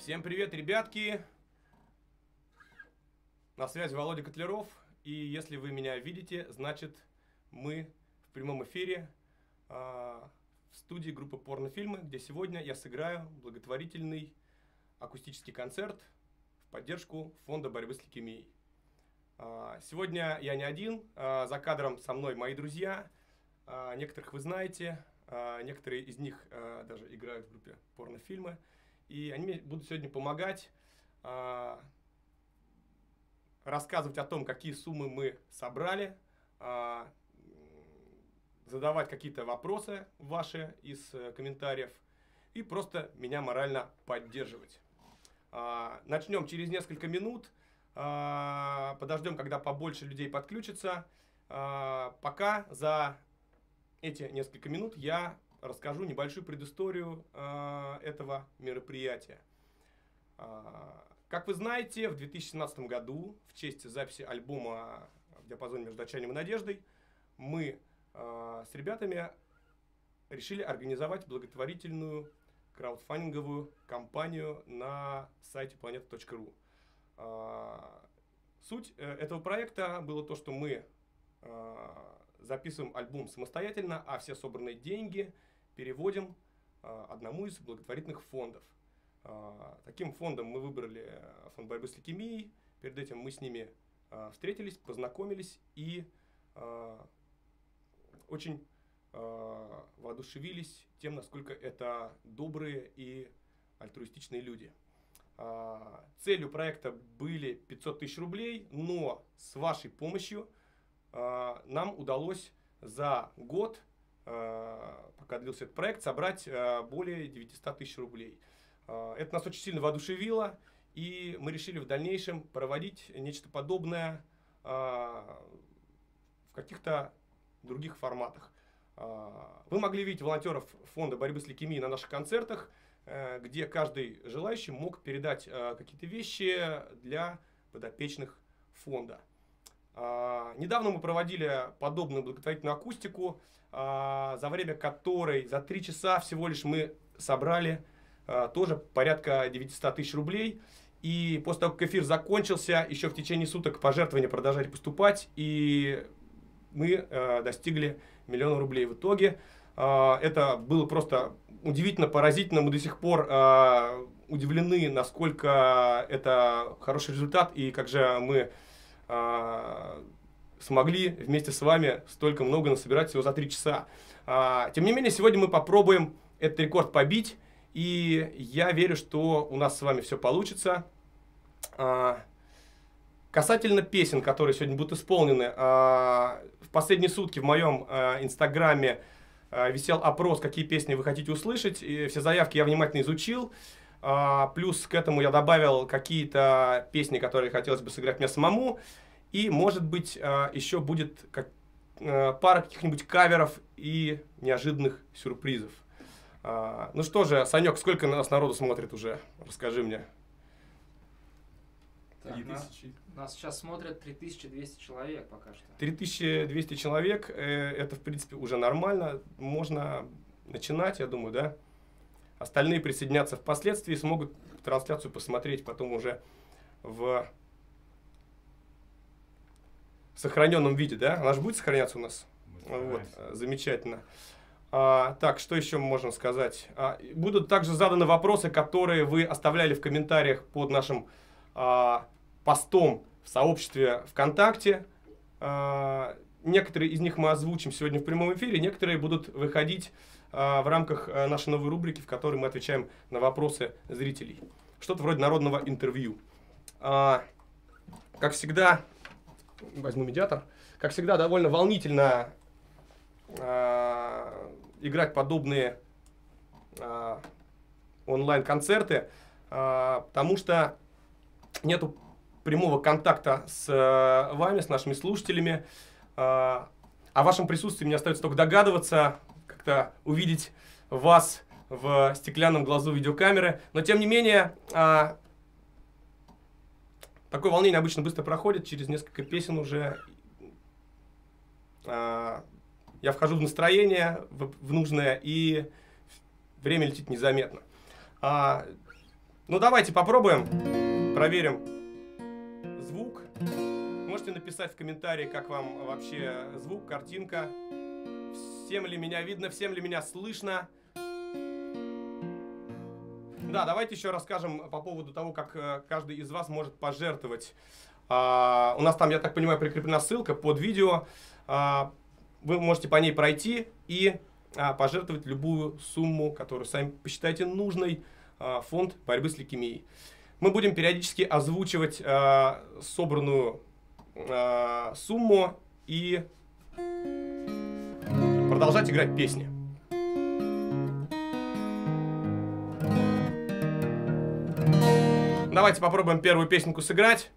Всем привет, ребятки! На связи Володя Котляров. И если вы меня видите, значит мы в прямом эфире в студии группы Порнофильмы, где сегодня я сыграю благотворительный акустический концерт в поддержку фонда борьбы с лейкемией. Сегодня я не один, за кадром со мной мои друзья. Некоторых вы знаете, некоторые из них даже играют в группе Порнофильмы. И они мне будут сегодня помогать рассказывать о том, какие суммы мы собрали, задавать какие-то вопросы ваши из комментариев и просто меня морально поддерживать. Начнем через несколько минут, подождем, когда побольше людей подключится. Пока за эти несколько минут я расскажу небольшую предысторию этого мероприятия. Как вы знаете, в 2017 году, в честь записи альбома «В диапазоне между отчаянием и надеждой», мы с ребятами решили организовать благотворительную краудфандинговую кампанию на сайте planeta.ru. Суть этого проекта было то, что мы записываем альбом самостоятельно, а все собранные деньги переводим одному из благотворительных фондов. Таким фондом мы выбрали фонд борьбы с лейкемией. Перед этим мы с ними встретились, познакомились и очень воодушевились тем, насколько это добрые и альтруистичные люди. Целью проекта были 500 тысяч рублей, но с вашей помощью нам удалось за год, пока длился этот проект, собрать более 900 тысяч рублей. Это нас очень сильно воодушевило, и мы решили в дальнейшем проводить нечто подобное в каких-то других форматах. Вы могли видеть волонтеров фонда борьбы с лейкемией на наших концертах, где каждый желающий мог передать какие-то вещи для подопечных фонда. Недавно мы проводили подобную благотворительную акустику, за время которой за 3 часа всего лишь мы собрали тоже порядка 900 тысяч рублей. И после того, как эфир закончился, еще в течение суток пожертвования продолжали поступать, и мы достигли 1 000 000 рублей в итоге. Это было просто удивительно, поразительно. Мы до сих пор удивлены, насколько это хороший результат, и как же мы смогли вместе с вами столько много насобирать всего за 3 часа. Тем не менее, сегодня мы попробуем этот рекорд побить, и я верю, что у нас с вами все получится. Касательно песен, которые сегодня будут исполнены, в последние сутки в моем инстаграме висел опрос, какие песни вы хотите услышать, и все заявки я внимательно изучил. Плюс к этому я добавил какие-то песни, которые хотелось бы сыграть мне самому. И, может быть, еще будет пара каких-нибудь каверов и неожиданных сюрпризов. Ну что же, Санек, сколько нас народу смотрит уже? Расскажи мне. Так, нас сейчас смотрят 3200 человек пока что. 3200 человек, это, в принципе, уже нормально. Можно начинать, я думаю, да? Остальные присоединятся впоследствии и смогут трансляцию посмотреть потом уже в сохраненном виде, да? Она же будет сохраняться у нас? Вот, замечательно. Так, что еще мы можем сказать? Будут также заданы вопросы, которые вы оставляли в комментариях под нашим постом в сообществе ВКонтакте. Некоторые из них мы озвучим сегодня в прямом эфире, некоторые будут выходить в рамках нашей новой рубрики, в которой мы отвечаем на вопросы зрителей. Что-то вроде народного интервью. Как всегда, возьму медиатор, как всегда, довольно волнительно играть подобные онлайн-концерты, потому что нету прямого контакта с вами, с нашими слушателями. О вашем присутствии мне остается только догадываться, как-то увидеть вас в стеклянном глазу видеокамеры. Но, тем не менее, такое волнение обычно быстро проходит. Через несколько песен уже я вхожу в настроение, в нужное, и время летит незаметно. Ну, давайте попробуем, проверим звук. Можете написать в комментарии, как вам вообще звук, картинка. Всем ли меня видно, всем ли меня слышно. Да, давайте еще расскажем по поводу того, как каждый из вас может пожертвовать. У нас там, я так понимаю, прикреплена ссылка под видео. Вы можете по ней пройти и пожертвовать любую сумму, которую сами посчитаете нужной, фонд борьбы с лейкемией. Мы будем периодически озвучивать собранную сумму и продолжать играть песни. Давайте попробуем первую песенку сыграть.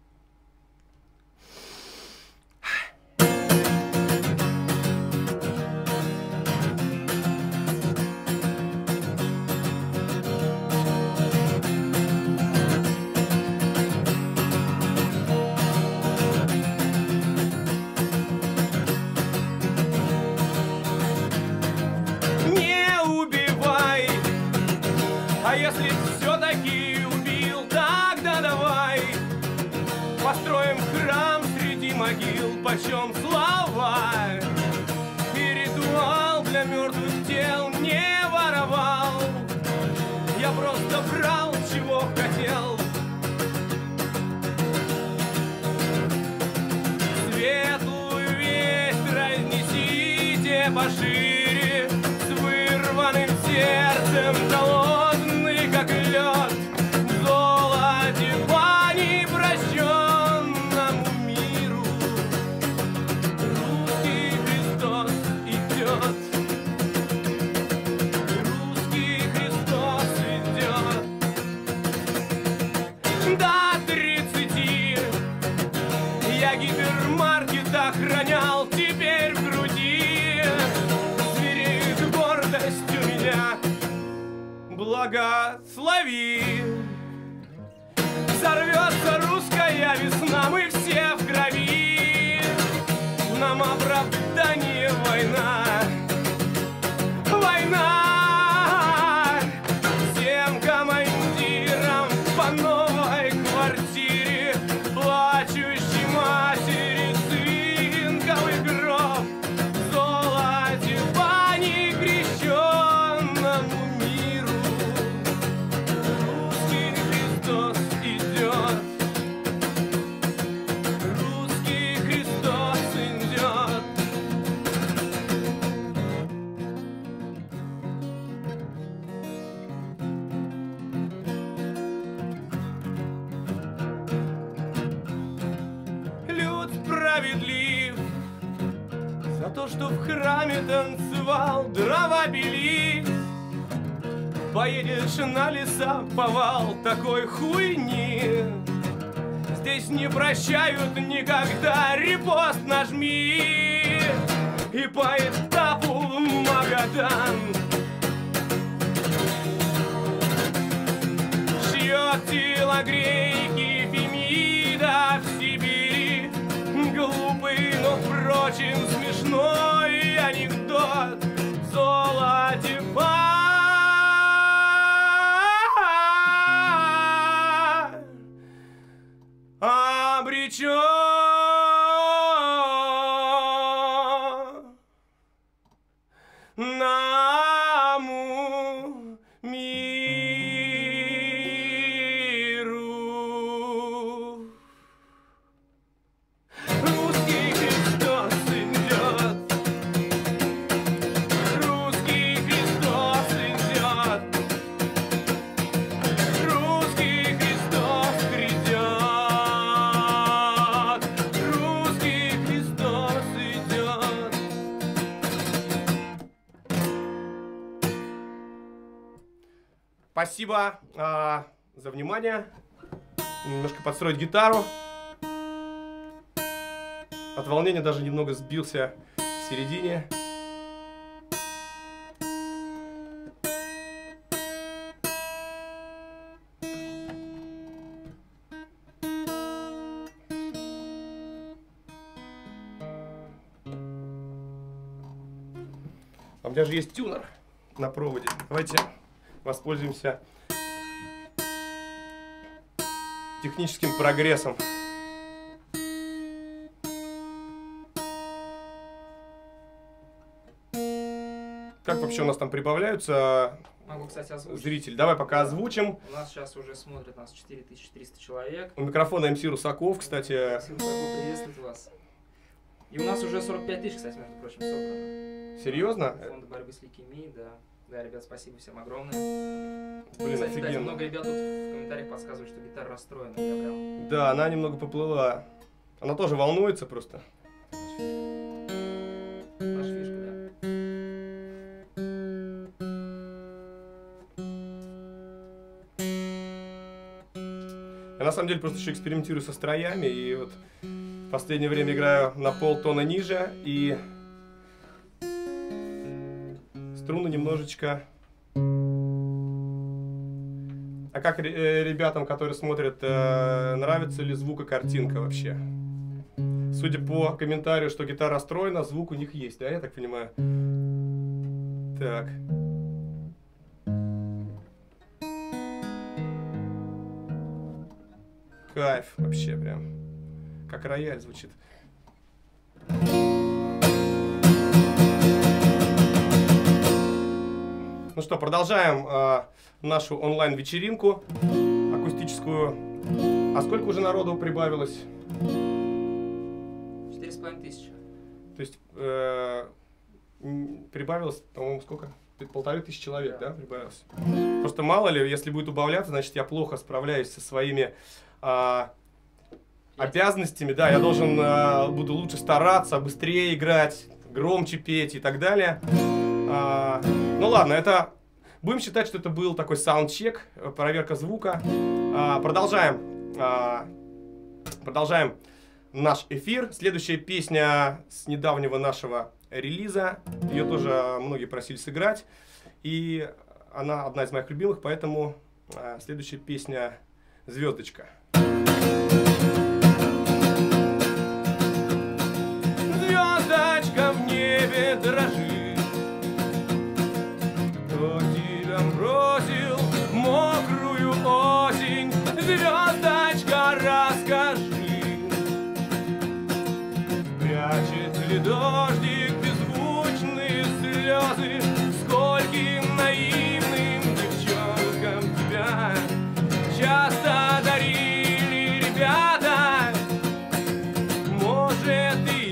Не убивай, а если все-таки убил, тогда давай построим храм среди могил, почем слова. И ритуал для мертвых тел не воровал, я просто брал, чего хотел. Светлую весть разнесите пошире, с вырванным сердцем, холодный как лед, в золоте по непрощенному миру. Русский Христос идет, русский Христос идет. До 30 я гипермаркет охранял, теперь в груди звереет гордость у меня. Благослови. Взорвется русская весна, мы все в крови. Нам оправдание война. Война. Всем командирам по новой квартире, плачущей матери цинковый гроб, в золоте по некрещенному миру. Русский Христос идет, русский Христос идет. Люд справедлив за то, что в храме танцевал, дрова пились. Поедешь на лесоповал, такой хуйни здесь не прощают никогда. Репост нажми и по этапу в Магадан. Шьет телогрейки Фемида в Сибири. Глупый, но впрочем смешной анекдот в золоте обреченному миру. Русский Христос идет, русский Христос идет, русский Христос грядет, русский Христос идет. Спасибо за внимание. Немножко подстроить гитару. От волнения даже немного сбился в середине. А у меня же есть тюнер на проводе. Давайте воспользуемся техническим прогрессом. Как вообще у нас там прибавляются Могу, кстати, озвучить. зрители? Давай пока озвучим. У нас сейчас уже смотрит нас 4300 человек. У микрофона МС Русаков, кстати. МС Русаков, приветствует вас. И у нас уже 45 тысяч, кстати, между прочим, собрано. Серьезно? Фонда борьбы с лейкемией, да. Да, ребят, спасибо всем огромное. Блин, Кстати, да, офигенно. много ребят тут в комментариях подсказывают, что гитара расстроена. Я прям... Да, она немного поплыла. Она тоже волнуется просто. Наша фишка, да. Я на самом деле просто еще экспериментирую со строями. И вот в последнее время играю на полтона ниже. И струны немножечко... А как ребятам, которые смотрят, нравится ли звук и картинка вообще? Судя по комментарию, что гитара расстроена, звук у них есть, да, я так понимаю? Так. Кайф вообще прям. Как рояль звучит. Ну что, продолжаем нашу онлайн-вечеринку акустическую. А сколько уже народу прибавилось? 4500. То есть прибавилось, по-моему, сколько? 1500 человек, да, прибавилось? Просто мало ли, если будет убавляться, значит, я плохо справляюсь со своими обязанностями. Да, я должен, буду лучше стараться, быстрее играть, громче петь и так далее. Ну ладно, это... Будем считать, что это был такой саундчек, проверка звука. Продолжаем наш эфир. Следующая песня с недавнего нашего релиза. Ее тоже многие просили сыграть. И она одна из моих любимых, поэтому следующая песня «Звездочка». Звездочка в небе дрожит, кто тебя бросил в мокрую осень? Звездочка, расскажи, прячет ли дождик беззвучные слезы? Скольким наивным девчонкам тебя часто дарили ребята. Может и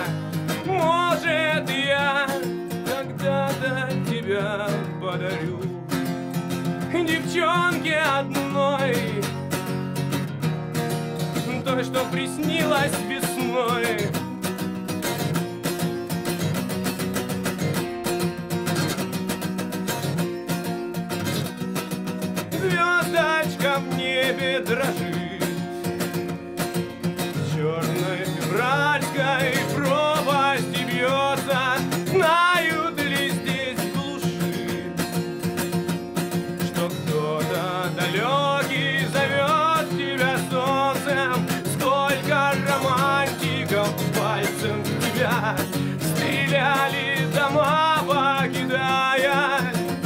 я когда-то тебя подарю девчонке одной, той, что приснилось весной. Звездочка в небе дрожит, черной февральской пропасти бьется. Знают ли здесь в глуши, что кто-то далекий зовет тебя солнцем? Сколько романтиков пальцем в тебя стреляли, дома покидая.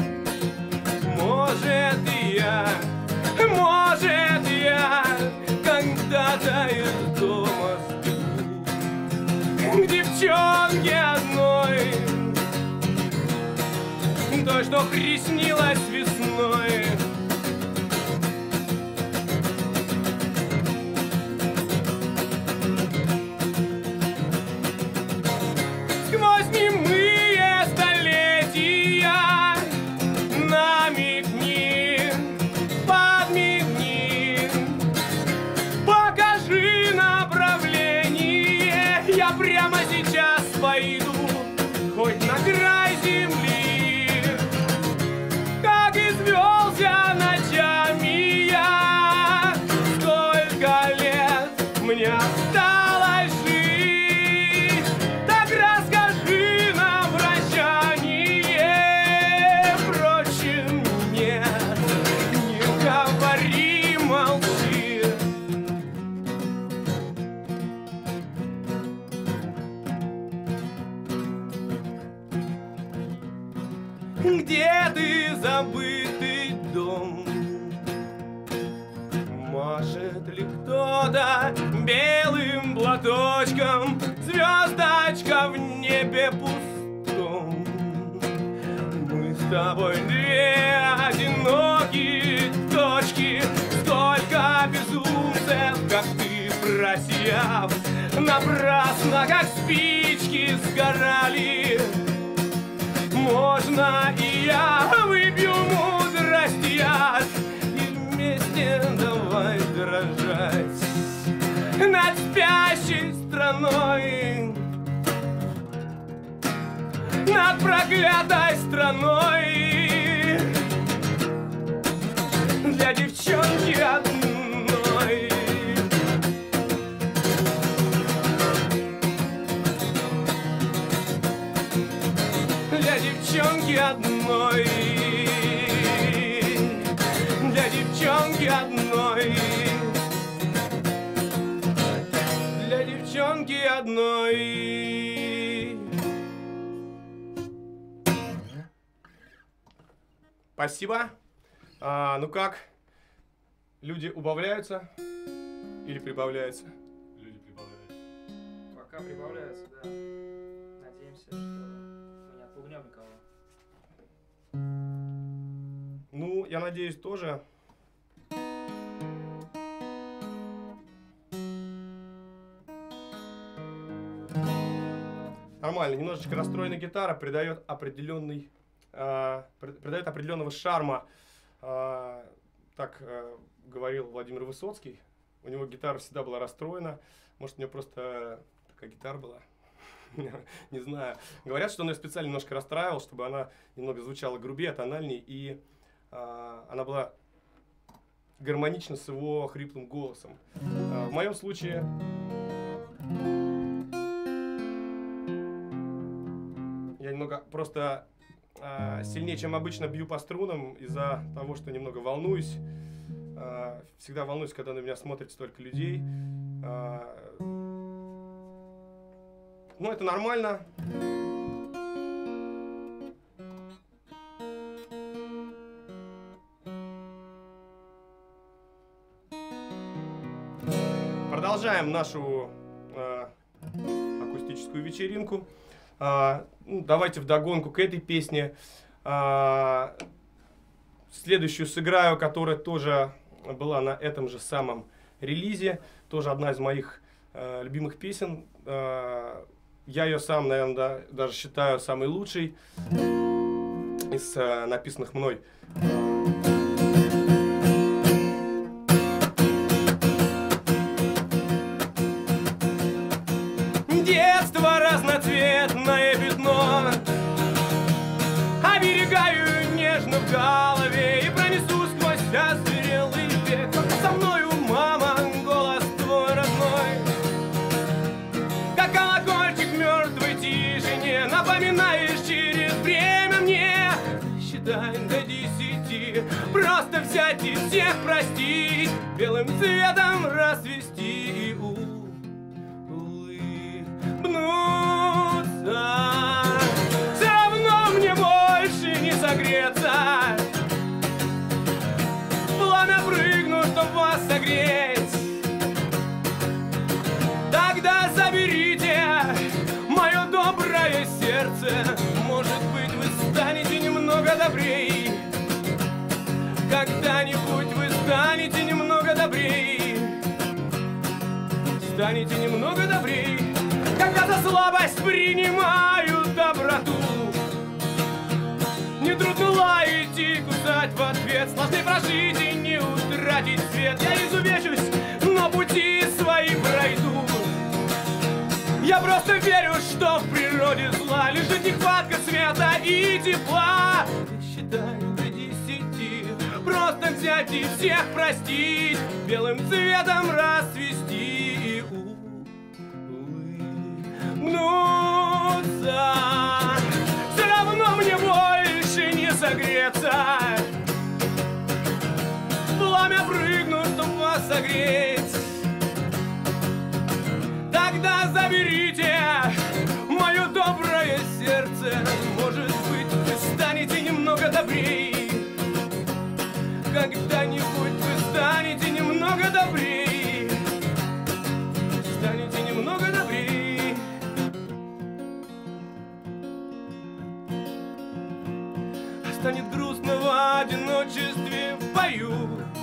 Может я когда-то из дома сбегу к девчонке одной, той, что приснилось весной. Сквозь немые столетия намекни, подмигни, покажи направление. Я прямо сейчас пойду, хоть на край земли, как и звезды. белым платочком, звездочка в небе пустом. Мы с тобой две одинокие точки, столько безумцев, как ты, просияв, напрасно, как спички, сгорали. Можно и я выпью мудрость яд, и вместе давай дрожать над спящей страной, над проклятой страной, для девчонки одной. Для девчонки одной, для девчонки одной, для девчонки одной. Спасибо. Ну как? Люди убавляются или прибавляются? Люди прибавляются. Пока прибавляются, да. Надеемся, что мы не отпугнем никого. Ну, я надеюсь, тоже. Нормально. Немножечко расстроенная гитара придает определенного шарма. Так говорил Владимир Высоцкий. У него гитара всегда была расстроена. Может, у него просто такая гитара была. Не знаю. Говорят, что он ее специально немножко расстраивал, чтобы она немного звучала грубее, тональней, и она была гармонична с его хриплым голосом. В моем случае я немного просто сильнее, чем обычно, бью по струнам из-за того, что немного волнуюсь. Всегда волнуюсь, когда на меня смотрит столько людей. Ну, это нормально. Продолжаем нашу акустическую вечеринку. Давайте вдогонку к этой песне. Следующую сыграю, которая тоже была на этом же самом релизе. Тоже одна из моих любимых песен. Я ее сам, наверное, даже считаю самой лучшей из написанных мной. Детство разноцветное пятно, оберегаю нежно в голове и пронесу сквозь озверелый век. Только со мною, мама, голос твой родной, как колокольчик в мертвой тишине, напоминаешь через время мне. Считай до 10, просто взять и всех простить, белым цветом расцвести и все равно мне больше не согреться, пламя прыгну, чтоб вас согреть. Тогда заберите мое доброе сердце, может быть, вы станете немного добрей. Когда-нибудь вы станете немного добрей, станете немного добрей. Когда за слабость принимаю доброту, нетрудно лаять и кусать в ответ. Сложнее прожить и не утратить свет. Я изувечусь, но пути свои пройду. Я просто верю, что в природе зла лежит нехватка света и тепла. Считаю до 10, просто взять и всех простить, белым цветом расцвести и улыбнуться. Все равно мне больше не согреться, пламя прыгну, чтоб вас согреть. Тогда заберите мое доброе сердце, может быть, вы станете немного добрей. Когда-нибудь вы станете немного добрей. одиночестве пою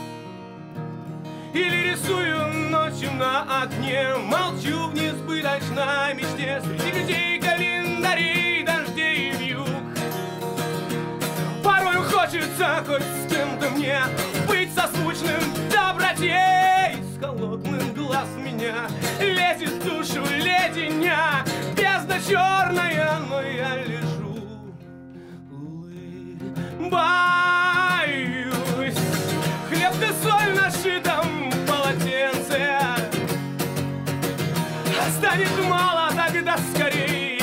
или рисую ночью на окне, молчу в несбыточной мечте среди людей, календарей, дождей и вьюг. Порою хочется хоть с кем-то мне быть созвучным доброте. Из холодных глаз меня лезет в душу леденя, бездна черная, но я лежу, улыбаюсь. Хлеб да соль на шитом полотенце станет мало, тогда скорей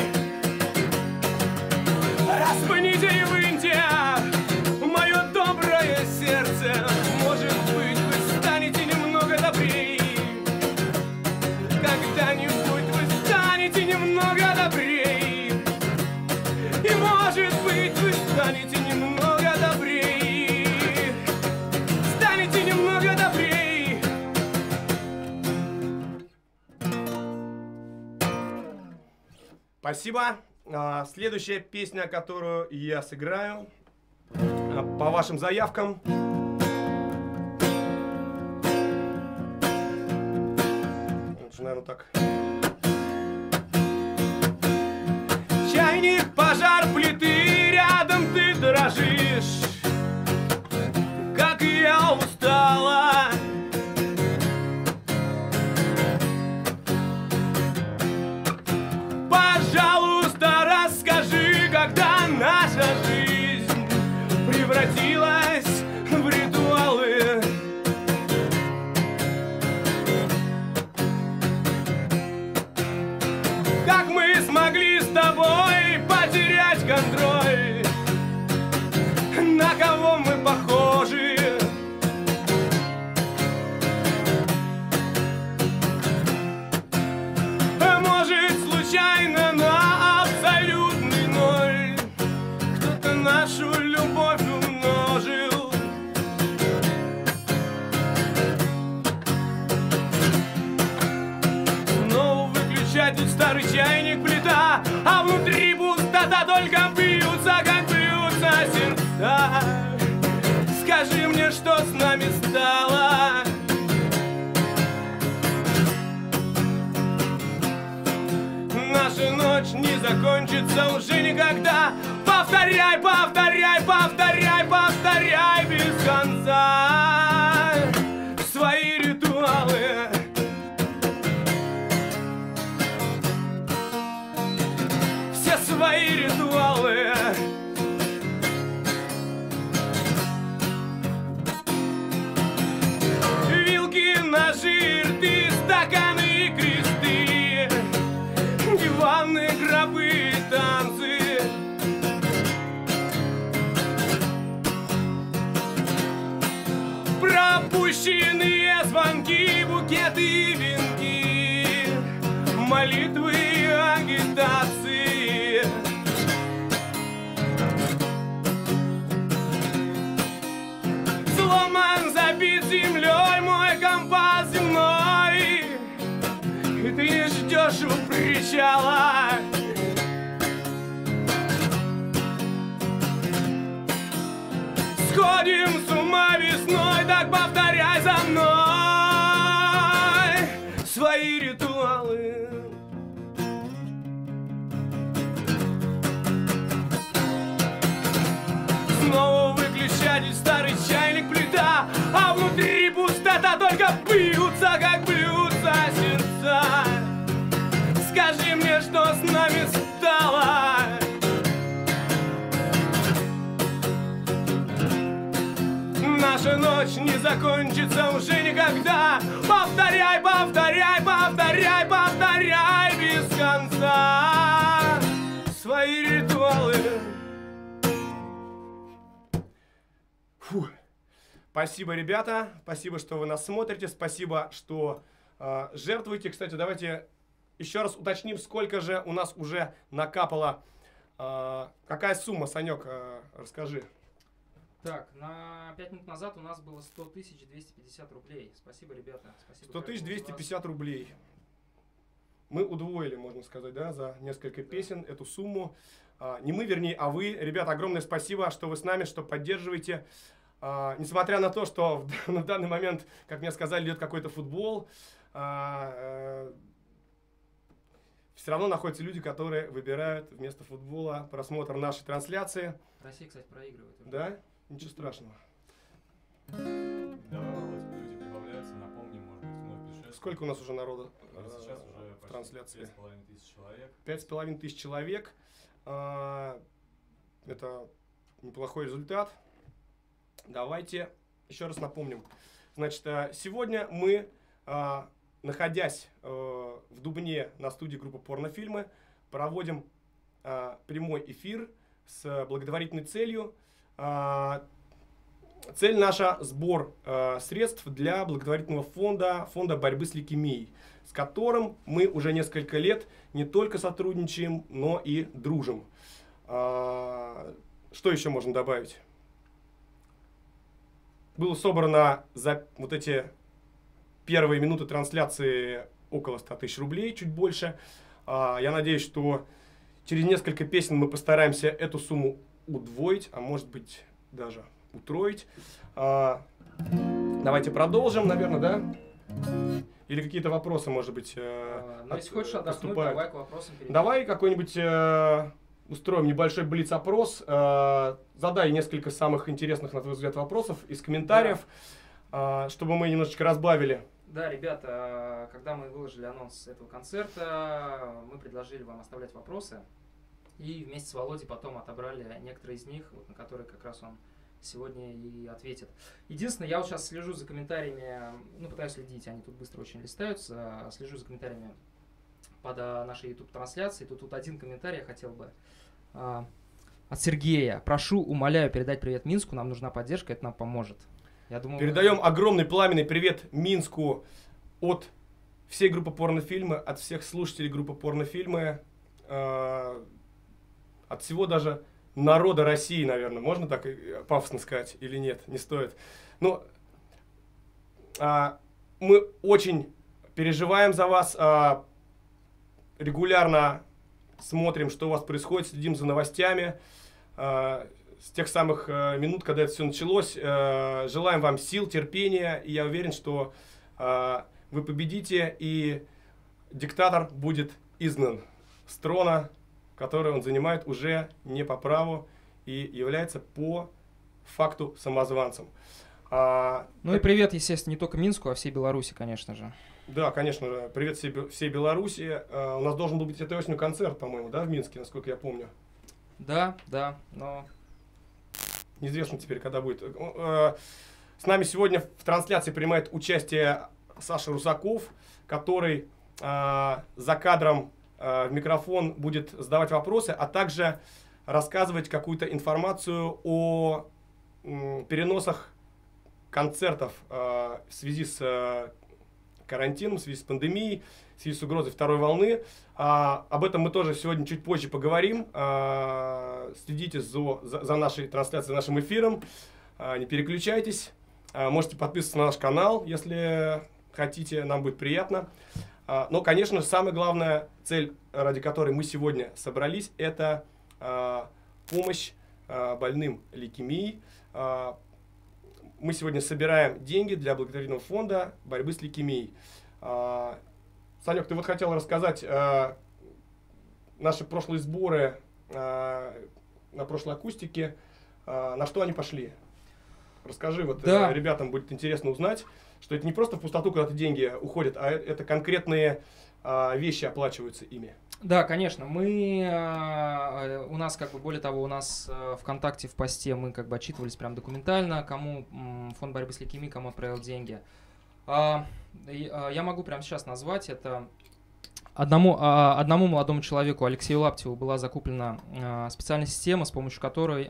распните и выньте мое доброе сердце. Может быть, вы станете немного добрей. Когда-нибудь вы станете немного добрей. И может быть, вы станете немного добрей. Станете немного добрей. Спасибо. Следующая песня, которую я сыграю по вашим заявкам. Лучше, наверное, так. Чайник, пожар, плиты, рядом ты дрожишь. Как я устала. Пожалуйста, расскажи, когда наша жизнь превратилась в ритуалы. Как мы смогли с тобой потерять контроль? На кого мы похожи? Может, случайно на абсолютный ноль кто-то нашу любовь умножил. Снова выключатель, старый чайник, плита, а внутри пустота, только бьются, как бьются сердца. Скажи мне, что с нами стало? Наша ночь не закончится уже никогда. Повторяй, повторяй, повторяй, повторяй без конца свои ритуалы. Все свои ритуалы. Вилки, ножи, рты, стаканы, кресты, диваны, гробы, танцы. Пропущенные звонки, букеты, венки, молитвы и агитации. Сломан, забит землей мой компас земной, и ты не ждешь у причала. Сходим с ума весной, так повторяй за мной свои ритуалы. Снова выключатель, старый чайник, плита, а внутри пустота, только бьются, как бьются сердца. Скажи мне, что с нами стало? Наша ночь не закончится уже никогда. Повторяй, повторяй, повторяй, повторяй без конца свои ритуалы. Фу. Спасибо, ребята. Спасибо, что вы нас смотрите. Спасибо, что жертвуете. Кстати, давайте еще раз уточним, сколько же у нас уже накапало. Какая сумма, Санек, расскажи. Так, на 5 минут назад у нас было 100 250 рублей. Спасибо, ребята. Спасибо, 100 250 рублей. Мы удвоили, можно сказать, да, за несколько песен эту сумму. Не мы, вернее, а вы. Ребята, огромное спасибо, что вы с нами, что поддерживаете. Несмотря на то, что на данный момент, как мне сказали, идет какой-то футбол, все равно находятся люди, которые выбирают вместо футбола просмотр нашей трансляции. Россия, кстати, проигрывает. Уже. Да? Ничего страшного. Давай, Володь, люди прибавляются, напомним, может быть, вновь пишет. Сколько у нас уже народу Сейчас уже в трансляции? 5500 человек. 5500 человек. Это неплохой результат. Давайте еще раз напомним. Значит, сегодня мы, находясь в Дубне на студии группы «Порнофильмы», проводим прямой эфир с благотворительной целью. Цель наша – сбор средств для благотворительного фонда борьбы с лейкемией, с которым мы уже несколько лет не только сотрудничаем, но и дружим. Что еще можно добавить? Было собрано за вот эти первые минуты трансляции около 100 тысяч рублей, чуть больше. Я надеюсь, что через несколько песен мы постараемся эту сумму удвоить, а может быть даже утроить. Давайте продолжим, наверное, да? Или какие-то вопросы, может быть, если хочешь отдохнуть, давай к вопросам перейдем. Давай какой-нибудь устроим небольшой блиц-опрос. Задай несколько самых интересных, на твой взгляд, вопросов из комментариев, чтобы мы немножечко разбавили. Да, ребята, когда мы выложили анонс этого концерта, мы предложили вам оставлять вопросы. И вместе с Володей потом отобрали некоторые из них, вот, на которые как раз он сегодня и ответит. Единственное, я вот сейчас слежу за комментариями, ну, пытаюсь следить, они тут быстро очень листаются, слежу за комментариями под нашей YouTube-трансляции. Тут один комментарий я хотел бы от Сергея. Прошу, умоляю, передать привет Минску, нам нужна поддержка, это нам поможет. Я думаю, передаем огромный пламенный привет Минску от всей группы «Порнофильмы», от всех слушателей группы «Порнофильмы», от всего даже народа России, наверное. Можно так пафосно сказать или нет? Не стоит. Ну, мы очень переживаем за вас, регулярно смотрим, что у вас происходит, следим за новостями. С тех самых минут, когда это все началось, желаем вам сил, терпения, и я уверен, что вы победите, и диктатор будет изгнан с трона, который он занимает уже не по праву и является по факту самозванцем. Ну и привет, естественно, не только Минску, а всей Беларуси, конечно же. Да, конечно же. Привет всей Беларуси. У нас должен был быть этой осенью концерт, по-моему, да, в Минске, насколько я помню. Да, но... Неизвестно теперь, когда будет. С нами сегодня в трансляции принимает участие Саша Русаков, который за кадром в микрофон будет задавать вопросы, а также рассказывать какую-то информацию о переносах концертов в связи с карантином, в связи с пандемией, в связи с угрозой второй волны. Об этом мы тоже сегодня чуть позже поговорим. Следите за нашей трансляцией, за нашим эфиром. Не переключайтесь. Можете подписываться на наш канал, если хотите, нам будет приятно. Но, конечно же, самая главная цель, ради которой мы сегодня собрались, это помощь больным лейкемией. Мы сегодня собираем деньги для благотворительного фонда борьбы с лейкемией. Санек, ты вот хотел рассказать наши прошлые сборы на прошлой акустике, на что они пошли. Расскажи, вот да. Ребятам будет интересно узнать, что это не просто в пустоту куда-то деньги уходят, а это конкретные вещи оплачиваются ими. Да, конечно. У нас, как бы, более того, у нас ВКонтакте в посте мы как бы отчитывались прям документально, кому фонд борьбы с лейкемией, кому отправил деньги. Я могу прямо сейчас назвать это. Одному молодому человеку, Алексею Лаптеву, была закуплена специальная система, с помощью которой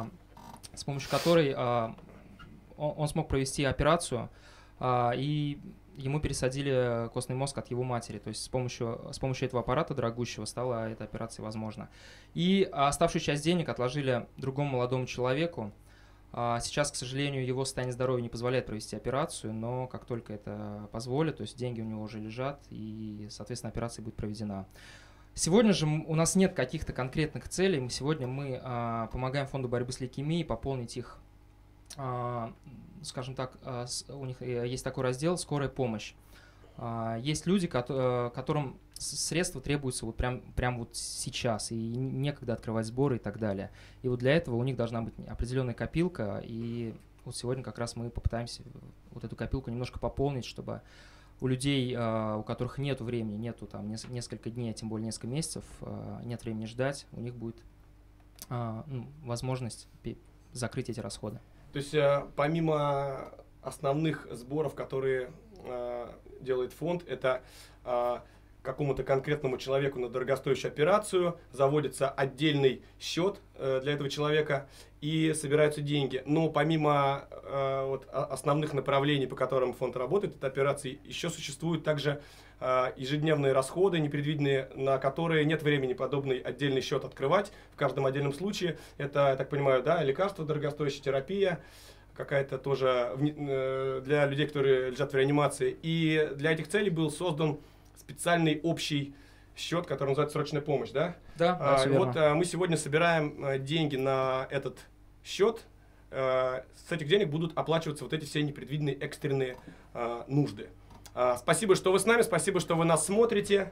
он смог провести операцию, и ему пересадили костный мозг от его матери. То есть с помощью этого аппарата дорогущего стала эта операция возможна. И оставшую часть денег отложили другому молодому человеку. Сейчас, к сожалению, его состояние здоровья не позволяет провести операцию, но как только это позволит, то есть деньги у него уже лежат, и, соответственно, операция будет проведена. Сегодня же у нас нет каких-то конкретных целей. Сегодня мы помогаем фонду борьбы с лейкемией пополнить их скажем так, у них есть такой раздел «Скорая помощь». Есть люди, которым средства требуются вот прям вот сейчас, и некогда открывать сборы и так далее. И вот для этого у них должна быть определенная копилка, и вот сегодня как раз мы попытаемся вот эту копилку немножко пополнить, чтобы у людей, у которых нет времени, нету там несколько дней, а тем более несколько месяцев, нет времени ждать, у них будет возможность закрыть эти расходы. То есть помимо основных сборов, которые делает фонд, это какому-то конкретному человеку на дорогостоящую операцию заводится отдельный счет для этого человека и собираются деньги. Но помимо вот, основных направлений, по которым фонд работает, это операции, еще существуют также ежедневные расходы, непредвиденные, на которые нет времени подобный отдельный счет открывать в каждом отдельном случае. Это, я так понимаю, да, лекарства, дорогостоящая терапия, какая-то тоже для людей, которые лежат в реанимации. И для этих целей был создан специальный общий счет, который называется «Срочная помощь», да? Да, вот мы сегодня собираем деньги на этот счет. С этих денег будут оплачиваться вот эти все непредвиденные экстренные нужды. Спасибо, что вы с нами, спасибо, что вы нас смотрите.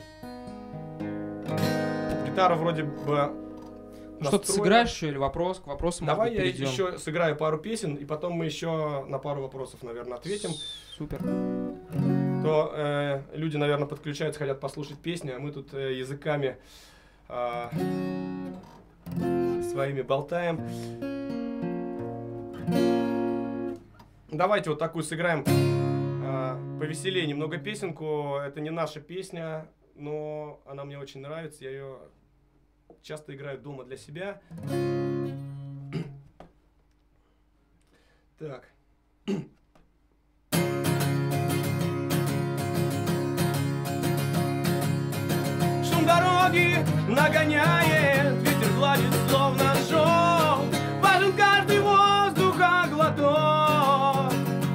Гитара вроде бы... Что-то сыграешь еще или вопрос? К вопросу, давай может быть, я еще сыграю пару песен, и потом мы еще на пару вопросов, наверное, ответим. Супер. То люди, наверное, подключаются, хотят послушать песни, а мы тут языками своими болтаем. Давайте вот такую сыграем повеселее немного песенку. Это не наша песня, но она мне очень нравится. Я ее часто играю дома для себя. Так. Шум дороги нагоняет, ветер гладит словно шелк. Важен каждый воздуха глоток.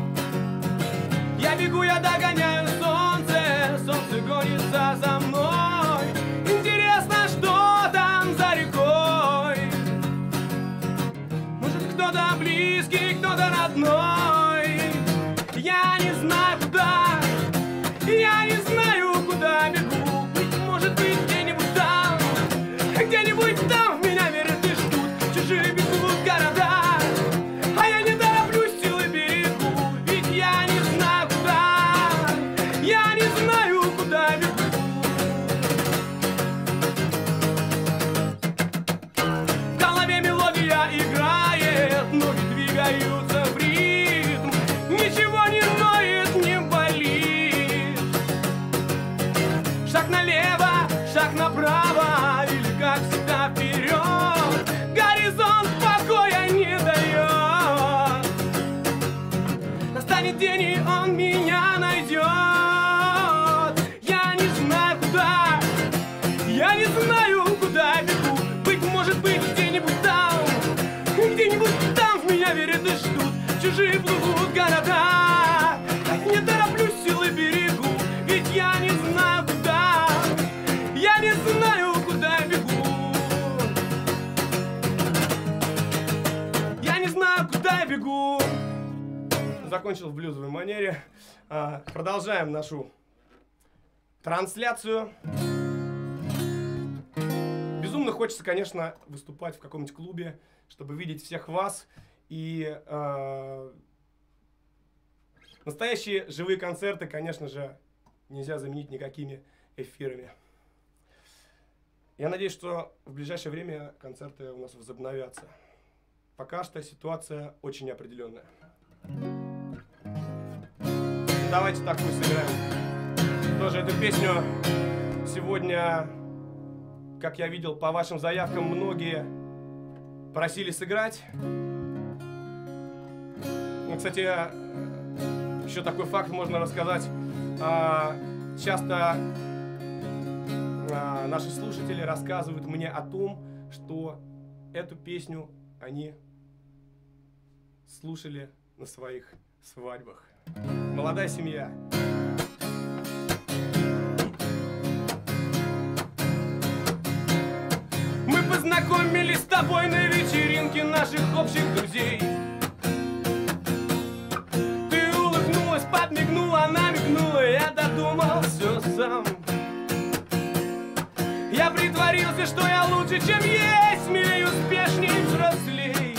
Я бегу, я догоняю солнце, солнце гонится за мной. Интересно, что там за рекой? Может, кто-то близкий, кто-то родной. Я не знаю куда, я не знаю куда бегу. Быть может быть где-нибудь там меня верят и ждут. Чужие бегут города, а я не тороплюсь, силы берегу. Ведь я не знаю куда, я не знаю куда бегу. В голове мелодия играет, ноги двигаются в ритм. Ничего не ноет, не болит. Шаг налево, шаг направо, или как всегда вперед. Горизонт покоя не дает. Настанет день, и он меня найдет. Я не знаю куда, я не знаю куда бегу. Быть может быть где-нибудь там в меня верят и ждут. Чужие плывут города, а я не тороплюсь, силы берегу. Ведь я не знаю куда, я не знаю куда бегу. Я не знаю куда бегу. Закончил в блюзовой манере. Продолжаем нашу трансляцию. Безумно хочется, конечно, выступать в каком-нибудь клубе, чтобы видеть всех вас. И настоящие живые концерты, конечно же, нельзя заменить никакими эфирами. Я надеюсь, что в ближайшее время концерты у нас возобновятся. Пока что ситуация очень неопределенная. Давайте такую сыграем. Тоже эту песню сегодня, как я видел по вашим заявкам, многие просили сыграть. Ну, кстати, еще такой факт можно рассказать. Часто наши слушатели рассказывают мне о том, что эту песню они слушали на своих свадьбах. Молодая семья. Мы познакомились с тобой на вечеринке наших общих друзей. кажется, что я лучше, чем есть, смелей, успешней, взрослей.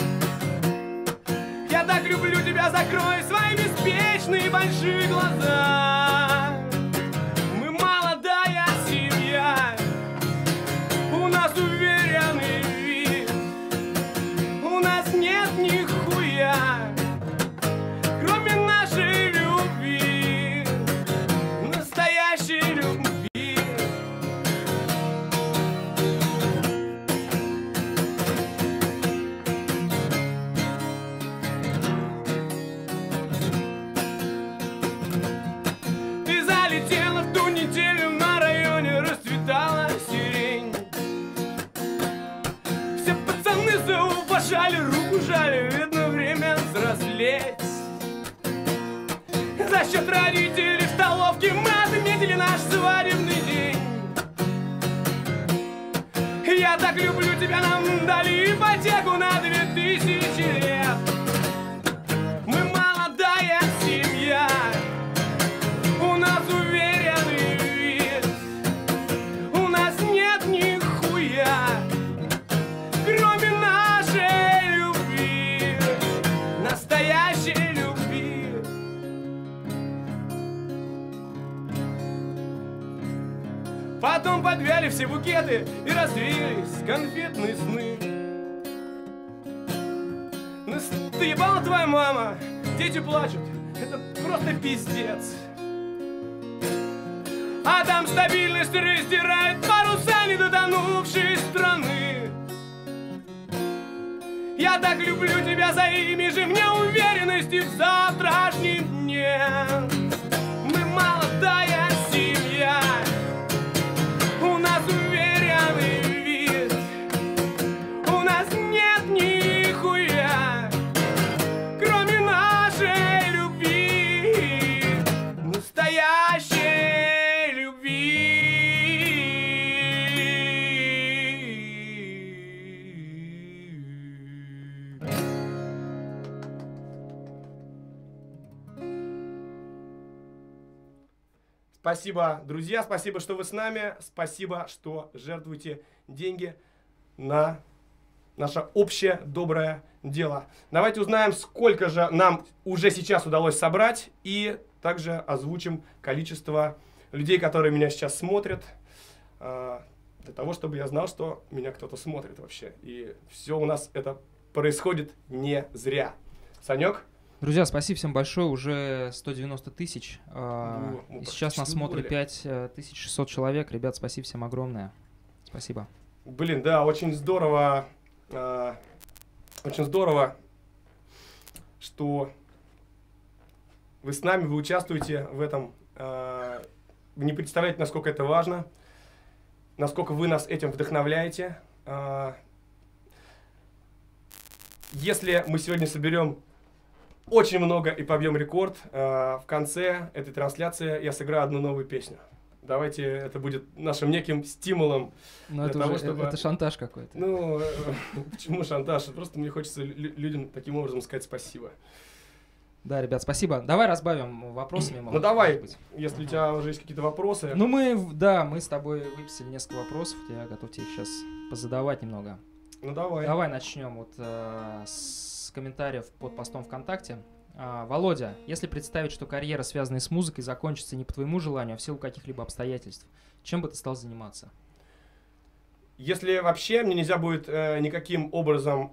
Я так люблю тебя, закрой свои беспечные большие глаза. Мы молодая семья, у нас уверенный вид, у нас нет нихуя, кроме нашей любви, настоящей любви. Ты залетела в ту неделю, на районе расцветала сирень. Все пацаны зауважали, руку жали, видно, время взрослеть. За счет родителей в столовке мы отметили наш свадебный день. Я так люблю тебя, нам дали ипотеку на 2000 лет. Мы молодая семья, у нас уверенный вид, у нас нет нихуя, кроме нашей любви, настоящей любви. Потом подвяли все букеты и развеялись конфетные сны. Ну, ты ебала, твоя мама, дети плачут, это просто пиздец. А там стабильность раздирает паруса недотонувшей страны. Я так люблю тебя за имя же мне уверенности в завтрашнем дне. Мы молодая семья, у нас уверенный вид, у нас нет нихуя, кроме нашей любви, настоящей любви. Спасибо, друзья, спасибо, что вы с нами, спасибо, что жертвуете деньги на наше общее доброе дело. Давайте узнаем, сколько же нам уже сейчас удалось собрать, и также озвучим количество людей, которые меня сейчас смотрят, для того, чтобы я знал, что меня кто-то смотрит вообще. И все у нас это происходит не зря. Санек? Друзья, спасибо всем большое, уже 190 тысяч. И сейчас нас смотрит 5600 человек. Ребят, спасибо всем огромное. Спасибо. Блин, да, очень здорово, что вы с нами, вы участвуете в этом. Вы не представляете, насколько это важно, насколько вы нас этим вдохновляете. Если мы сегодня соберем очень много и побьем рекорд, в конце этой трансляции я сыграю одну новую песню. Давайте, это будет нашим неким стимулом. Но это, того, чтобы... это шантаж какой-то. Ну, почему шантаж? Просто мне хочется людям таким образом сказать спасибо. Да, ребят, спасибо. Давай разбавим вопросами. Ну давай, если у тебя уже есть какие-то вопросы. Ну мы с тобой выписали несколько вопросов. Я готов тебе их сейчас позадавать немного. Ну давай. Давай начнем вот с комментариев под постом ВКонтакте. Володя, если представить, что карьера, связанная с музыкой, закончится не по твоему желанию, а в силу каких-либо обстоятельств, чем бы ты стал заниматься? Если вообще мне нельзя будет никаким образом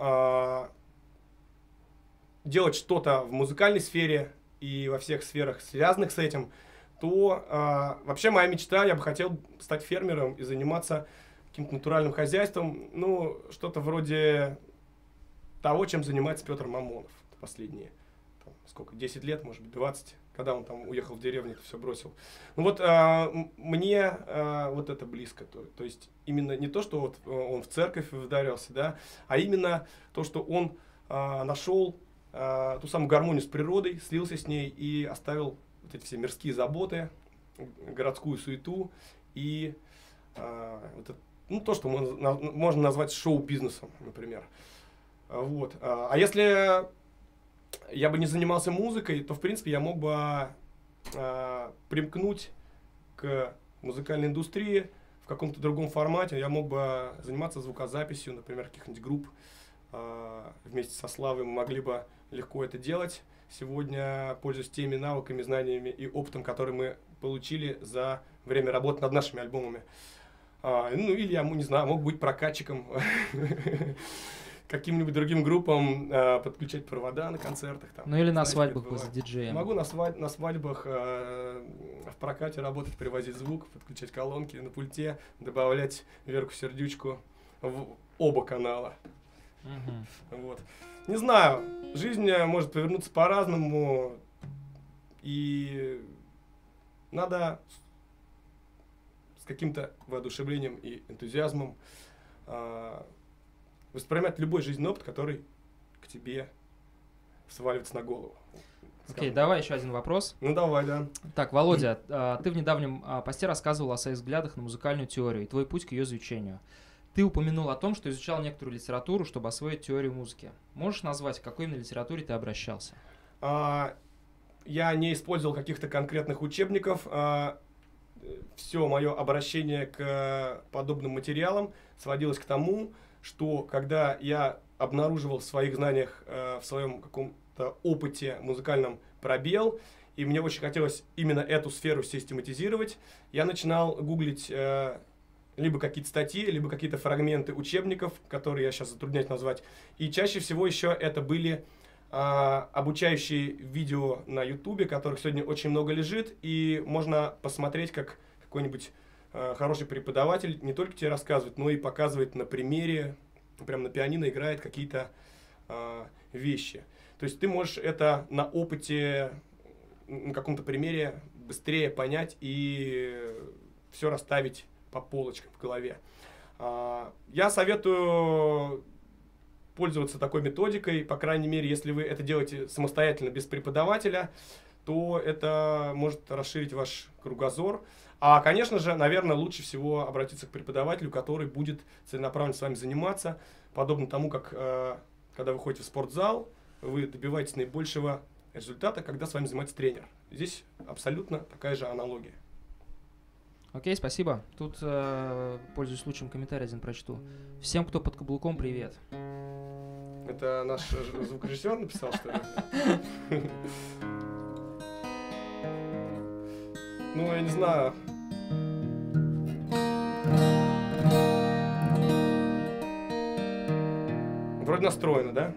делать что-то в музыкальной сфере и во всех сферах, связанных с этим, то вообще моя мечта, я бы хотел стать фермером и заниматься каким-то натуральным хозяйством, ну, что-то вроде того, чем занимается Петр Мамонов последние, там, сколько, 10 лет, может быть, 20, когда он там уехал в деревню, это все бросил. Ну вот мне вот это близко, то есть именно не то, что вот он в церковь вдарился, да, а именно то, что он нашел ту самую гармонию с природой, слился с ней и оставил вот эти все мирские заботы, городскую суету и вот это, ну, то, что можно назвать шоу-бизнесом, например. Вот. А если я бы не занимался музыкой, то, в принципе, я мог бы примкнуть к музыкальной индустрии в каком-то другом формате. Я мог бы заниматься звукозаписью, например, каких-нибудь групп. Вместе со Славой мы могли бы легко это делать. Сегодня пользуюсь теми навыками, знаниями и опытом, которые мы получили за время работы над нашими альбомами. Ну, или я, не знаю, мог быть прокатчиком каким-нибудь другим группам, подключать провода на концертах. Там, Ну или на свадьбах быть диджеем. Могу на свадьбах в прокате работать, привозить звук, подключать колонки на пульте, добавлять Верку Сердючку в оба канала. Вот. Не знаю, жизнь может повернуться по-разному, и надо с каким-то воодушевлением и энтузиазмом воспринимать любой жизненный опыт, который к тебе сваливается на голову. Окей, давай еще один вопрос. Ну давай, да. Так, Володя, ты в недавнем посте рассказывал о своих взглядах на музыкальную теорию и твой путь к ее изучению. Ты упомянул о том, что изучал некоторую литературу, чтобы освоить теорию музыки. Можешь назвать, к какой именно литературе ты обращался? Я не использовал каких-то конкретных учебников. Все мое обращение к подобным материалам сводилось к тому, что когда я обнаруживал в своих знаниях, в своем каком-то опыте музыкальном пробел, и мне очень хотелось именно эту сферу систематизировать, я начинал гуглить либо какие-то статьи, либо какие-то фрагменты учебников, которые я сейчас затрудняюсь назвать. И чаще всего еще это были обучающие видео на Ютубе, которых сегодня очень много лежит, и можно посмотреть, как какой-нибудь хороший преподаватель не только тебе рассказывает, но и показывает на примере, прям на пианино играет какие-то вещи. То есть ты можешь это на опыте, на каком-то примере быстрее понять и все расставить по полочкам в голове. Я советую пользоваться такой методикой, по крайней мере, если вы это делаете самостоятельно, без преподавателя, то это может расширить ваш кругозор. А, конечно же, наверное, лучше всего обратиться к преподавателю, который будет целенаправленно с вами заниматься, подобно тому, как когда вы ходите в спортзал, вы добиваетесь наибольшего результата, когда с вами занимается тренер. Здесь абсолютно такая же аналогия. Окей, спасибо. Тут, пользуясь случаем, комментарий один прочту. Всем, кто под каблуком, привет. Это наш звукорежиссер написал, что ли? Ну, я не знаю. Вроде настроено, да?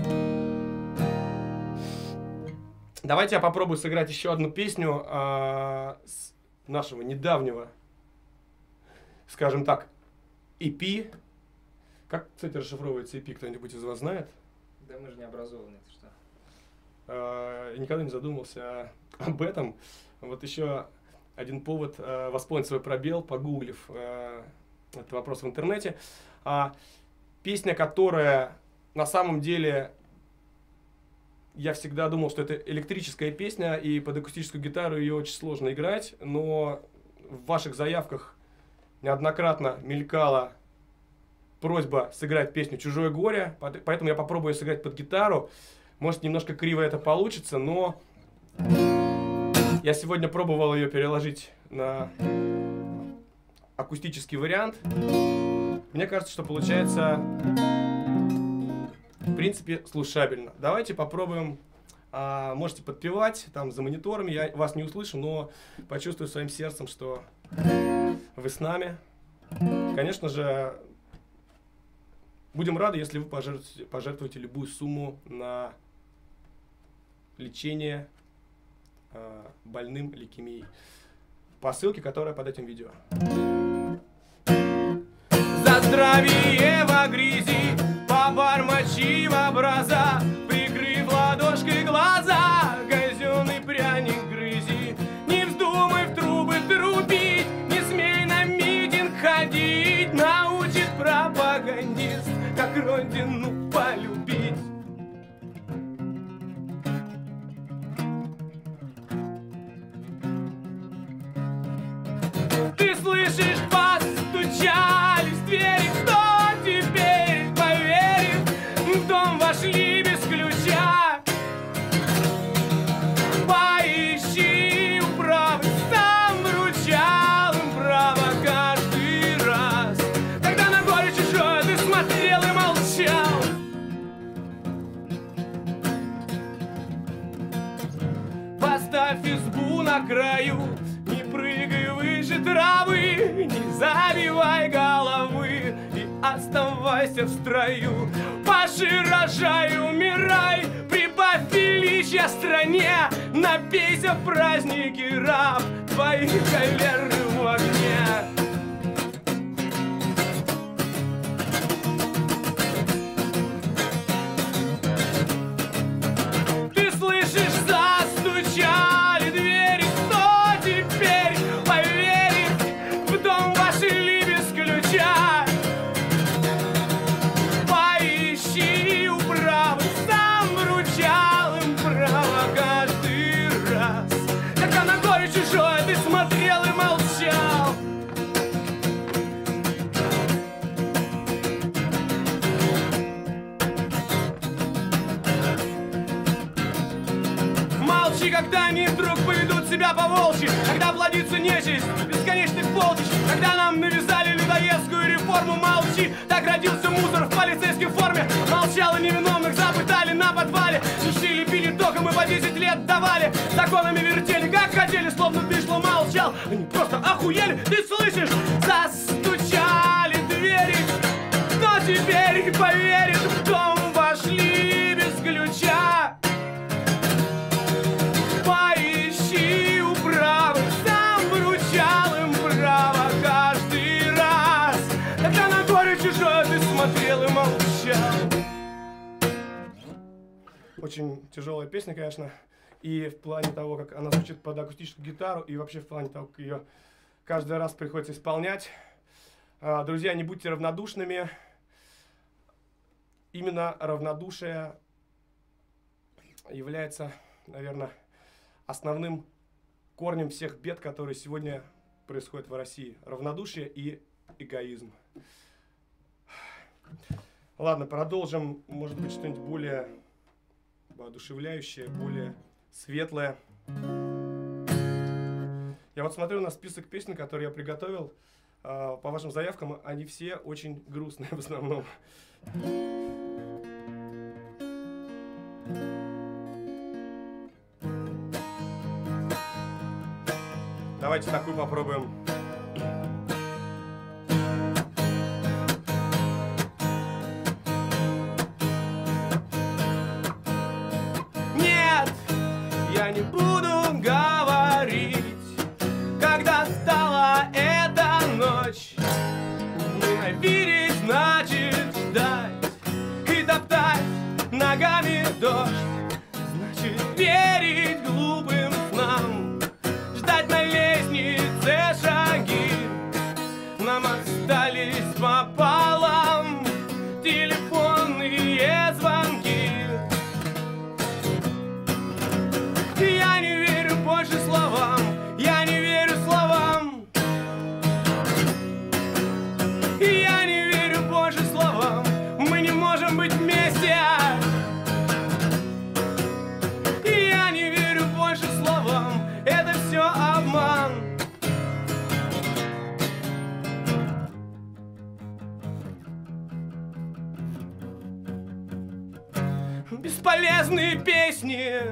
Давайте я попробую сыграть еще одну песню с нашего недавнего, скажем так, EP. Как, кстати, расшифровывается EP, кто-нибудь из вас знает? Да мы же не образованные, ты что? Я никогда не задумывался об этом. Вот еще один повод восполнить свой пробел, погуглив этот вопрос в интернете. Песня, которая на самом деле, я всегда думал, что это электрическая песня, и под акустическую гитару ее очень сложно играть, но в ваших заявках неоднократно мелькала просьба сыграть песню «Чужое горе», поэтому я попробую сыграть под гитару. Может, немножко криво это получится, но я сегодня пробовал ее переложить на акустический вариант. Мне кажется, что получается, в принципе, слушабельно. Давайте попробуем. Можете подпевать там за мониторами. Я вас не услышу, но почувствую своим сердцем, что вы с нами. Конечно же, будем рады, если вы пожертвуете любую сумму на лечение больным лейкемией по ссылке, которая под этим видео. За здравие во грязи, побормочи в образа, прикрыв ладошкой глаза, казенный пряник грызи. Не вздумай в трубы трубить, не смей на митинг ходить, научит пропагандист, как родину полюбить. Ты слышишь, постучались в двери, кто теперь оставь избу на краю, не прыгай выше травы, не забивай головы и оставайся в строю. Паши, рожай, умирай, прибавь величия стране, напейся в праздники, раб, твои каверны в огне. Ты слышишь, застучали двери, кто теперь поверит в дом ваш или без ключа? Поищи управы, сам вручал им право каждый раз. Когда на горе чужое ты смотрел и молчал. Молчи, когда они вдруг поведут себя по-волчьи, когда плодится нечисть бесконечных полчищ, когда нам навязали людоедскую реформу. Молчи, так родился мусор в полицейской форме. Молчало невиновных, запытали на подвале, душили, били током и по 10 лет давали. Законами вертели, как хотели, словно ты шло молчал. Они просто охуели, ты слышишь? Застучали двери, кто теперь поверит в дом вошли без ключа? Поищи управы, сам вручал им право каждый раз. Когда на горе чужое ты смотрел и молчал. Очень тяжелая песня, конечно. И в плане того, как она звучит под акустическую гитару, и вообще в плане того, как ее каждый раз приходится исполнять. Друзья, не будьте равнодушными. Именно равнодушие является, наверное, основным корнем всех бед, которые сегодня происходят в России. Равнодушие и эгоизм. Ладно, продолжим. Может быть, что-нибудь более воодушевляющее, более светлое. Я вот смотрю на список песен, которые я приготовил. По вашим заявкам, они все очень грустные в основном. Давайте такую попробуем. Нет, я не буду говорить, когда стала эта ночь. Ненавидеть значит ждать и топтать ногами дождь. Значит верить глупым снам, ждать на лестнице шаги. Нам остались пополам телефонные звонки. Я не верю больше словам, я не верю словам. Я не верю больше словам, мы не можем быть вместе. Я не верю больше словам, это все обман. Бесполезные песни.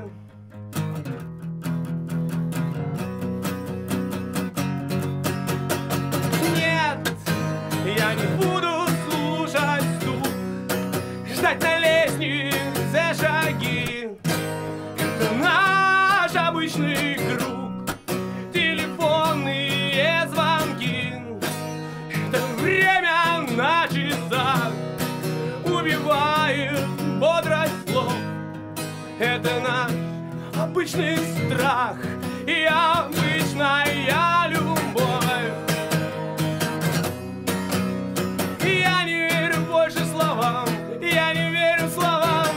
Нет, я не буду слушать стук, ждать на лестнице шаги. Это наш обычный круг, телефонные звонки. Это время на часах убивает бодрость слов. Это наш обычный страх и обычная любовь. Я не верю больше словам, я не верю словам.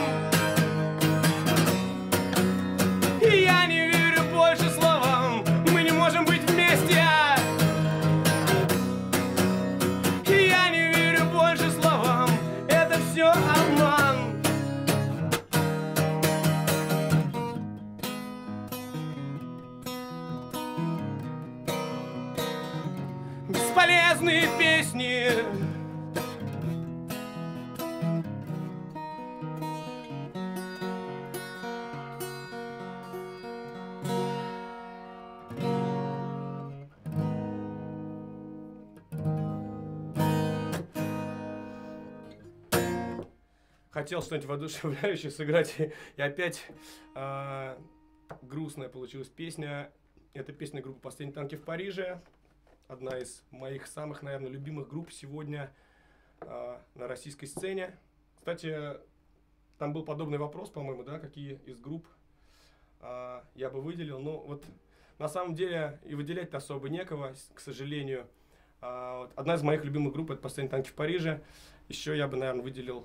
Я не верю больше словам, мы не можем быть вместе. Я не верю больше словам, это все обман. Бесполезные песни. хотел что-нибудь воодушевляющее сыграть, и опять грустная получилась песня. Это песня группы «Последние танки в Париже». Одна из моих самых, наверное, любимых групп сегодня на российской сцене. Кстати, там был подобный вопрос, по-моему, да, какие из групп я бы выделил. Ну, вот на самом деле и выделять-то особо некого, к сожалению. Вот, одна из моих любимых групп — это «Последние танки в Париже». Еще я бы, наверное, выделил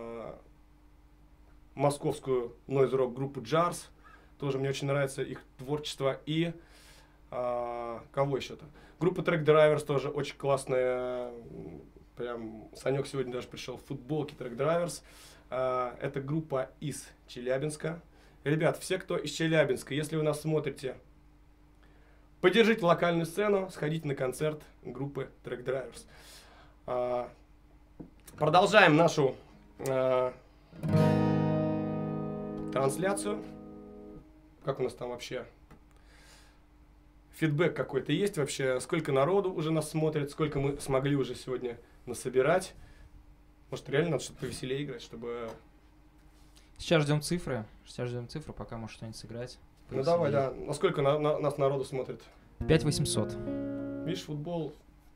московскую нойз-рок группу «Джарс». Тоже мне очень нравится их творчество. И кого еще-то? Группа Track Drivers тоже очень классная. Прям Санек сегодня даже пришел в футболке Track Drivers. Это группа из Челябинска. Ребят, все, кто из Челябинска, если вы нас смотрите, поддержите локальную сцену, сходите на концерт группы Track Drivers. Продолжаем нашу трансляцию. Как у нас там вообще? Фидбэк какой-то есть вообще? Сколько народу уже нас смотрит? Сколько мы смогли уже сегодня насобирать? Может, реально надо что-то повеселее играть, чтобы... Сейчас ждем цифры. Пока может что-нибудь сыграть. Ну давай, да. Насколько нас народу смотрит? 5800. Видишь, футбол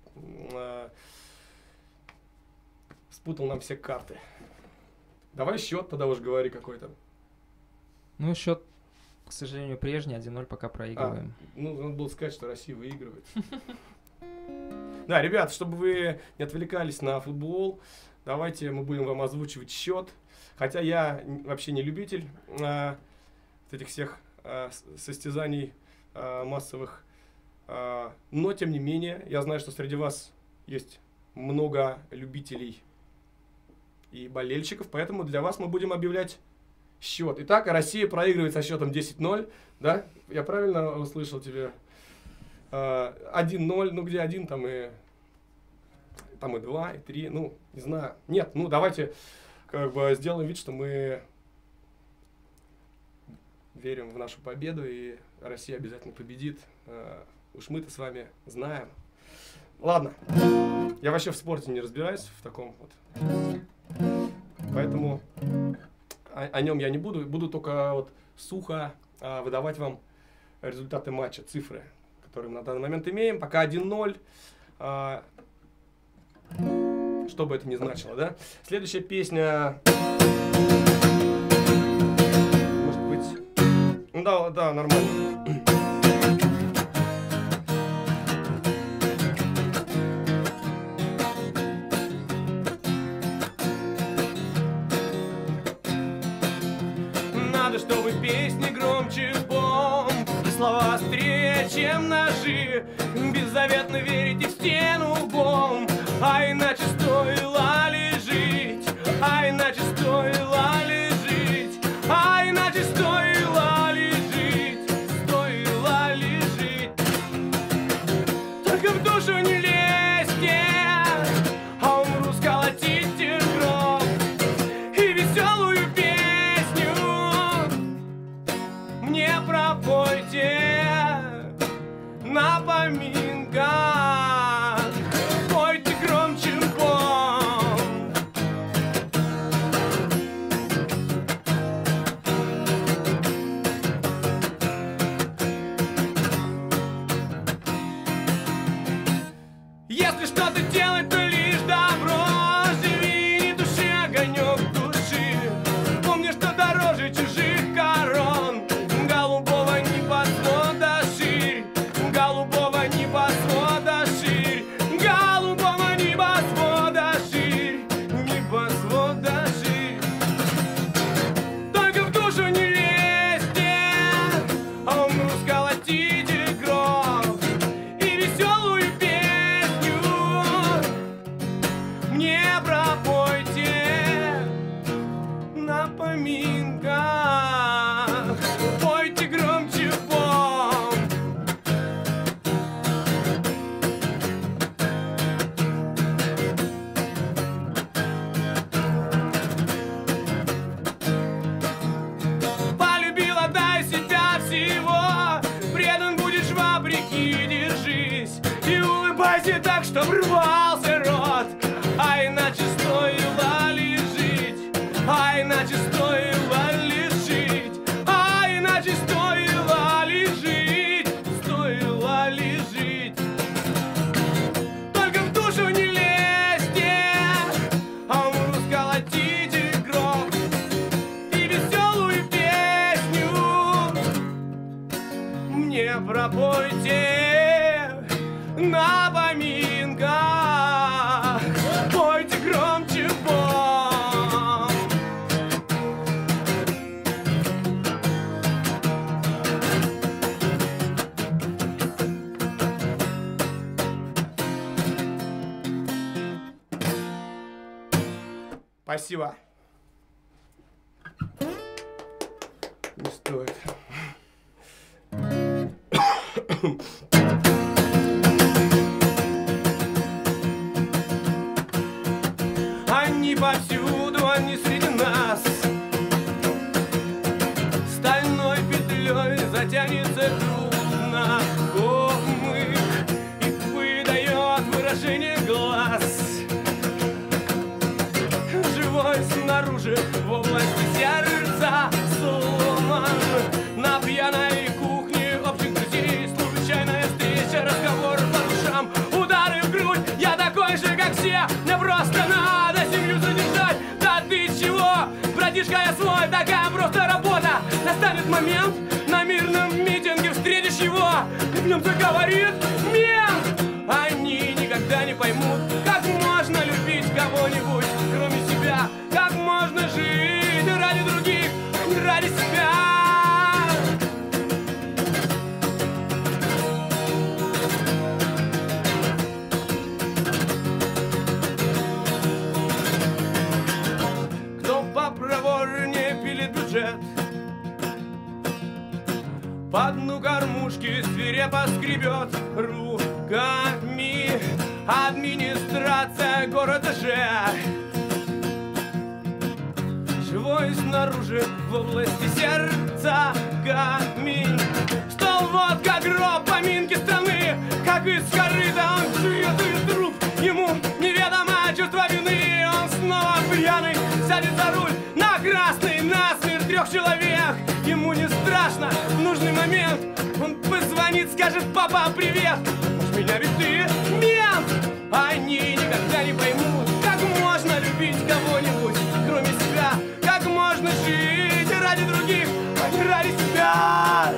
спутал нам все карты. Давай счет тогда уж говори какой-то. Ну, счет, к сожалению, прежний. 1-0 пока проигрываем. Ну, надо было сказать, что Россия выигрывает. Да, ребят, чтобы вы не отвлекались на футбол, давайте мы будем вам озвучивать счет. Хотя я вообще не любитель этих всех состязаний массовых. Но, тем не менее, я знаю, что среди вас есть много любителей и болельщиков, поэтому для вас мы будем объявлять счет. Итак, Россия проигрывает со счетом 10-0, да? Я правильно услышал тебя? 1-0, ну где 1, там и 2, и 3, ну, не знаю. Нет, ну давайте как бы сделаем вид, что мы верим в нашу победу, и Россия обязательно победит. Уж мы-то с вами знаем. Ладно, я вообще в спорте не разбираюсь, в таком вот. Поэтому о нем я не буду. Буду только вот сухо выдавать вам результаты матча, цифры, которые мы на данный момент имеем. Пока 1-0. Что бы это ни значило, да? Следующая песня... Может быть... Ну да, нормально. Надо, чтобы песни громче бомб, и слова острее, чем ножи. Беззаветно верите в стену бомб, а иначе стоило ли жить, а иначе стоило ли жить, а иначе стоило ли жить, стоило ли жить. Только в душу не лезьте, а умру, сколотите гроб и веселую песню мне пропойте на поминках. Пойте громче бомб. Если что-то делать, то лишь добро. Живи, души, огонек души. Помни, что дороже чужих корон. Голубого небосвода ширь, голубого небосвода ширь, голубого небосвода ширь, небосвода ширь. Только в душу не лезьте, а умру, сколотите гроб и веселую песню мне пропойте на поминках. Пойте громче бомб. Полюбила, дай себя всего, предан будешь вопреки, держись и улыбайся так, чтоб рвался рот, а иначе стоило ли жить, а мне пропойте на поминках, пойте громче бом. Спасибо. Не стоит. Они повсюду, они среди нас. Стальной петлей затянется круг знакомых и выдает выражение глаз. Живой снаружи, в области сердца сломан. На пьяной кухне общих друзей случайная встреча, разговор по душам, удары в грудь. Я такой же, как все, мне просто надо семью задержать. Да ты чего, братишка, я свой, такая просто работа. Настанет момент, на мирном митинге встретишь его, и в нем заговорит мент. Они никогда не поймут, как можно любить кого-нибудь, кроме себя. Как можно жить ради других, а не ради себя. Кто попроворнее пилит бюджет, по дну кормушки свирепо скребет руками администрация города Ж. Живой снаружи, в области сердца камень. Стол, водка, гроб, поминки страны, как из корыта он жует и труп. Ему неведомо чувство вины, он снова пьяный сядет за руль на красный насмерть 3 человек. Ему не страшно, в нужный момент он позвонит, скажет: папа, привет, уж меня ведь ты мент. Они никогда не поймут, как можно любить кого-нибудь, кроме себя. Как можно жить ради других, а не ради себя.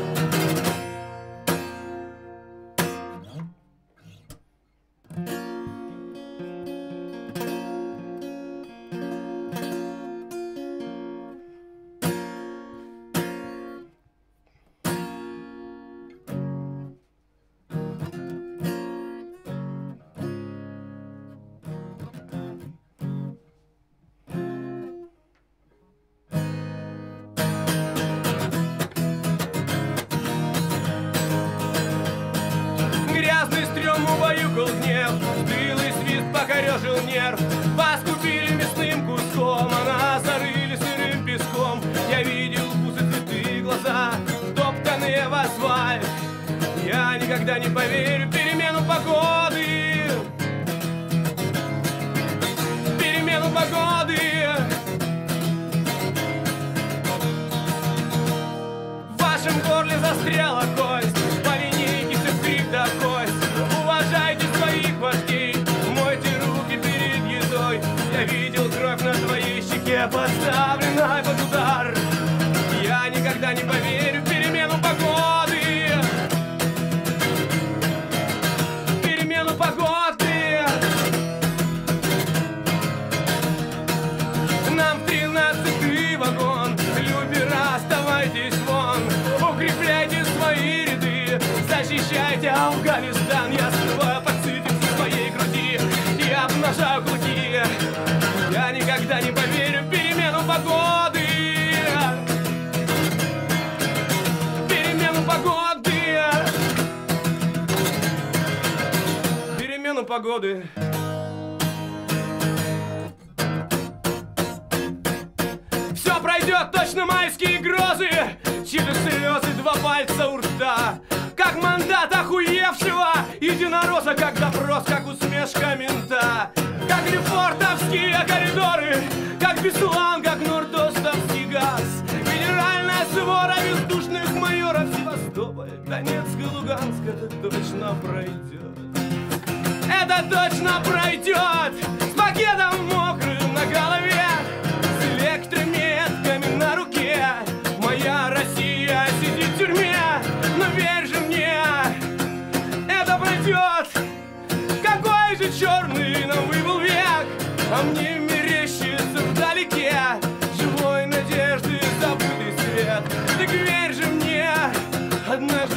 Убаюкал гнев, стылый свист покорежил нерв. Вас купили мясным куском, а нас зарыли сырым песком. Я видел вкусы, цветы, глаза, топтанные в асфальт. Я никогда не поверю в перемену погоды. Перемену погоды. В вашем горле застряла кость, по линейке все крик да кость. Уважайте своих вождей, мойте руки перед едой. Я видел кровь на твоей щеке, подставленной под удар. Я никогда не поверю в перемену погоды. Перемену погоды. Нам в 13-й вагон, любера, оставайтесь вон. Укрепляйте свои ряды, защищайте Афганистан. Я скрываю пацифик в своей груди и обнажаю клыки. Я никогда не поверю в перемену погоды. Перемену погоды. Перемену погоды. Все пройдет, точно майские грозы. Чьи-то слезы, 2 пальца у рта. Как мандат охуевшего единоросса, как допрос, как усмешка мента. Как лефортовские коридоры, как Беслан, как нордостовский газ. Генеральная свора бездушных майоров Севастополя, Донецк и Луганск. Это точно пройдет. Это точно пройдет. С пакетом мокрым на голове, с электрометками на руке. Моя Россия сидит в тюрьме, но верь же мне,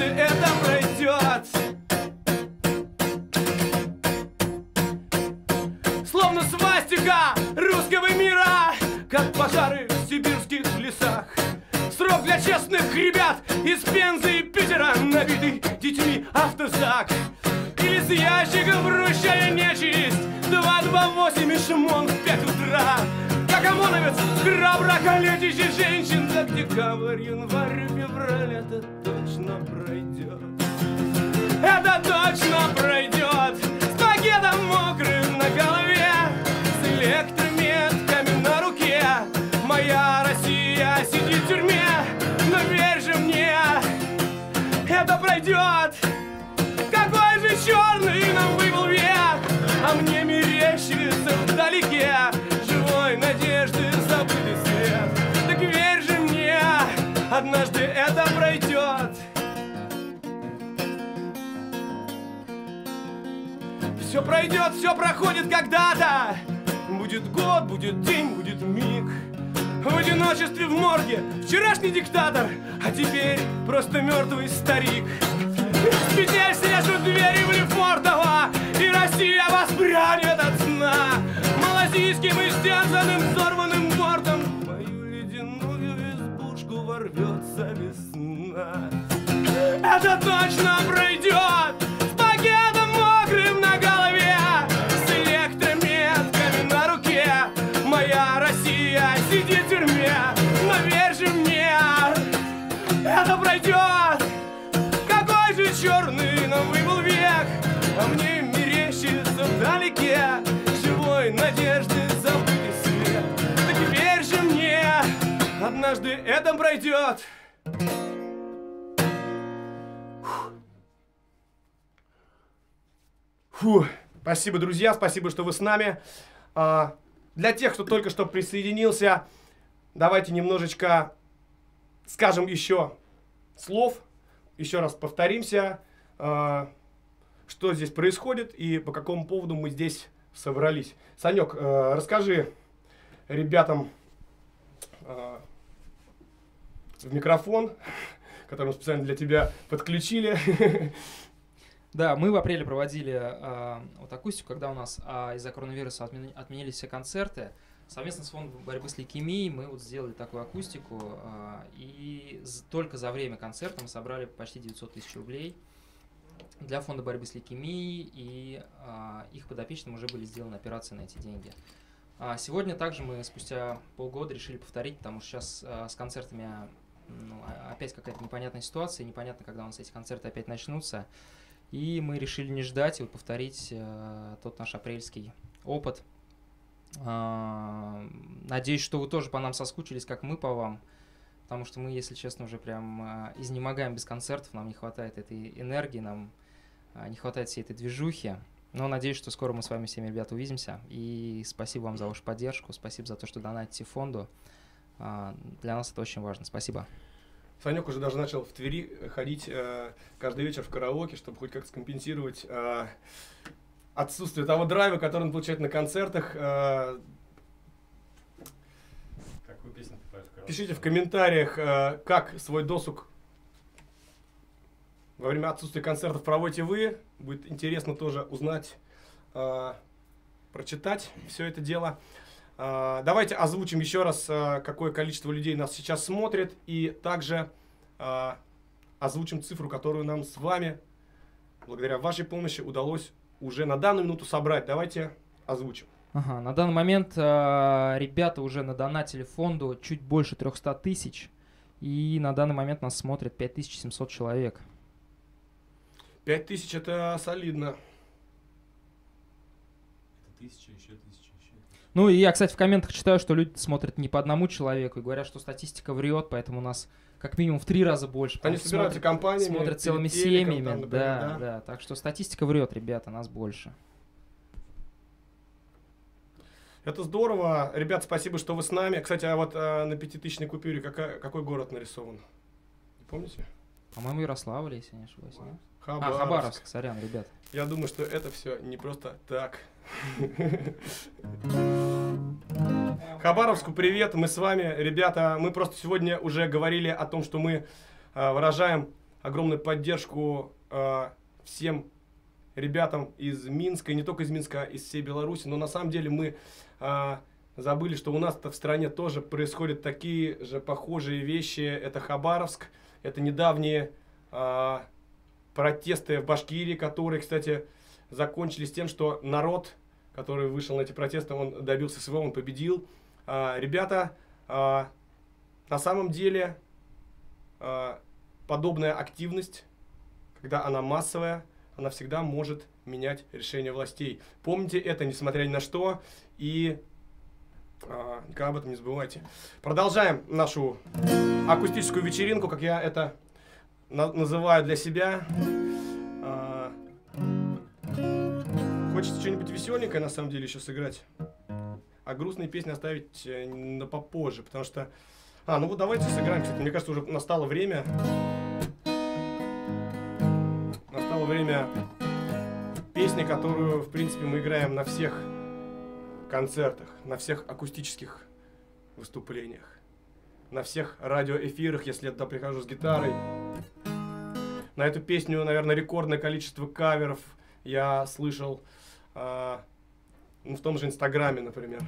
однажды это пройдет. Словно свастика русского мира, как пожары в сибирских лесах. Срок для честных ребят из Пензы и Питера, набитый детьми автозак. Или с ящиком вручая нечисть 228 и шмон в 5 утра. Как ОМОНовец, храбро калечащий женщин. Так декабрь, январь, февраль, это точно пройдет. Это точно пройдет. С пакетом мокрым на голове, с электрометками на руке. Моя Россия сидит в тюрьме, но верь же мне, это пройдет. Какой же черный нам выпал век, а мне мерещится вдалеке живой надежды забытый свет. Так верь же мне, однажды это пройдет. Все пройдет, все проходит когда-то. Будет год, будет день, будет миг. В одиночестве в морге вчерашний диктатор, а теперь просто мертвый старик. С петель срежут двери в Лефортово, и Россия воспрянет от сна. Малазийским и стянутым взорванным бортом в мою ледяную избушку ворвется весна. Это точно пройдет. С пакетом мокрым на голове, с электрометками на руке. Моя Россия сидит в тюрьме, но верь же мне, это пройдет. Какой же черный нам выпал век, а мне мерещится вдалеке живой надежды забытый свет. Так верь же мне, однажды это пройдет. Фу. Спасибо, друзья, спасибо, что вы с нами. Для тех, кто только что присоединился, давайте немножечко скажем еще слов, еще раз повторимся, что здесь происходит и по какому поводу мы здесь собрались. Санек, расскажи ребятам в микрофон, который мы специально для тебя подключили. Да, мы в апреле проводили вот акустику, когда у нас из-за коронавируса отменились все концерты. Совместно с фондом борьбы с лейкемией мы вот сделали такую акустику, и только за время концерта мы собрали почти 900 тысяч рублей для фонда борьбы с лейкемией, и их подопечным уже были сделаны операции на эти деньги. Сегодня также мы спустя полгода решили повторить, потому что сейчас с концертами опять какая-то непонятная ситуация, непонятно, когда у нас эти концерты опять начнутся. И мы решили не ждать и вот повторить тот наш апрельский опыт. Надеюсь, что вы тоже по нам соскучились, как мы по вам. Потому что мы, если честно, уже прям изнемогаем без концертов. Нам не хватает этой энергии, нам не хватает всей этой движухи. Но надеюсь, что скоро мы с вами всеми, ребята, увидимся. И спасибо вам за вашу поддержку. Спасибо за то, что донатите фонду. Для нас это очень важно. Спасибо. Санек уже даже начал в Твери ходить каждый вечер в караоке, чтобы хоть как-то скомпенсировать отсутствие того драйва, который он получает на концертах. Какую песню ты поешь в караоке? Пишите в комментариях, как свой досуг во время отсутствия концертов проводите вы. Будет интересно тоже узнать, прочитать все это дело. Давайте озвучим еще раз, какое количество людей нас сейчас смотрит, и также озвучим цифру, которую нам с вами, благодаря вашей помощи, удалось уже на данную минуту собрать. Давайте озвучим. Ага, на данный момент ребята уже надонатили фонду чуть больше 300 тысяч, и на данный момент нас смотрит 5700 человек. 5000 это солидно. Это 1000, еще 1000. Ну и я, кстати, в комментах читаю, что люди смотрят не по одному человеку и говорят, что статистика врет, поэтому у нас как минимум в 3 раза больше. Они собираются компаниями, смотрят целыми телеком, семьями, там, например, да. Так что статистика врет, ребята, нас больше. Это здорово. Ребят, спасибо, что вы с нами. Кстати, а вот на 5000-ной купюре какой город нарисован? Помните? По-моему, Ярославль, если не ошибаюсь. Нет? Хабаровск. Сорян, ребят. Я думаю, что это все не просто так. Хабаровску привет, мы с вами. Ребята, мы просто сегодня уже говорили о том, что мы выражаем огромную поддержку всем ребятам из Минска, и не только из Минска, а из всей Беларуси. Но на самом деле мы забыли, что у нас-то в стране тоже происходят такие же похожие вещи. Это Хабаровск, это недавние протесты в Башкирии, которые, кстати, закончились тем, что народ, который вышел на эти протесты, он добился своего, он победил. Ребята, на самом деле подобная активность, когда она массовая, она всегда может менять решение властей. Помните это, несмотря ни на что, и никогда об этом не забывайте. Продолжаем нашу акустическую вечеринку, как я это называю для себя. Хочется что-нибудь веселенькое, на самом деле, еще сыграть. А грустные песни оставить на попозже, потому что... ну вот давайте сыграем, кстати. Мне кажется, уже настало время. Настало время песни, которую, в принципе, мы играем на всех концертах, на всех акустических выступлениях, на всех радиоэфирах, если я туда прихожу с гитарой. На эту песню, наверное, рекордное количество каверов я слышал в том же Инстаграме, например.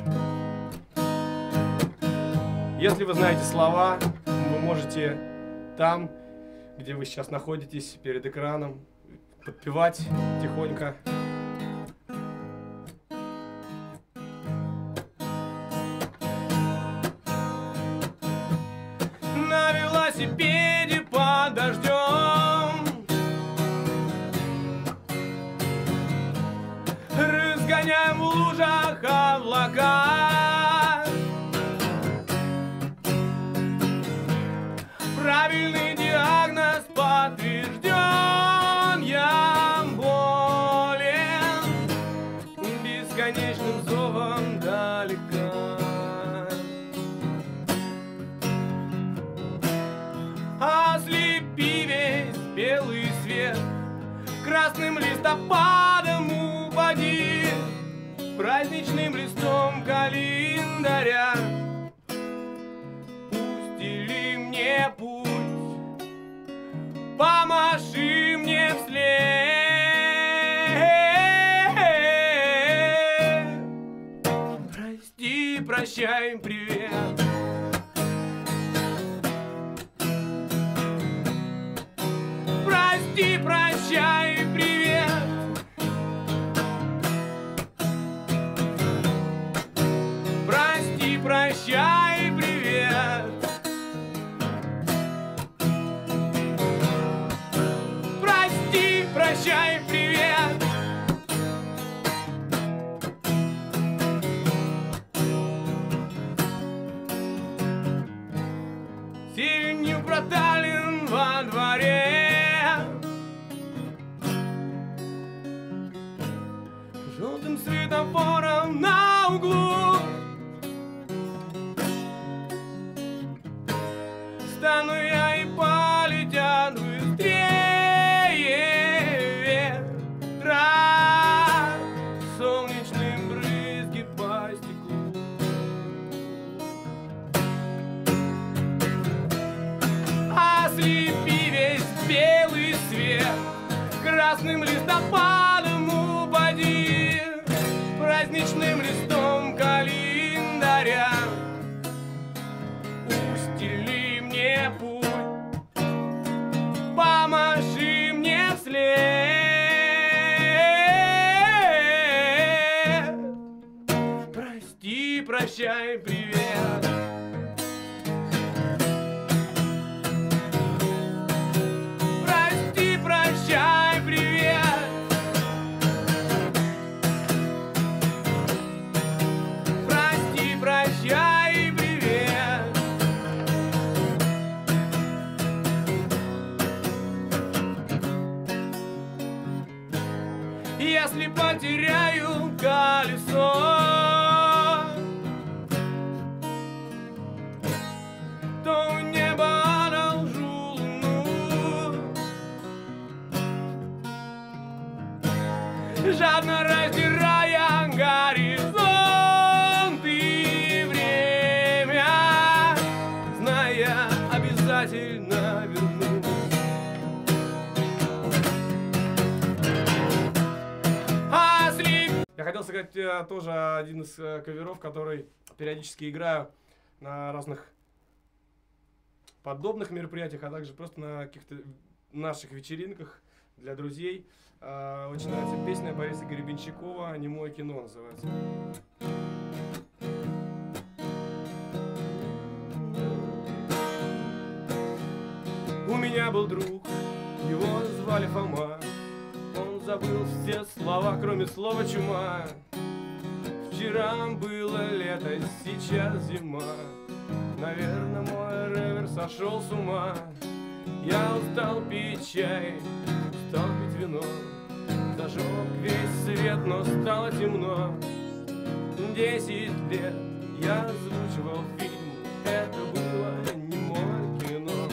Если вы знаете слова, вы можете там, где вы сейчас находитесь, перед экраном, подпевать тихонько. На велосипеде под дождем разгоняем в лужах облака. Правильный диагноз подтвержден. Я болен бесконечным зовом далека. Ослепи весь белый свет, красным листопадом упади, праздничным листом календаря устели мне путь, помаши мне вслед. Прости, прощай, привет. Прости, прощай, привет. Прости, прощай, привет. Прости, прощай, привет. Сиренью протален во дворе, желтым светофором на углу. Стану я и полетят быстрее ветра, солнечные брызги по стеклу. Ослепи весь белый свет, красным листопадом упади, праздничным листом календаря устели мне путь, помаши мне вслед. Прости, прощай, привет. Прости, прощай, привет. Прости, прощай, привет. Если потеряю колесо, то в небо одолжу луну. Жадно раздирая горизонт и время, зная, обязательно вернусь. хотел сыграть тоже один из каверов, который периодически играю на разных подобных мероприятиях, а также просто на каких-то наших вечеринках для друзей. Очень нравится песня Бориса Гребенщикова «Немое кино» называется. У меня был друг, его звали Фома. Он забыл все слова, кроме слова «чума». Вчера было лето, сейчас зима. Наверное, мой ревер сошел с ума. Я устал пить чай, устал пить вино. Зажег весь свет, но стало темно. 10 лет я озвучивал фильм. Это было немое кино.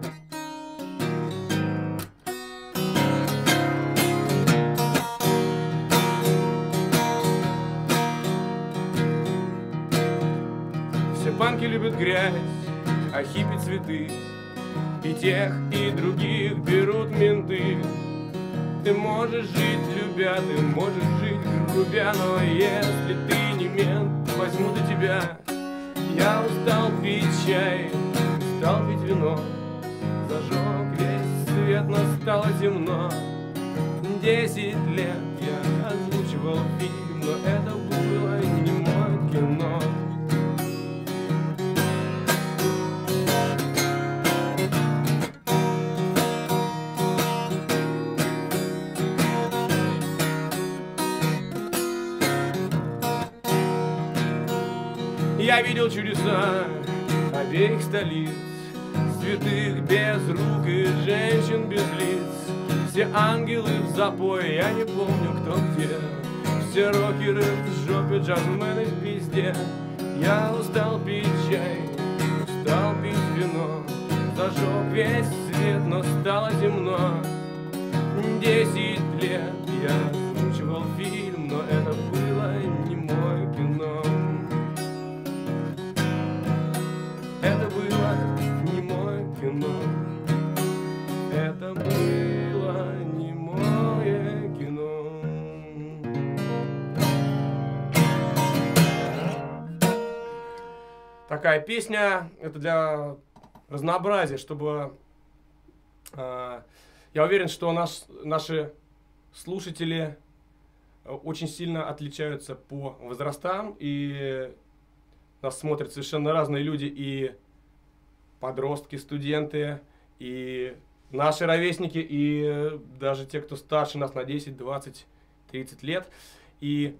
Все панки любят грязь, а хиппи цветы. И тех, и других берут менты. Ты можешь жить, любя, ты можешь жить, грубя. Но если ты не мент, возьмут и тебя. Я устал пить чай, устал пить вино. Зажег весь свет, но стало темно. 10 лет я озвучивал фильм, но это было не мое кино. Я видел чудеса обеих столиц, святых без рук и женщин без лиц. Все ангелы в запое, я не помню кто где. Все рокеры в жопе, джазмены в пизде. Я устал пить чай, устал пить вино. Зажег весь свет, но стало темно. 10 лет я озвучивал фильм, но это было не мое кино. Это было не мое кино. Это было не мое кино. Такая песня, это для разнообразия, чтобы... я уверен, что наши слушатели очень сильно отличаются по возрастам, и нас смотрят совершенно разные люди, и подростки, студенты, и наши ровесники, и даже те, кто старше нас на 10, 20, 30 лет. И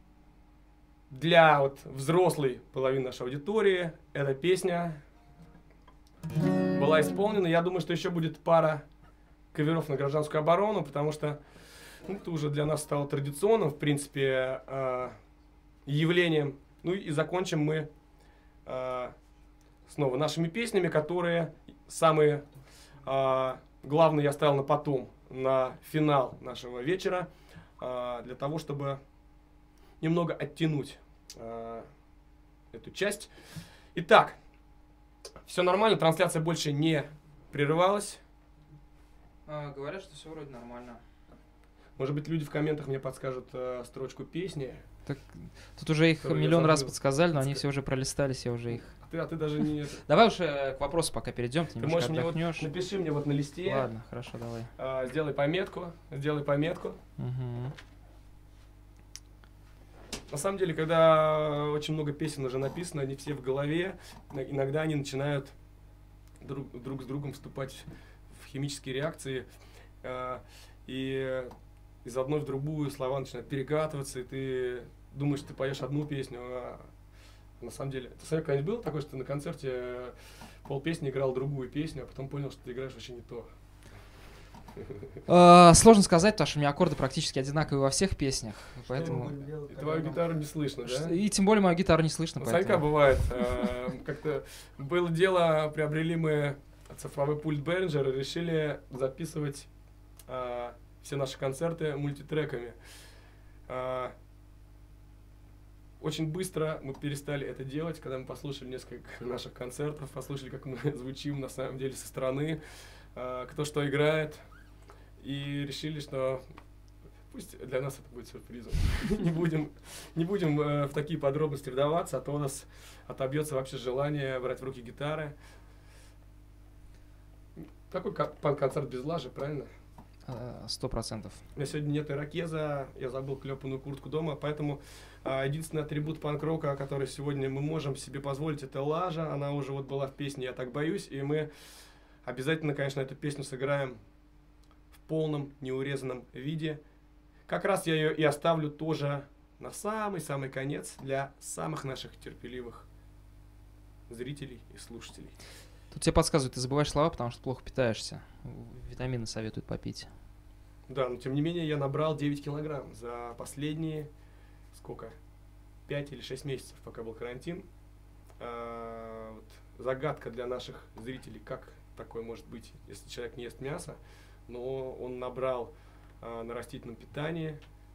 для вот взрослой половины нашей аудитории эта песня была исполнена. Я думаю, что еще будет пара каверов на гражданскую оборону, потому что это уже для нас стало традиционным, в принципе, явлением. Ну и закончим мы снова нашими песнями, которые самые главные я оставил на потом, на финал нашего вечера, для того, чтобы немного оттянуть эту часть. Итак, все нормально, трансляция больше не прерывалась. Говорят, что все вроде нормально. Может быть, люди в комментах мне подскажут строчку песни. Так, тут уже их миллион раз подсказали, но они все уже пролистались, я уже их... А ты даже не... Давай уж к вопросу пока перейдем, ты можешь мне вот напиши мне вот на листе. Ладно, хорошо, давай. Сделай пометку. Угу. На самом деле, когда очень много песен уже написано, они все в голове, иногда они начинают друг с другом вступать в химические реакции, и из одной в другую слова начинают перекатываться, и ты думаешь, ты поешь одну песню, а на самом деле... Ты сам когда-нибудь был такой, что ты на концерте полпесни играл другую песню, а потом понял, что ты играешь вообще не то? Сложно сказать, потому что у меня аккорды практически одинаковые во всех песнях, поэтому... И твою гитару не слышно, да? И тем более мою гитару не слышно, поэтому... Санька бывает. Как-то было дело, приобрели мы цифровой пульт Behringer и решили записывать все наши концерты мультитреками. Очень быстро мы перестали это делать, когда мы послушали несколько наших концертов, послушали, как мы звучим на самом деле со стороны, кто что играет, и решили, что пусть для нас это будет сюрпризом. Не будем в такие подробности вдаваться, а то у нас отобьется вообще желание брать в руки гитары. Такой панк-концерт без лажи, правильно? 100%. У меня сегодня нет ирокеза, я забыл клепанную куртку дома, поэтому единственный атрибут панк-рока, который сегодня мы можем себе позволить, это лажа. Она уже вот была в песне «Я так боюсь», и мы обязательно, конечно, эту песню сыграем в полном неурезанном виде. Как раз я ее и оставлю тоже на самый-самый конец для самых наших терпеливых зрителей и слушателей. Тут тебе подсказывают, ты забываешь слова, потому что плохо питаешься. Витамины советуют попить. Да, но тем не менее я набрал 9 килограмм за последние, сколько, 5 или 6 месяцев, пока был карантин. Вот, загадка для наших зрителей, как такое может быть, если человек не ест мясо, но он набрал на растительном питании.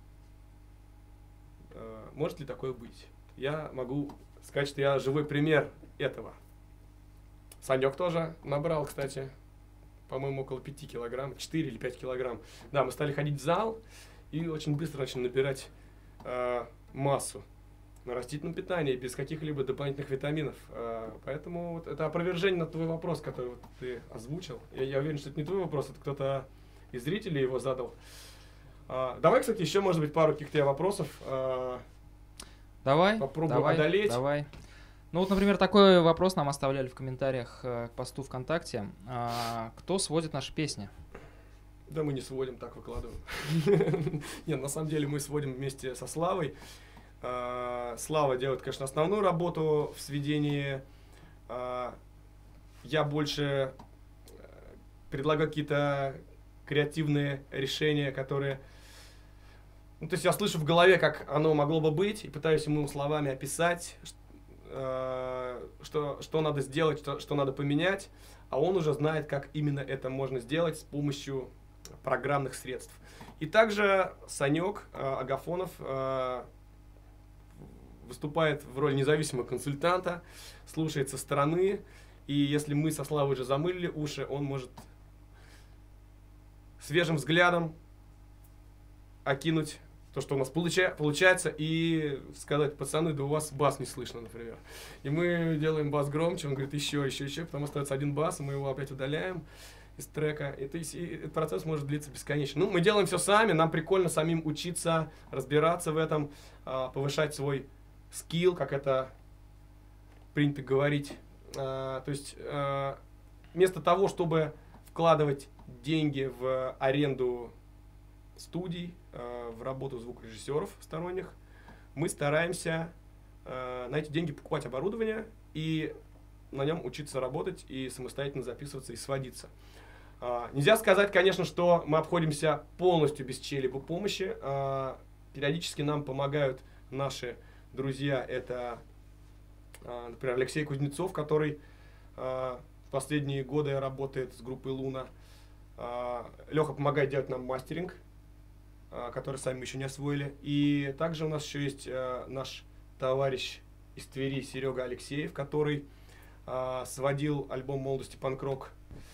Может ли такое быть? Я могу сказать, что я живой пример этого. Санек тоже набрал, кстати, по-моему, около 5 килограмм, 4 или 5 килограмм. Да, мы стали ходить в зал и очень быстро начали набирать массу на растительном питании, без каких-либо дополнительных витаминов. Поэтому вот это опровержение на твой вопрос, который вот ты озвучил. Я уверен, что это не твой вопрос, это кто-то из зрителей его задал. Давай, кстати, еще, может быть, пару каких-то вопросов. Давай. Попробуем одолеть. Давай. Ну вот, например, такой вопрос нам оставляли в комментариях к посту ВКонтакте. Кто сводит наши песни? Да мы не сводим, так выкладываем. Нет, на самом деле мы сводим вместе со Славой. Слава делает, конечно, основную работу в сведении. Я больше предлагаю какие-то креативные решения, которые... Ну, то есть я слышу в голове, как оно могло бы быть, и пытаюсь ему словами описать, что надо сделать, что надо поменять, а он уже знает, как именно это можно сделать с помощью программных средств. И также Санек Агафонов выступает в роли независимого консультанта, слушает со стороны, и если мы со Славой уже замылили уши, он может свежим взглядом окинуть то, что у нас получается, и сказать: пацаны, да у вас бас не слышно, например. И мы делаем бас громче, он говорит: еще, потом остается один бас, и мы его опять удаляем из трека. И этот процесс может длиться бесконечно. Ну, мы делаем все сами, нам прикольно самим учиться, разбираться в этом, повышать свой скилл, как это принято говорить. То есть вместо того, чтобы вкладывать деньги в аренду студий, в работу звукорежиссеров сторонних, мы стараемся на эти деньги покупать оборудование и на нем учиться работать и самостоятельно записываться и сводиться. Нельзя сказать, конечно, что мы обходимся полностью без чьей-либо помощи. Периодически нам помогают наши друзья. Это, например, Алексей Кузнецов, который в последние годы работает с группой «Луна». Леха помогает делать нам мастеринг, который сами еще не освоили. И также у нас еще есть наш товарищ из Твери Серега Алексеев, который сводил альбом «Молодости панк-рок».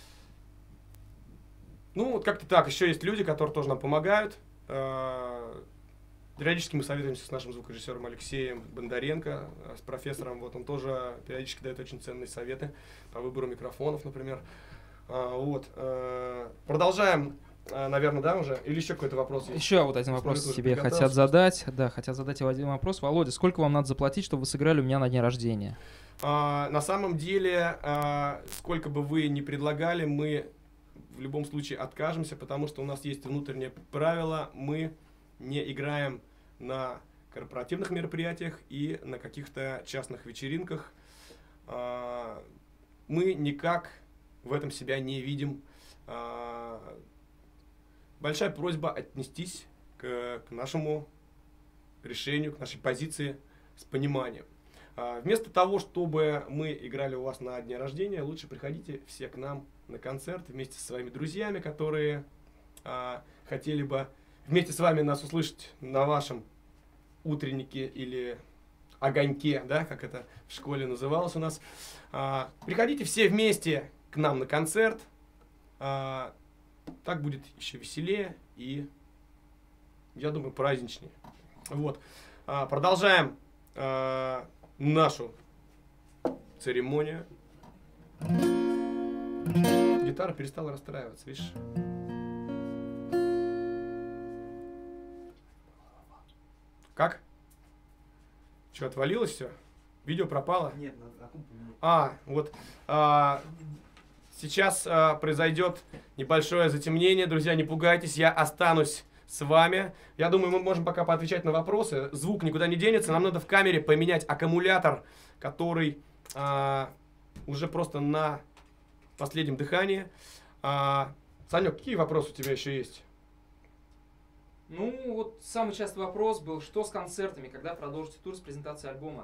Ну, вот как-то так. Еще есть люди, которые тоже нам помогают. Периодически мы советуемся с нашим звукорежиссером Алексеем Бондаренко, с профессором. Вот он тоже периодически дает очень ценные советы по выбору микрофонов, например. Вот. Продолжаем, наверное, да, уже? Или еще какой-то вопрос есть? Еще вот один вопрос тебе хотят задать. Да, хотят задать один вопрос. Володя, сколько вам надо заплатить, чтобы вы сыграли у меня на дне рождения? На самом деле, сколько бы вы ни предлагали, мы в любом случае откажемся, потому что у нас есть внутреннее правило: мы не играем на корпоративных мероприятиях и на каких-то частных вечеринках. Мы никак в этом себя не видим. Большая просьба отнестись к нашему решению, к нашей позиции с пониманием. Вместо того, чтобы мы играли у вас на дне рождения, лучше приходите все к нам на концерт вместе со своими друзьями, которые хотели бы вместе с вами нас услышать на вашем утреннике или огоньке, да, как это в школе называлось у нас. Приходите все вместе к нам на концерт. Так будет еще веселее и я думаю, праздничнее. Вот. Продолжаем нашу церемонию. Гитара перестала расстраиваться, видишь? Как? Что, отвалилось все? Видео пропало? Нет, на компе нет. Вот. Сейчас произойдет небольшое затемнение. Друзья, не пугайтесь, я останусь с вами. Я думаю, мы можем пока поотвечать на вопросы. Звук никуда не денется. Нам надо в камере поменять аккумулятор, который уже просто на последнем дыхании. Санек, какие вопросы у тебя еще есть? Ну, вот самый частый вопрос был, что с концертами, когда продолжите тур с презентацией альбома?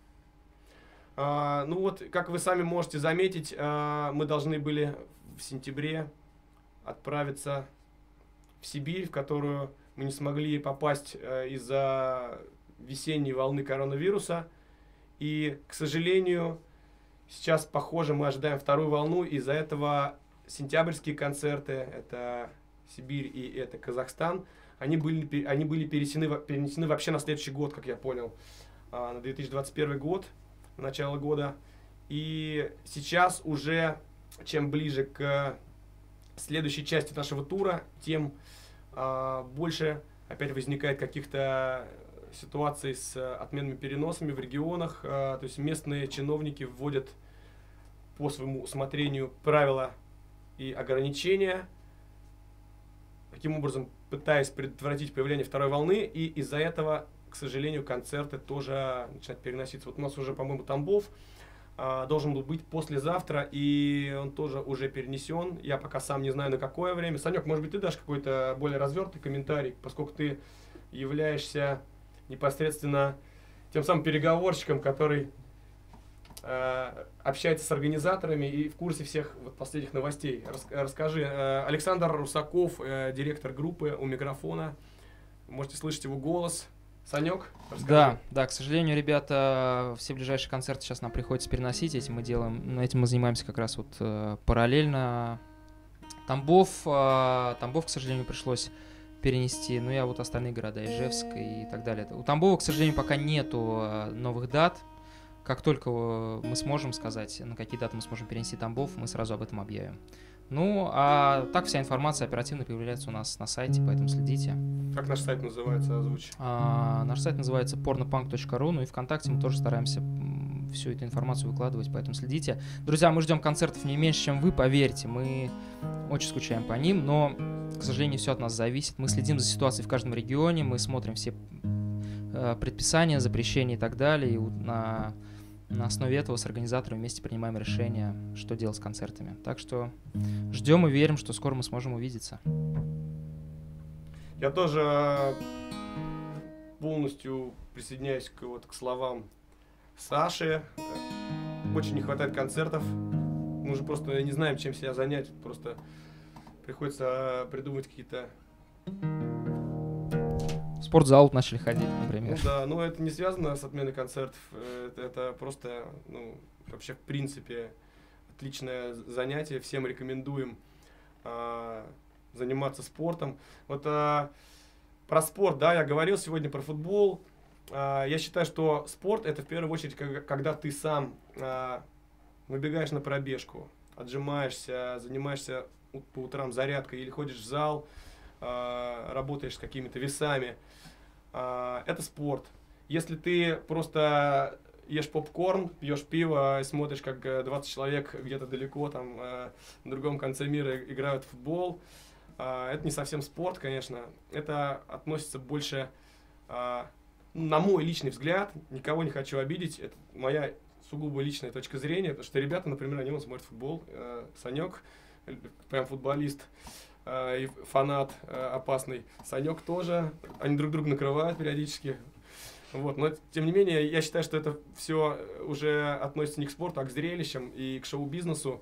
Ну вот, как вы сами можете заметить, мы должны были в сентябре отправиться в Сибирь, в которую мы не смогли попасть из-за весенней волны коронавируса. И, к сожалению, сейчас, похоже, мы ожидаем вторую волну. Из-за этого сентябрьские концерты, это Сибирь и это Казахстан, они были перенесены вообще на следующий год, как я понял, на 2021 год, начало года. И сейчас уже, чем ближе к следующей части нашего тура, тем больше опять возникает каких-то ситуаций с отменными переносами в регионах. То есть местные чиновники вводят по своему усмотрению правила и ограничения, таким образом пытаясь предотвратить появление второй волны, и из-за этого, к сожалению, концерты тоже начинают переноситься. Вот у нас уже, по-моему, Тамбов должен был быть послезавтра, и он тоже уже перенесен. Я пока сам не знаю, на какое время. Санек, может быть, ты дашь какой-то более развернутый комментарий, поскольку ты являешься непосредственно тем самым переговорщиком, который общается с организаторами и в курсе всех вот последних новостей. Расскажи. Александр Русаков, директор группы, у микрофона. Можете слышать его голос. Санек, расскажи. Да, к сожалению, ребята, все ближайшие концерты сейчас нам приходится переносить. Этим мы занимаемся как раз вот параллельно. Тамбов, к сожалению, пришлось перенести, но я вот остальные города, Ижевск и так далее. У Тамбова, к сожалению, пока нету новых дат. Как только мы сможем сказать, на какие даты мы сможем перенести Тамбов, мы сразу об этом объявим. Ну, а так вся информация оперативно появляется у нас на сайте, поэтому следите. Как наш сайт называется, озвучь? Наш сайт называется pornopunk.ru, ну и ВКонтакте мы тоже стараемся всю эту информацию выкладывать, поэтому следите. Друзья, мы ждем концертов не меньше, чем вы, поверьте, мы очень скучаем по ним, но, к сожалению, все от нас зависит. Мы следим за ситуацией в каждом регионе, мы смотрим все предписания, запрещения и так далее, и на основе этого с организаторами вместе принимаем решение, что делать с концертами. Так что ждем и верим, что скоро мы сможем увидеться. Я тоже полностью присоединяюсь к словам Саши. Очень не хватает концертов. Мы уже просто не знаем, чем себя занять. Просто приходится придумать какие-то... В спортзал начали ходить, например. Ну да, но это не связано с отменой концертов. Это просто, вообще в принципе отличное занятие. Всем рекомендуем заниматься спортом. Вот про спорт, да, я говорил сегодня про футбол. Я считаю, что спорт — это в первую очередь, когда ты сам выбегаешь на пробежку, отжимаешься, занимаешься по утрам зарядкой или ходишь в зал, работаешь с какими-то весами. Это спорт. Если ты просто ешь попкорн, пьешь пиво и смотришь, как 20 человек где-то далеко, там, на другом конце мира играют в футбол, это не совсем спорт, конечно. Это относится больше, на мой личный взгляд, никого не хочу обидеть, это моя сугубо личная точка зрения, потому что ребята, например, они смотрят футбол, Санек, прям футболист, и фанат опасный, Санек тоже, они друг друга накрывают периодически. Вот. Но, тем не менее, я считаю, что это все уже относится не к спорту, а к зрелищам и к шоу-бизнесу,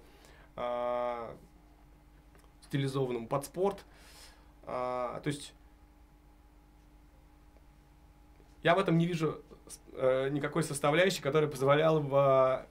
стилизованному под спорт. То есть я в этом не вижу никакой составляющей, которая позволяла бы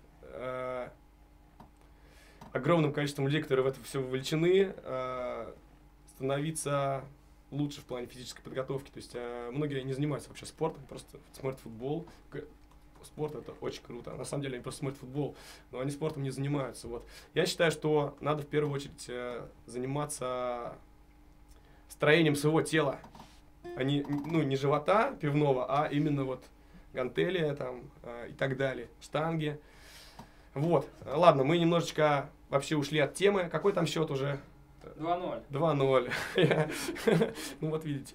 огромным количеством людей, которые в это все вовлечены, становиться лучше в плане физической подготовки. То есть многие не занимаются вообще спортом, просто смотрят футбол. Спорт — это очень круто. На самом деле они просто смотрят футбол, но они спортом не занимаются. Вот. Я считаю, что надо в первую очередь заниматься строением своего тела. Не живота пивного, а именно вот гантели там, и так далее, штанги. Вот. Ладно, мы немножечко вообще ушли от темы. Какой там счет уже? 2-0. 2-0. Ну вот видите.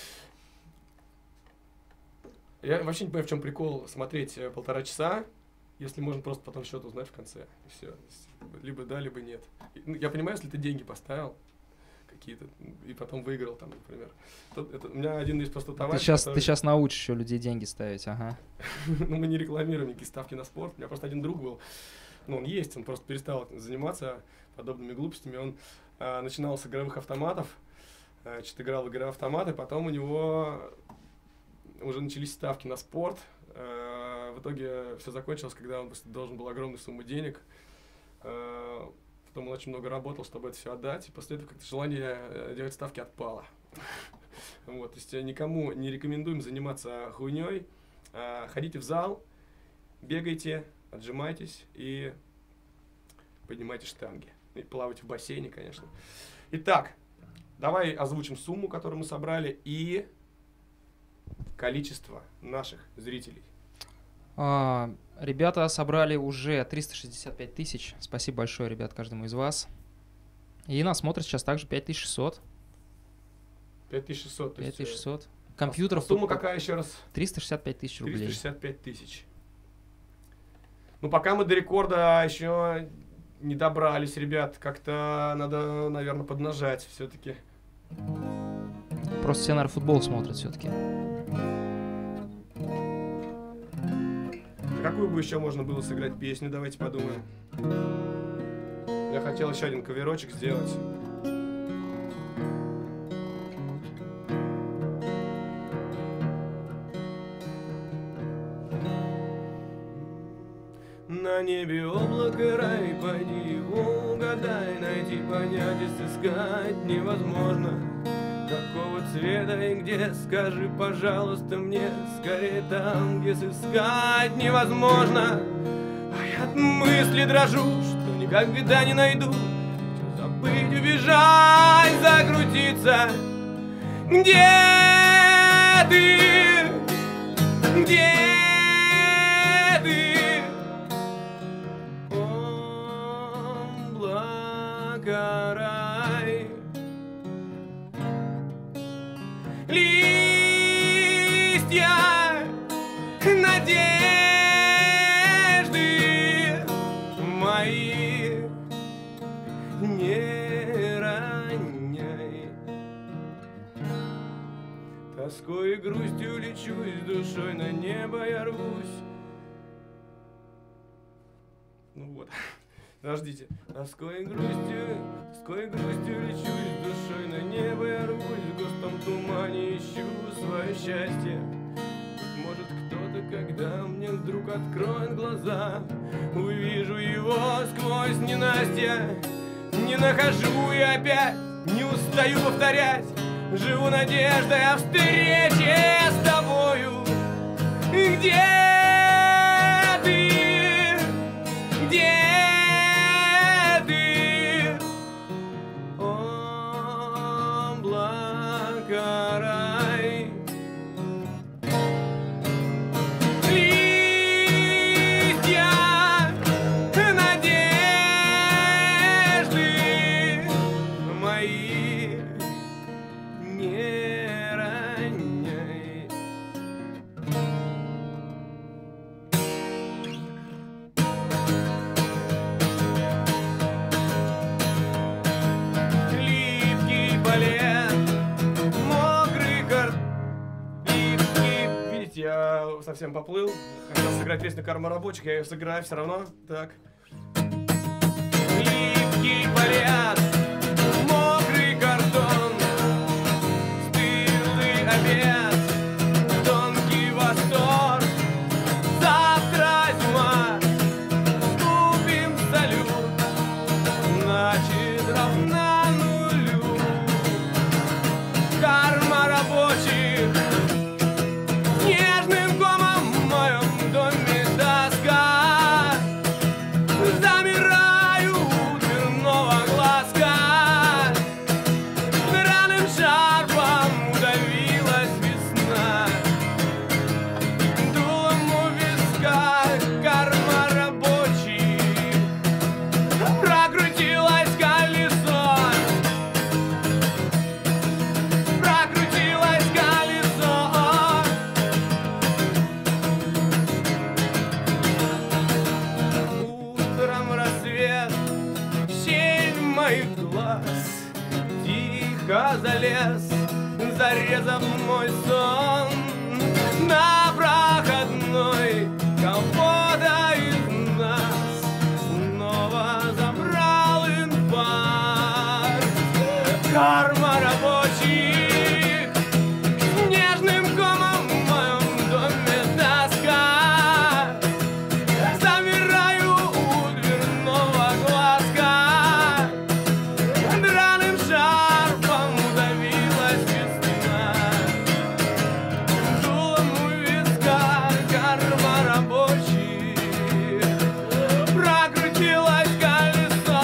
Я вообще не понимаю, в чем прикол смотреть 1,5 часа, если можно просто потом счет узнать в конце. И все. Либо да, либо нет. Я понимаю, если ты деньги поставил какие-то и потом выиграл там, например. У меня один есть просто товарищ. Ты сейчас научишь еще людей деньги ставить, ага. Ну, мы не рекламируем никакие ставки на спорт. У меня просто один друг был, он просто перестал заниматься подобными глупостями. Он начинал с игровых автоматов, играл в игровые автоматы, потом у него уже начались ставки на спорт. В итоге все закончилось, когда он должен был огромную сумму денег. Потом он очень много работал, чтобы это все отдать. И после этого как-то желание делать ставки отпало. Вот, то есть никому не рекомендуем заниматься хуйней. Ходите в зал, бегайте, отжимайтесь и поднимайте штанги. И плавайте в бассейне, конечно. Итак, давай озвучим сумму, которую мы собрали, и количество наших зрителей. Ребята собрали уже 365 тысяч. Спасибо большое, ребят, каждому из вас. И нас смотрит сейчас также 5600. 5600. 5600. Компьютеров. Сумма какая еще раз? 365 тысяч рублей. 365 тысяч. Ну, пока мы до рекорда еще не добрались, ребят. Как-то надо, наверное, поднажать все-таки. Просто все, наверное, футбол смотрят все-таки. Какую бы еще можно было сыграть песню? Давайте подумаем. Я хотел еще один каверочек сделать. На небе облако, рай, пойди угадай, найти, понять и сыскать невозможно. Какого цвета и где, скажи, пожалуйста, мне, скорее там, где сыскать невозможно. А я от мысли дрожу, что никогда не найду, что забыть, убежать, закрутиться. Где ты? Где ты? Облако, рай. Листья надежды мои не роняй. Тоской и грустью лечусь, душой на небо я рвусь. Ну вот, подождите. Тоской и грустью лечусь, душой на небо я рвусь. В густом тумане ищу свое счастье. Быть может, кто-то, когда мне вдруг откроет глаза, увижу его сквозь ненастье. Не нахожу и опять не устаю повторять. Живу надеждой о встрече с тобою. Где ты? Где ты? Облако, рай. Листья надежды мои не роняй. Липкий балет, мокрый карт. Видите, я совсем поплыл. Хотел сыграть песню «Карма рабочих», я ее сыграю все равно. Так. Липкий балет, мокрый картон, стылый обед, тонкий восторг. Завтра зима, купим салют, значит равна нулю. залез, зарезав мой сон на проходной. Кого-то из нас снова забрал инфаркт. Карма рабочих с нежным комом в моем доме тоска. Замираю у дверного глазка, драным шарфом удавилась весна. Дулом у виска карма рабочих, прокрутилось колесо.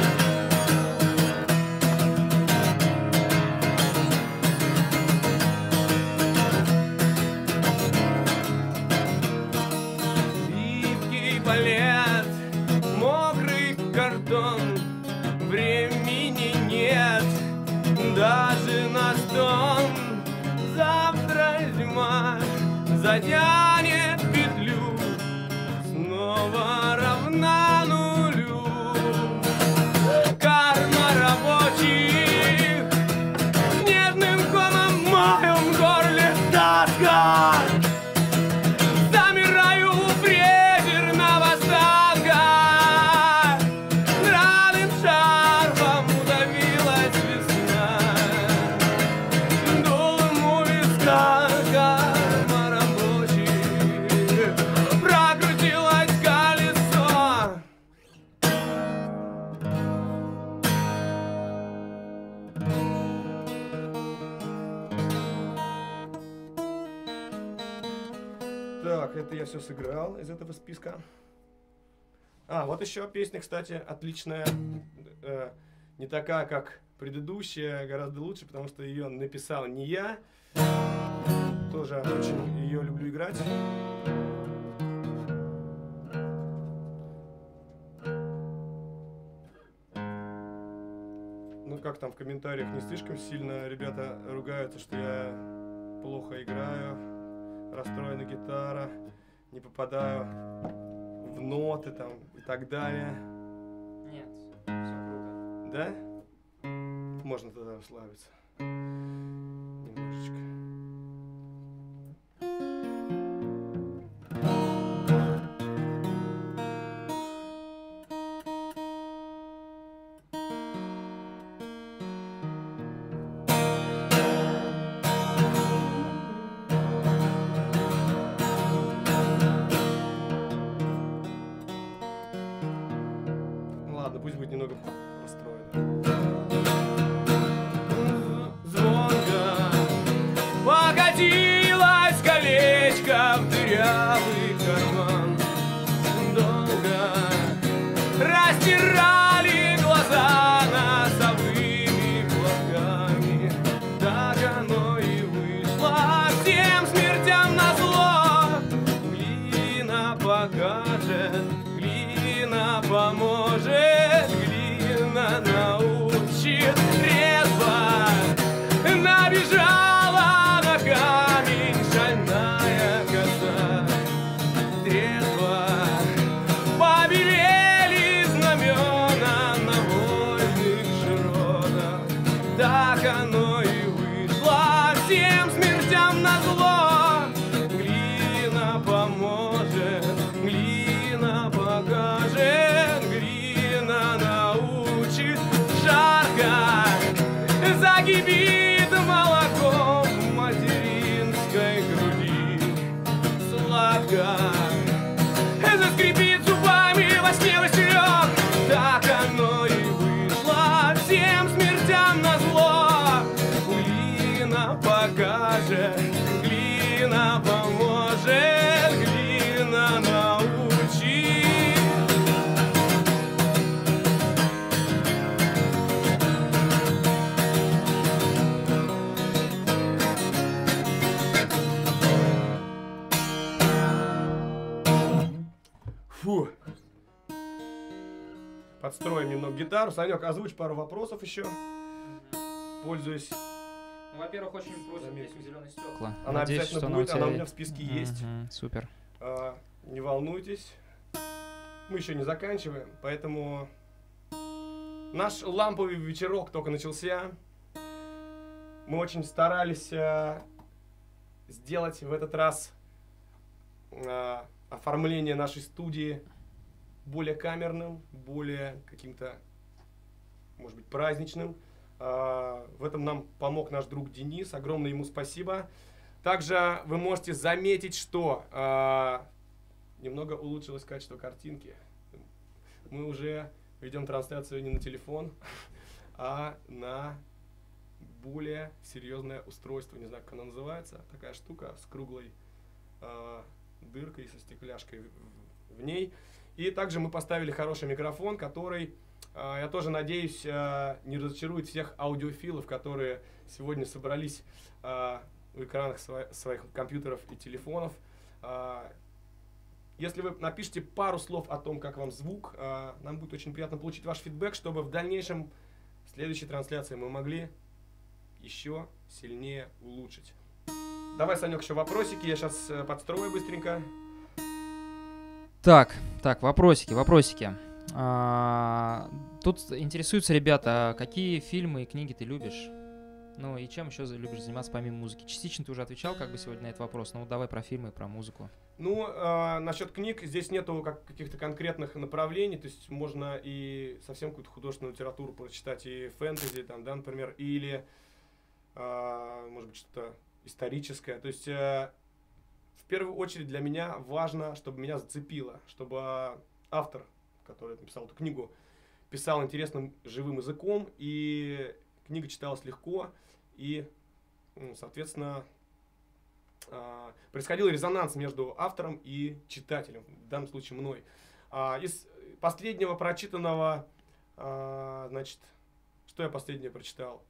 Липкий балет, мокрый картон, времени нет даже на стон. Завтра зима затянет петлю, снова равна нулю. Карма рабочих с нежным комом в моем горле тоска. Замираю у фрезерного станка, драным шарфом удавилась весна. Дулом у виска карма рабочих, прокрутилось колесо. Так, это я все сыграл из этого списка. А, вот еще песня, кстати, отличная. Не такая, как предыдущая, гораздо лучше, потому что ее написал не я. Тоже очень ее люблю играть. Ну, как там в комментариях, не слишком сильно ребята ругаются, что я плохо играю, расстроена гитара, не попадаю в ноты там и так далее. Нет, все круто. Да? Можно тогда расслабиться. Немножечко. Ну ладно, пусть будет немного расстроено. Звонко покатилось колечко в дырявый карман. Долго растирали глаза носовыми платками. Так оно и вышло, всем смертям назло. Глина покажет, глина поможет, глина научит. Резво набежала на камень шальная коса. Трезво побелели знамена на вольных широтах. Так оно и вышло, всем смертям назло. Глина поможет, глина покажет, глина научит. Жарко закипит молоко в материнской груди. Сладко заскрипит зубами во сне василек. Так оно и вышло, всем смертям назло. Глина покажет, глина поможет, глина научит. Фу. Подстроим немного гитару. Санек, озвучь пару вопросов еще. Пользуясь. Ну, во-первых, очень просим песню «Зеленые стекла». Она Надеюсь, обязательно что будет, она она у меня в списке есть. Супер. Не волнуйтесь. Мы еще не заканчиваем, поэтому наш ламповый вечерок только начался. Мы очень старались сделать в этот раз оформление нашей студии более камерным, более каким-то, может быть, праздничным. В этом нам помог наш друг Денис. Огромное ему спасибо. Также вы можете заметить, что немного улучшилось качество картинки. Мы уже ведем трансляцию не на телефон, а на более серьезное устройство. Не знаю, как оно называется. Такая штука с круглой дыркой, со стекляшкой в ней. И также мы поставили хороший микрофон, который, я тоже надеюсь, не разочарует всех аудиофилов, которые сегодня собрались в экранах своих компьютеров и телефонов. Если вы напишите пару слов о том, как вам звук, нам будет очень приятно получить ваш фидбэк, чтобы в дальнейшем, в следующей трансляции, мы могли еще сильнее улучшить. Давай, Санек, еще вопросики. Я сейчас подстрою быстренько. Так, вопросики. Тут интересуются ребята, какие фильмы и книги ты любишь? Ну и чем еще любишь заниматься помимо музыки? Частично ты уже отвечал как бы сегодня на этот вопрос, но давай про фильмы и про музыку. Ну, насчет книг, здесь нету каких-то конкретных направлений, то есть можно и совсем какую-то художественную литературу прочитать, и фэнтези, там, да, например, или, может быть, что-то историческое. То есть, в первую очередь для меня важно, чтобы меня зацепило, чтобы автор, который написал эту книгу, писал интересным, живым языком, и книга читалась легко, и, соответственно, происходил резонанс между автором и читателем, в данном случае мной. Из последнего прочитанного, значит, что я последнее прочитал?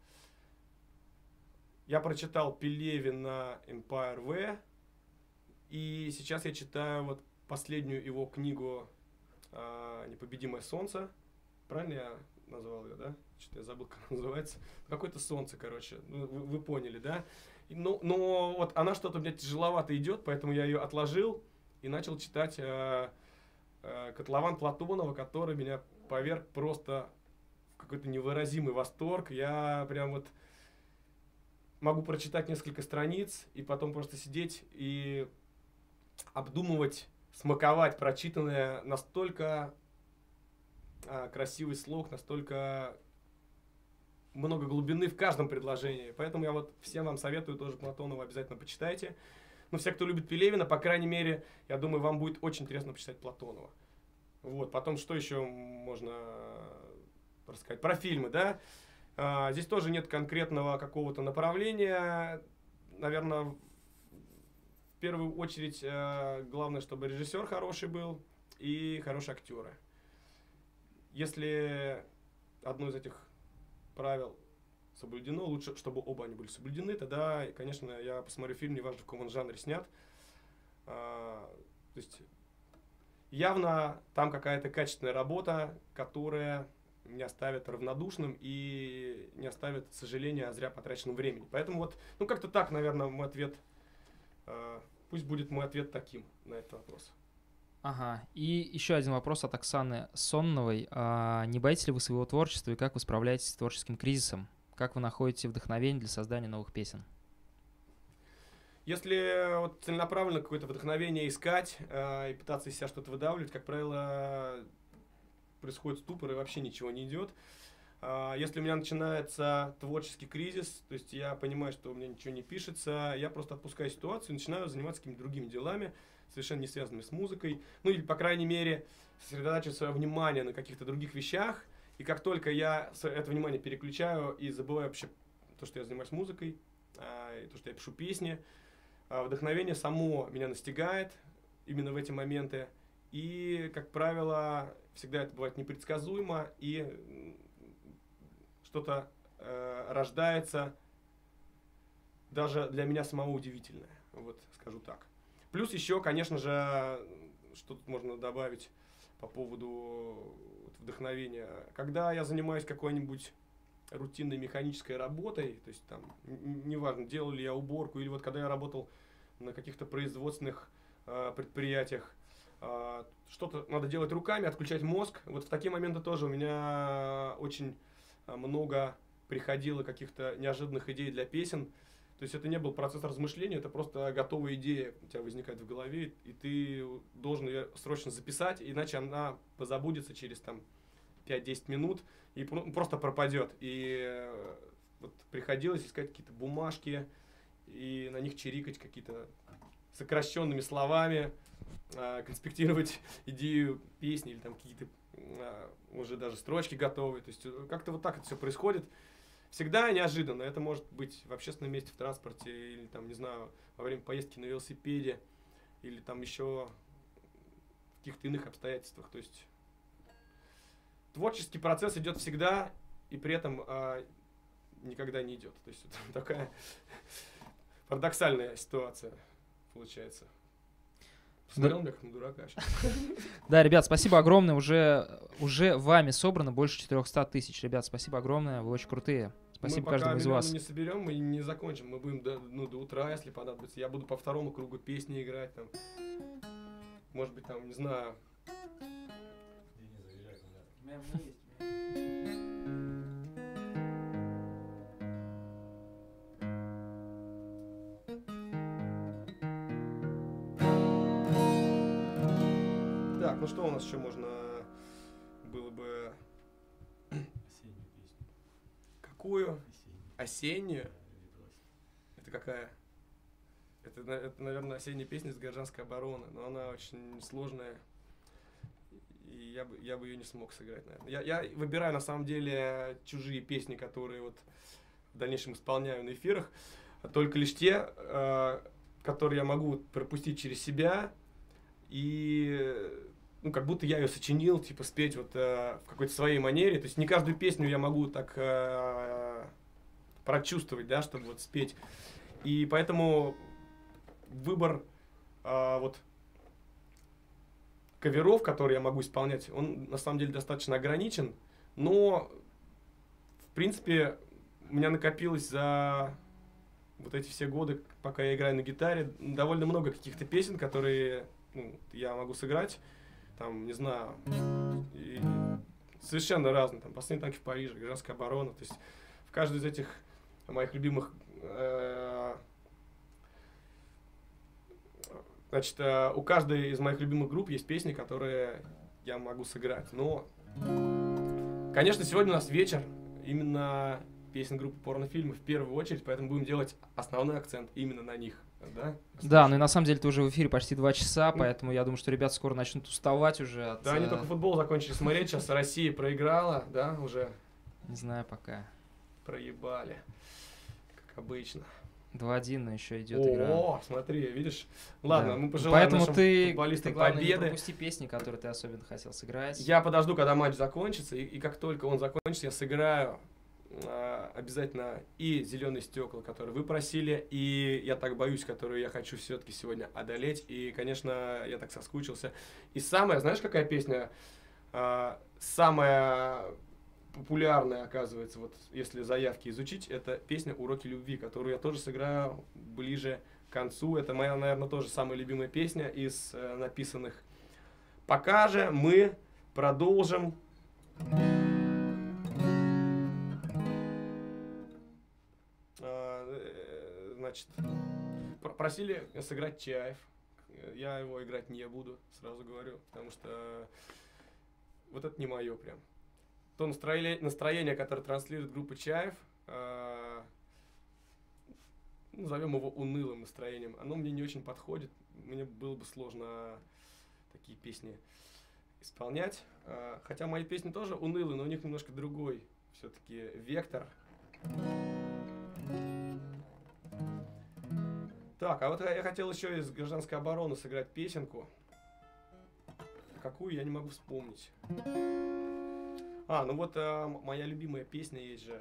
Я прочитал Пелевина Empire V, и сейчас я читаю вот последнюю его книгу «Непобедимое солнце». Правильно я назвал ее, да? Что-то я забыл, как она называется. Какое-то солнце, короче. Вы поняли, да? Но вот она что-то у меня тяжеловато идет, поэтому я ее отложил и начал читать «Котлован Платонова», который меня поверг просто в какой-то невыразимый восторг. Я прям вот могу прочитать несколько страниц и потом просто сидеть и обдумывать, смаковать прочитанное. Настолько красивый слог, настолько много глубины в каждом предложении. Поэтому я вот всем вам советую тоже Платонова, обязательно почитайте. Но все, кто любит Пелевина, по крайней мере, я думаю, вам будет очень интересно почитать Платонова. Вот. Потом, что еще можно рассказать? Про фильмы, да? Здесь тоже нет конкретного какого-то направления. Наверное, в первую очередь, главное, чтобы режиссер хороший был и хорошие актеры. Если одно из этих правил соблюдено, лучше, чтобы оба они были соблюдены, тогда, конечно, я посмотрю фильм, неважно, в каком он жанре снят. То есть явно там какая-то качественная работа, которая не оставит равнодушным и не оставит сожаления о зря потраченном времени. Поэтому вот, ну как-то так, наверное, мой ответ, пусть будет мой ответ таким на этот вопрос. Ага, и еще один вопрос от Оксаны Сонновой. Не боитесь ли вы своего творчества и как вы справляетесь с творческим кризисом? Как вы находите вдохновение для создания новых песен? Если вот целенаправленно какое-то вдохновение искать и пытаться из себя что-то выдавливать, как правило, происходит ступор и вообще ничего не идет. Если у меня начинается творческий кризис, то есть я понимаю, что у меня ничего не пишется, я просто отпускаю ситуацию и начинаю заниматься какими-то другими делами, совершенно не связанными с музыкой. Ну или, по крайней мере, сосредотачиваю свое внимание на каких-то других вещах. И как только я это внимание переключаю и забываю вообще то, что я занимаюсь музыкой, и то, что я пишу песни, вдохновение само меня настигает именно в эти моменты. И, как правило, всегда это бывает непредсказуемо, и что-то рождается даже для меня самого удивительное. Вот, скажу так. Плюс еще, конечно же, что тут можно добавить по поводу вдохновения. Когда я занимаюсь какой-нибудь рутинной механической работой, то есть там, неважно, делал ли я уборку, или вот когда я работал на каких-то производственных предприятиях, что-то надо делать руками, отключать мозг. Вот в такие моменты тоже у меня очень много приходило каких-то неожиданных идей для песен. То есть это не был процесс размышления, это просто готовая идея у тебя возникает в голове, и ты должен ее срочно записать, иначе она позабудется через там 5-10 минут и просто пропадет. И вот приходилось искать какие-то бумажки и на них чирикать какие-то сокращенными словами, конспектировать идею песни или там какие-то уже даже строчки готовые. То есть как-то вот так это все происходит. Всегда неожиданно. Это может быть в общественном месте, в транспорте, или там, не знаю, во время поездки на велосипеде, или там еще в каких-то иных обстоятельствах. То есть творческий процесс идет всегда, и при этом никогда не идет. То есть это такая парадоксальная ситуация получается. Посмотрел меня как на дурака сейчас. Да, ребят, спасибо огромное. Уже вами собрано больше 400 тысяч. Ребят, спасибо огромное. Вы очень крутые. Спасибо каждому из вас. Мы не соберем, мы не закончим. Мы будем до утра, если понадобится. Я буду по второму кругу песни играть. Там. Может быть, там, не знаю. Так, ну что у нас еще можно было бы... Осеннюю песню. Какую? Осеннюю? Это какая? Это, наверное, осенняя песня из «Гражданской обороны», но она очень сложная, и я бы ее не смог сыграть, наверное. Я выбираю, на самом деле, чужие песни, которые вот в дальнейшем исполняю на эфирах, только лишь те, которые я могу пропустить через себя, и ну, как будто я ее сочинил, типа спеть вот в какой-то своей манере. То есть не каждую песню я могу так прочувствовать, да, чтобы вот спеть. И поэтому выбор вот каверов, которые я могу исполнять, он на самом деле достаточно ограничен, но в принципе у меня накопилось за вот эти все годы, пока я играю на гитаре, довольно много каких-то песен, которые я могу сыграть, там, не знаю, и совершенно разные, там, «Последние танки в Париже», «Гражданская оборона», то есть в каждой из этих моих любимых, значит, у каждой из моих любимых групп есть песни, которые я могу сыграть, но, конечно, сегодня у нас вечер именно песен группы порнофильмы в первую очередь, поэтому будем делать основной акцент именно на них. Да? Да, ну и на самом деле ты уже в эфире почти 2 часа, поэтому я думаю, что ребята скоро начнут уставать уже от... Да, они только футбол закончили смотреть, сейчас Россия проиграла, да, уже. Не знаю пока. Проебали, как обычно. 2-1, но еще идет игра. О, смотри, видишь? Ладно, Да. мы пожелаем Поэтому нашим ты футболистам главное, не победы. пропусти песни, которые ты особенно хотел сыграть. Я подожду, когда матч закончится, и как только он закончится, я сыграю обязательно и «Зеленые стекла», которые вы просили, и «Я так боюсь», которую я хочу все-таки сегодня одолеть. И, конечно, я так соскучился. И самая, знаешь, какая песня самая популярная, оказывается, вот если заявки изучить, это песня «Уроки любви», которую я тоже сыграю ближе к концу. Это моя, наверное, тоже самая любимая песня из написанных. Пока же мы продолжим. Значит, просили сыграть Чаев. Я его играть не буду, сразу говорю, потому что вот это не мое прям. То настроение, которое транслирует группа Чаев, назовем его унылым настроением, оно мне не очень подходит. Мне было бы сложно такие песни исполнять. Хотя мои песни тоже унылые, но у них немножко другой все-таки вектор. Так, а вот я хотел еще из «Гражданской обороны» сыграть песенку. Какую, я не могу вспомнить. Ну вот моя любимая песня есть же.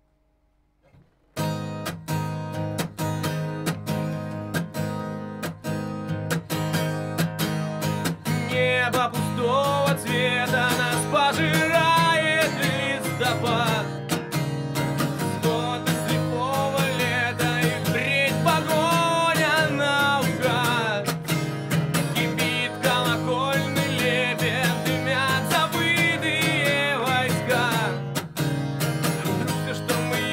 Небо пустого цвета нас пожирает листопад. Что мы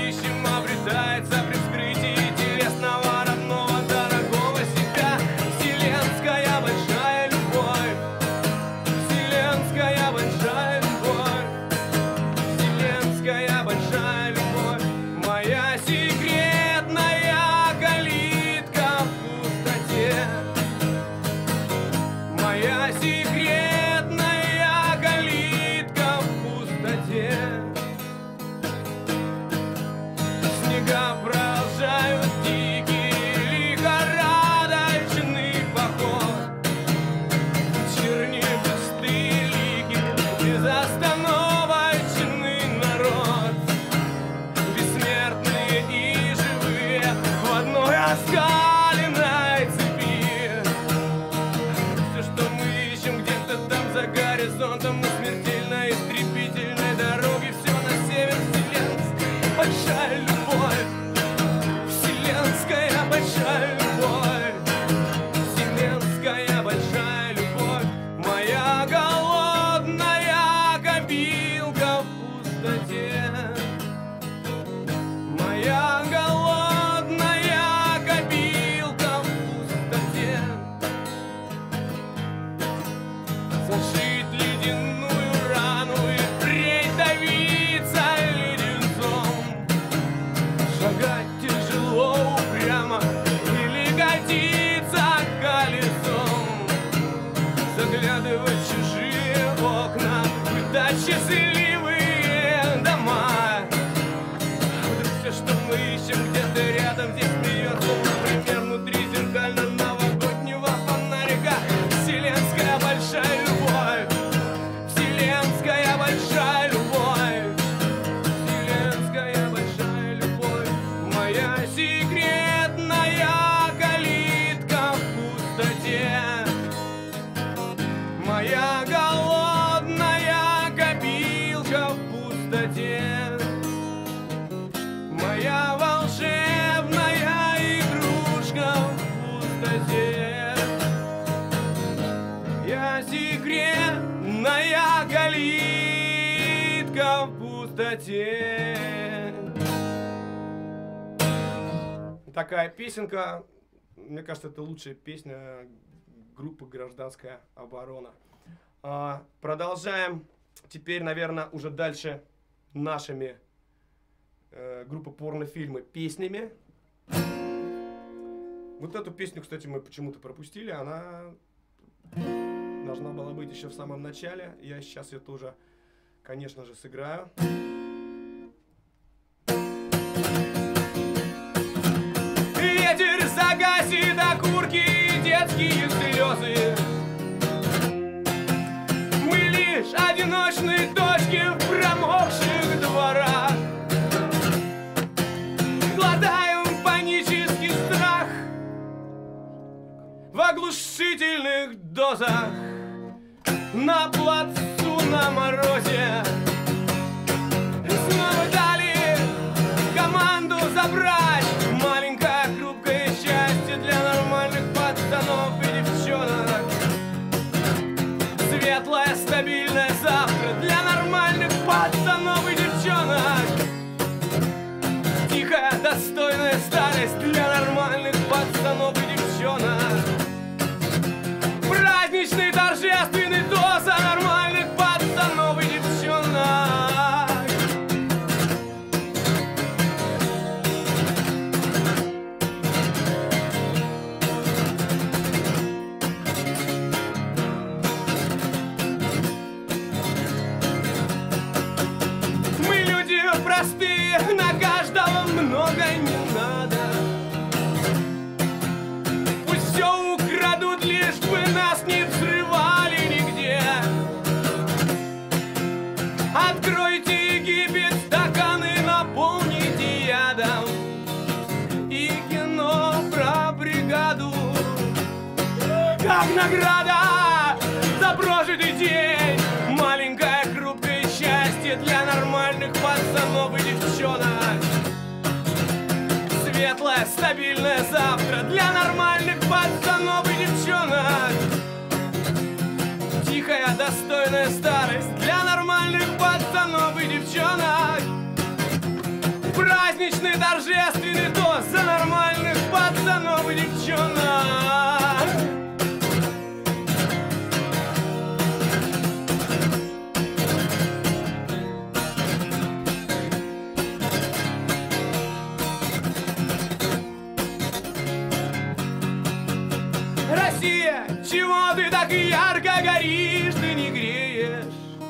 пустоте. Такая песенка, мне кажется, это лучшая песня группы «Гражданская оборона». Продолжаем теперь, наверное, уже дальше нашими группы порнофильмы песнями. Вот эту песню, кстати, мы почему-то пропустили. Она должна была быть еще в самом начале. Я сейчас ее тоже, конечно же, сыграю. Ветер загасит окурки и детские слезы. Мы лишь одиночные точки в промокших дворах. Глотаем панический страх в оглушительных дозах. На плацу на морозе снова дали команду забрать маленькое хрупкое счастье для нормальных пацанов и девчонок. Светлое стабильное завтра для нормальных пацанов и девчонок. Тихая достойная старость для нормальных пацанов и девчонок. Праздничный торжественный доза нормальных пацанов и девчонок. Мы люди простые, на каждого много не надо. Пусть все украдут, лишь бы нас не взрывали нигде. Откройте Египет, стаканы наполните ядом. И кино про бригаду как награда за прожитый день. Маленькое хрупкое счастье для нормальных пацанов и девчонок. Светлое стабильное завтра для нормальных пацанов и девчонок. Тихая достойная старость для нормальных пацанов и девчонок. Праздничный торжественный тост за нормальных пацанов и девчонок. Россия, чего ты так ярко горишь, ты не греешь?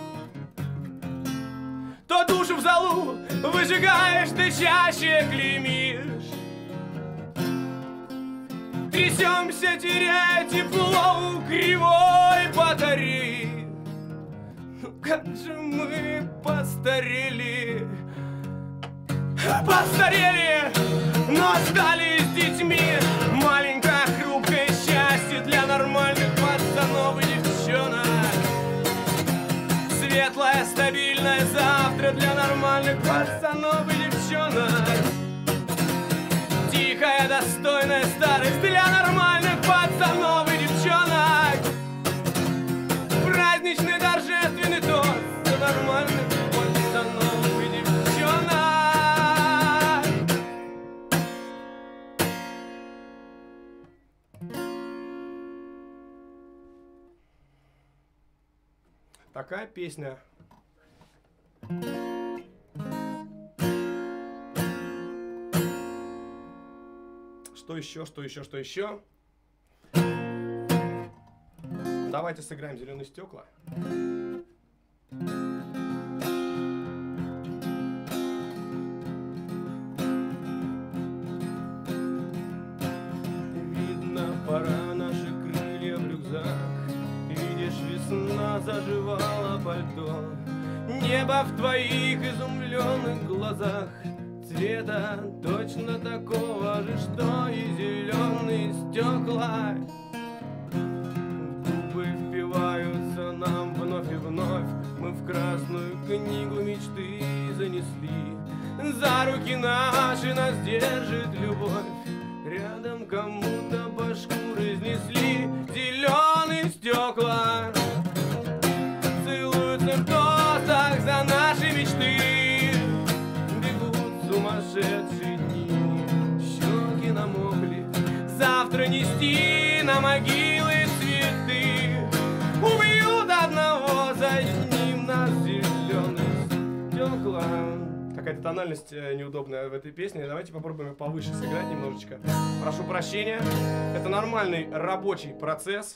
То душу в залу выжигаешь, ты чаще клеймишь. Трясемся, теряя тепло у кривой батареи. Ну как же мы постарели. Постарели, но остались детьми. Маленькое хрупкое счастье для нормальных пацанов и девчонок. Светлое стабильное завтра для нормальных пацанов и девчонок. Тихая достойная старость для нормальных пацанов и девчонок. Праздничный торжественный тост за нормальных пацанов и девчонок. Такая песня. Что еще, что еще, что еще? Давайте сыграем «Зеленые стекла». Видно, пора наши крылья в рюкзак. Видишь, весна заживала пальто. Небо в твоих изумленных глазах цвета точно такого же, что и зеленые стекла. Губы впиваются нам вновь и вновь. Мы в красную книгу мечты занесли. За руки наши нас держит любовь. Рядом кому-то башку разнесли. Зеленые стекла целуются в тостах за наши мечты. завтра нести на могилы цветы. Убьют одного за одним на зеленых стеклах. Какая-то тональность неудобная в этой песне. Давайте попробуем повыше сыграть немножечко. Прошу прощения. Это нормальный рабочий процесс.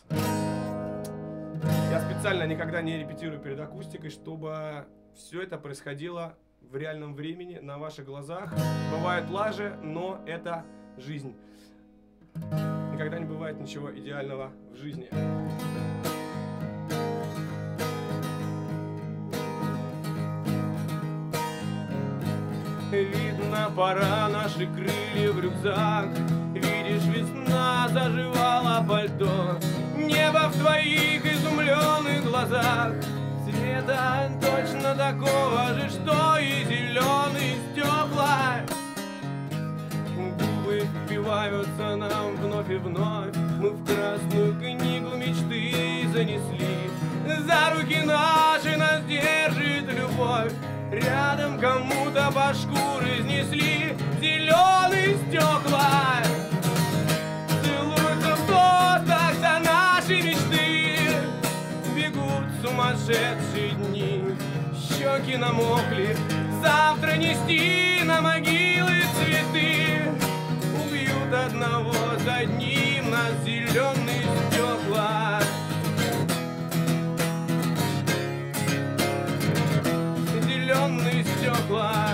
Я специально никогда не репетирую перед акустикой, чтобы все это происходило в реальном времени, на ваших глазах. Бывают лажи, но это жизнь. Никогда не бывает ничего идеального в жизни. Видно, пора наши крылья в рюкзак. Видишь, весна заживала пальто. Небо в твоих изумленных глазах цвета точно такого же, что и зеленые стекла. Губы впиваются нам вновь и вновь. Мы в красную книгу мечты занесли. За руки наши нас держит любовь. Рядом кому-то башку разнесли зеленые стекла. Целуются в тостах за наши мечты. Бегут сумасшедшие дни. Щеки намокли. Завтра нести на могилы цветы. Убьют одного за одним на зеленые стекла. Зеленые стекла.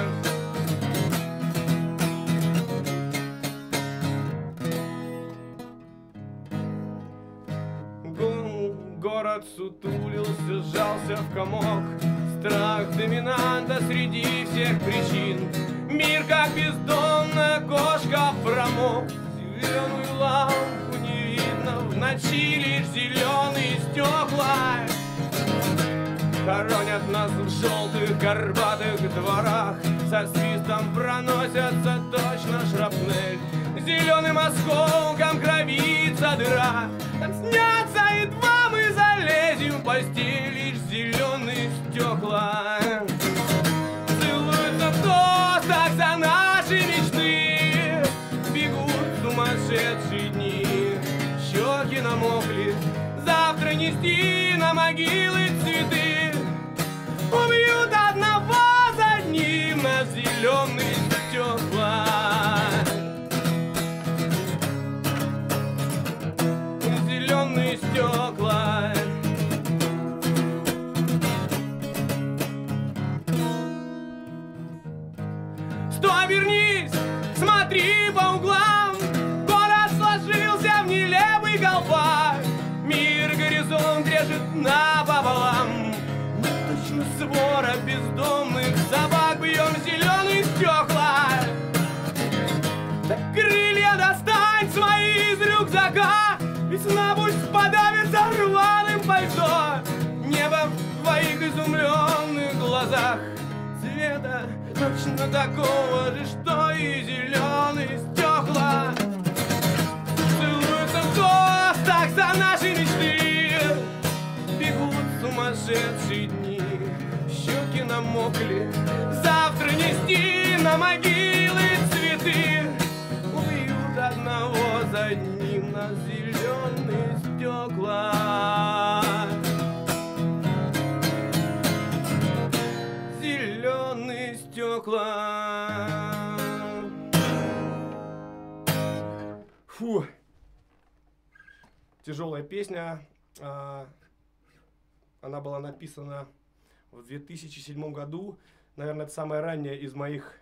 Город сутулился, сжался в комок. Страх доминанта среди всех причин. Мир как бездонная кошка промок. Зеленую лампу не видно, в ночи лишь зеленые стекла. Хоронят нас в желтых горбатых дворах. Со свистом проносятся точно шрапнель. Зеленым осколком кровится дыра. Там снятся, едва мы залезем в постель, лишь зеленые стекла. Целуются в тостах за наши мечты. Бегут сумасшедшие дни. Щеки намокли. Завтра нести на могилы цветы. Убьют одного за одним на зеленые стекла. Зеленые стекла. Стой, вернись, смотри по углам. Город сложился в нелепый колпак. Мир горизонт режет напополам. Мы точно свора бездомных собак. Бьем зеленые стекла. Да крылья достань свои из рюкзака. Весна пусть подавится рваным пальто. Небо в твоих изумленных глазах цвета точно такого же, что и зеленые стекла. Целуются в тостах за наши мечты. Бегут сумасшедшие дни. Щеки намокли. Завтра нести на могилы цветы. Убьют одного за одним на зеленые стекла. Зеленые стекла. Фу. Тяжелая песня. Она была написана в 2007 году. Наверное, это самая ранняя из моих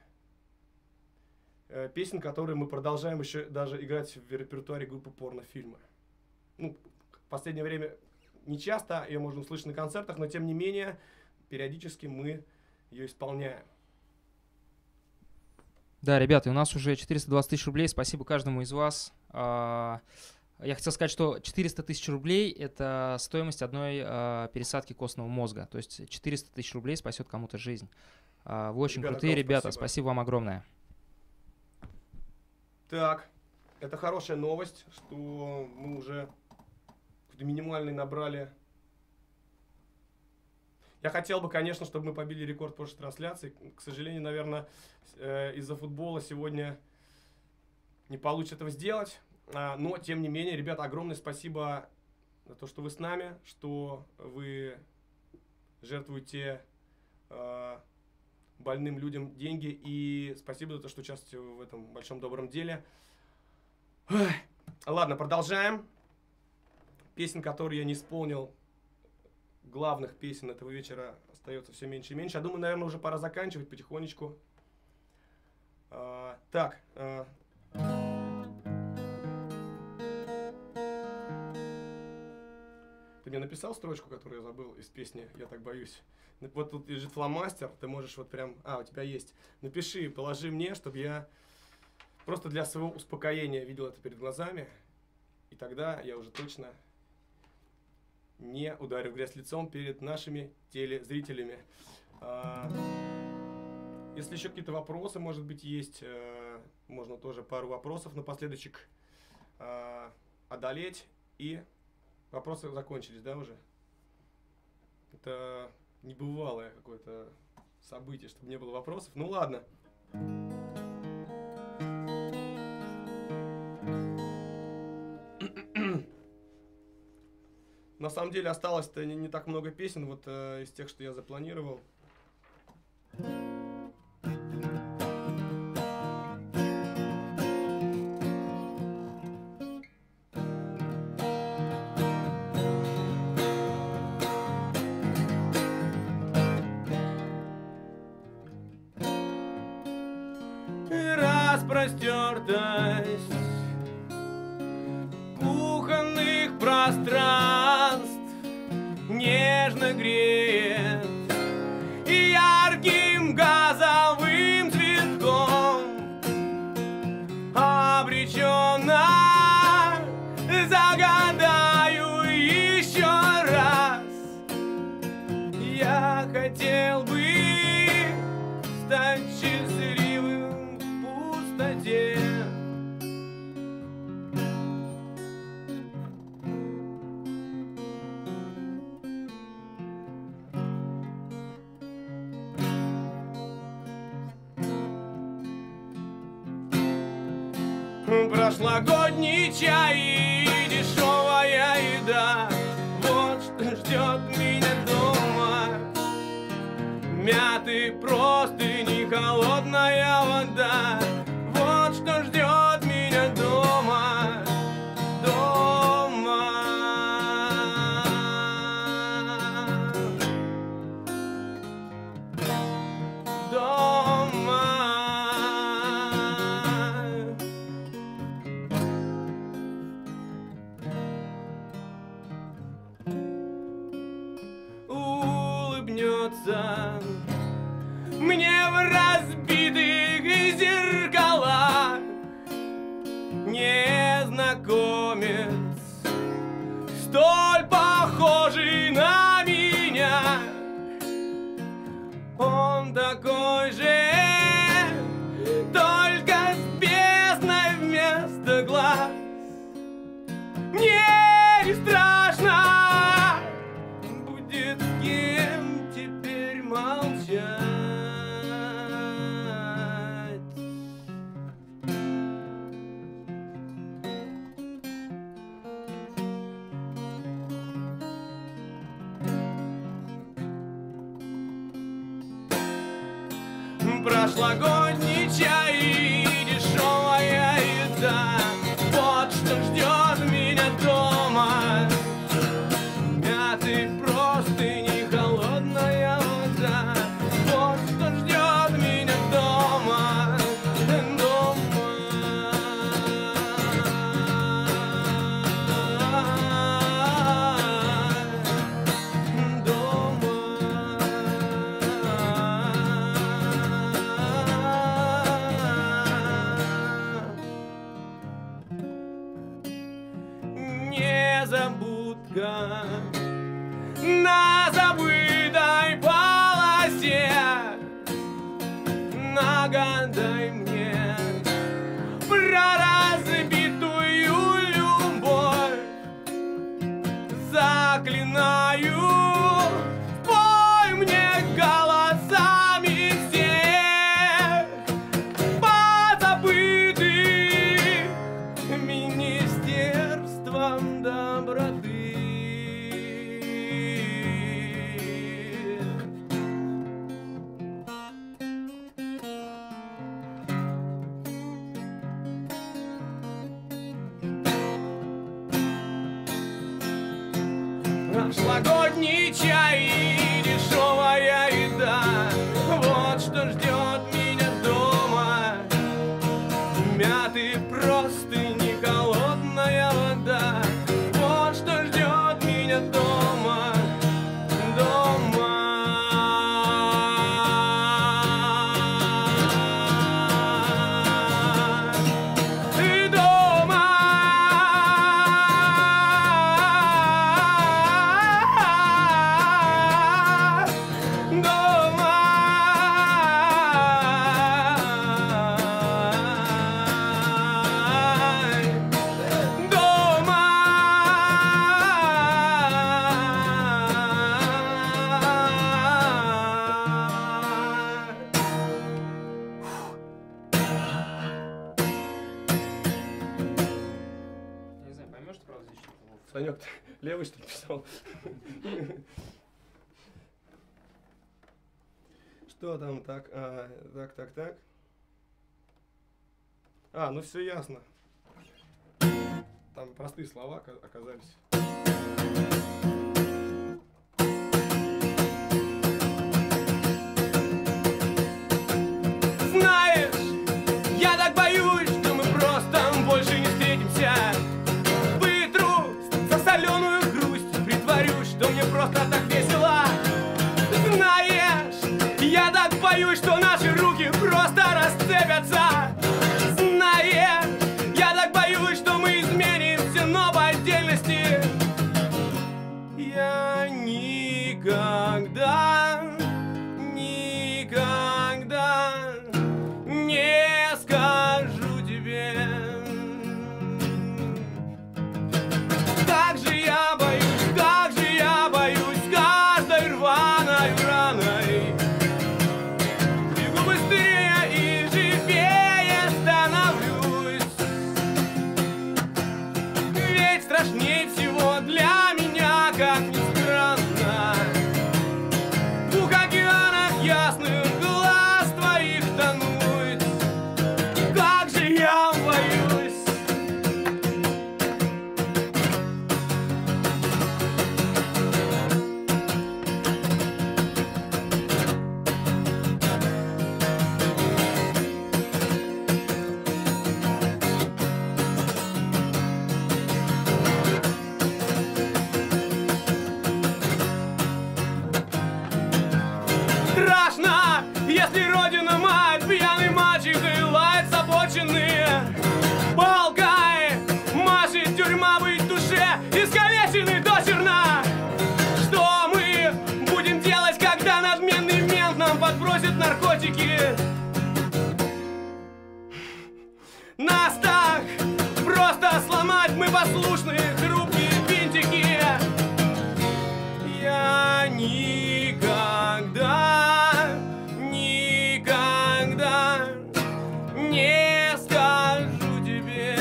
песен, которые мы продолжаем еще даже играть в репертуаре группы порнофильмы. Ну, в последнее время не часто ее можно услышать на концертах, но тем не менее периодически мы ее исполняем. Да, ребята, у нас уже 420 тысяч рублей. Спасибо каждому из вас. Я хотел сказать, что 400 тысяч рублей – это стоимость одной пересадки костного мозга. То есть 400 тысяч рублей спасет кому-то жизнь. Вы очень крутые ребята. Спасибо вам огромное. Так, это хорошая новость, что мы уже минимальный набрали. Я хотел бы, конечно, чтобы мы побили рекорд прошлой трансляции. К сожалению, наверное, из-за футбола сегодня не получится этого сделать. Но, тем не менее, ребята, огромное спасибо за то, что вы с нами, что вы жертвуете больным людям деньги. И спасибо за то, что участвуете в этом большом добром деле. Ладно, продолжаем. Песен, которые я не исполнил, главных песен этого вечера, остается все меньше и меньше. Я думаю, наверное, уже пора заканчивать потихонечку. Так. Ты мне написал строчку, которую я забыл из песни «Я так боюсь»? Вот тут лежит фломастер, ты можешь вот прям... у тебя есть. Напиши, положи мне, чтобы я просто для своего успокоения видел это перед глазами. И тогда я уже точно не ударю в грязь лицом перед нашими телезрителями. Если еще какие-то вопросы, может быть, есть, можно тоже пару вопросов напоследочек одолеть. И вопросы закончились, да, уже? Это небывалое какое-то событие, чтобы не было вопросов. Ну ладно. На самом деле осталось-то не так много песен, вот из тех, что я запланировал. Распростертость кухонных пространств нежно греет и ярким газовым цветком обреченно загадаю еще раз. Я хотел бы стать счастливым в пустоте. Прошлогодний чай и дешевая еда, вот что ждет меня дома. Мятые простыни, холодная вода, вот что ждет меня дома. Дома. Дома. Улыбнется мне в разбитых зеркалах незнакомец, столь похожий на меня. Он такой же, только с бездной вместо глаз. Мне не страшно будет с кем теперь молчать. Прошлогодний чай и дешевая еда, вот что ждет меня дома. Мятые простыни, холодная вода, вот что ждет меня дома. Незабудка на забытой полосе, нагадай мне про разбитую любовь. Заклинаю, пой мне голосами всех позабытых мини прошлогодний чай и дешевая еда. Вот что ждет меня дома. Мятые простыни, холодная вода. Вот что ждет меня дома. Дома. И дома. Я не знаю, поймешь ты, правда, здесь что-то? Вов? Санек, ты левый что ли писал? Что там так? Так. Ну все ясно. Там простые слова оказались. Знаешь, я так боюсь, что мы просто больше не встретимся. Вытру соленую грусть, притворюсь, что мне просто так весело. Знаешь, я так боюсь, что наши руки просто расцепятся. Знаешь, я так боюсь, что мы изменимся, но по отдельности. Я никогда не скажу тебе. Как же я боюсь каждой рваной раной. Бегу быстрее и живее становлюсь. Ведь страшнее всего для меня, как ни странно, в океанах ясных глаз твоих тонуть. Как же я боюсь. Страшно, если родина мать пьяный мачехой лает с обочины. Палкой машет тюрьма быть в душе, искалеченный до черна. Что мы будем делать, когда надменный мент нам подбросит наркотики? Нас так просто сломать, мы послушные, хрупкие винтики. Я никогда не скажу тебе.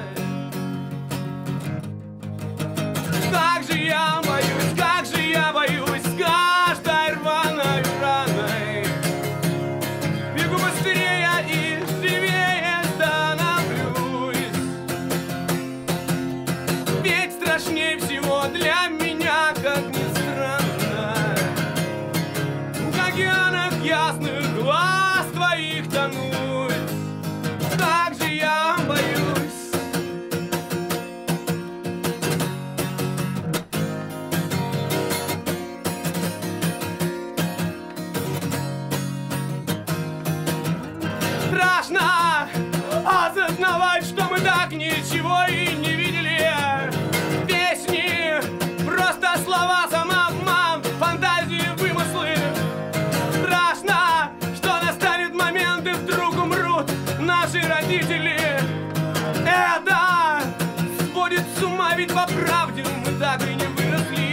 Как же я боюсь каждой рваной раной. Бегу быстрее и живее становлюсь. Ведь страшнее всего для меня, как ни странно, в океанах ясных глаз твоих тонуть. Как же я боюсь. Страшно осознавать, что мы так ничего и не видели. Песни, просто слова, самообман, фантазии, вымыслы. Страшно, что настанет момент и вдруг умрут наши родители. Это сводит с ума, ведь по правде мы так и не выросли.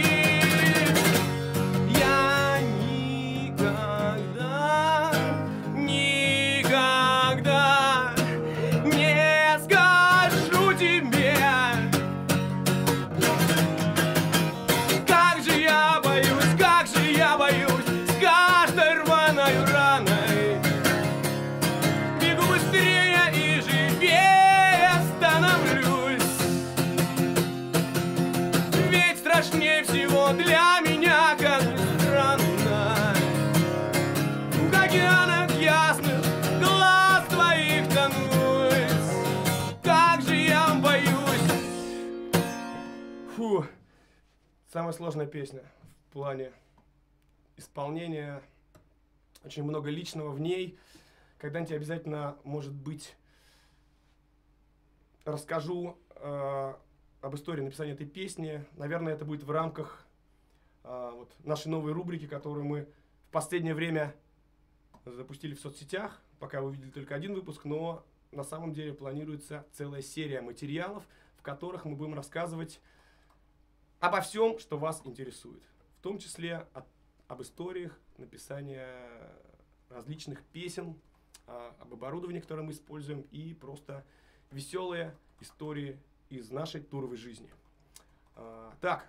Я никогда не скажу тебе. Как же я боюсь с каждой рваной раной. Бегу быстрее и живее становлюсь. Фу. Самая сложная песня в плане исполнения. Очень много личного в ней. Когда-нибудь обязательно, может быть, расскажу об истории написания этой песни. Наверное, это будет в рамках вот нашей новой рубрики, которую мы в последнее время запустили в соцсетях. Пока вы видели только один выпуск, но на самом деле планируется целая серия материалов, в которых мы будем рассказывать обо всем, что вас интересует. В том числе об историях написания различных песен, об оборудовании, которое мы используем, и просто веселые истории из нашей туровой жизни. Так,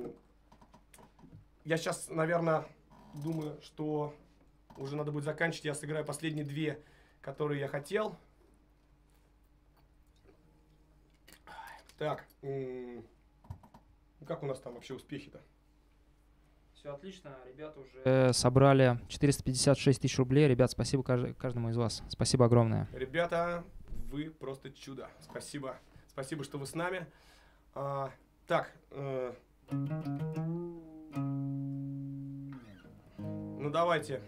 я сейчас, наверное, думаю, что уже надо будет заканчивать. Я сыграю последние две, которые я хотел. Так, как у нас там вообще успехи-то? Все отлично, ребята уже собрали 456 тысяч рублей. Ребят, спасибо каждому из вас. Спасибо огромное. Ребята, вы просто чудо. Спасибо. Спасибо, что вы с нами. Так, ну давайте.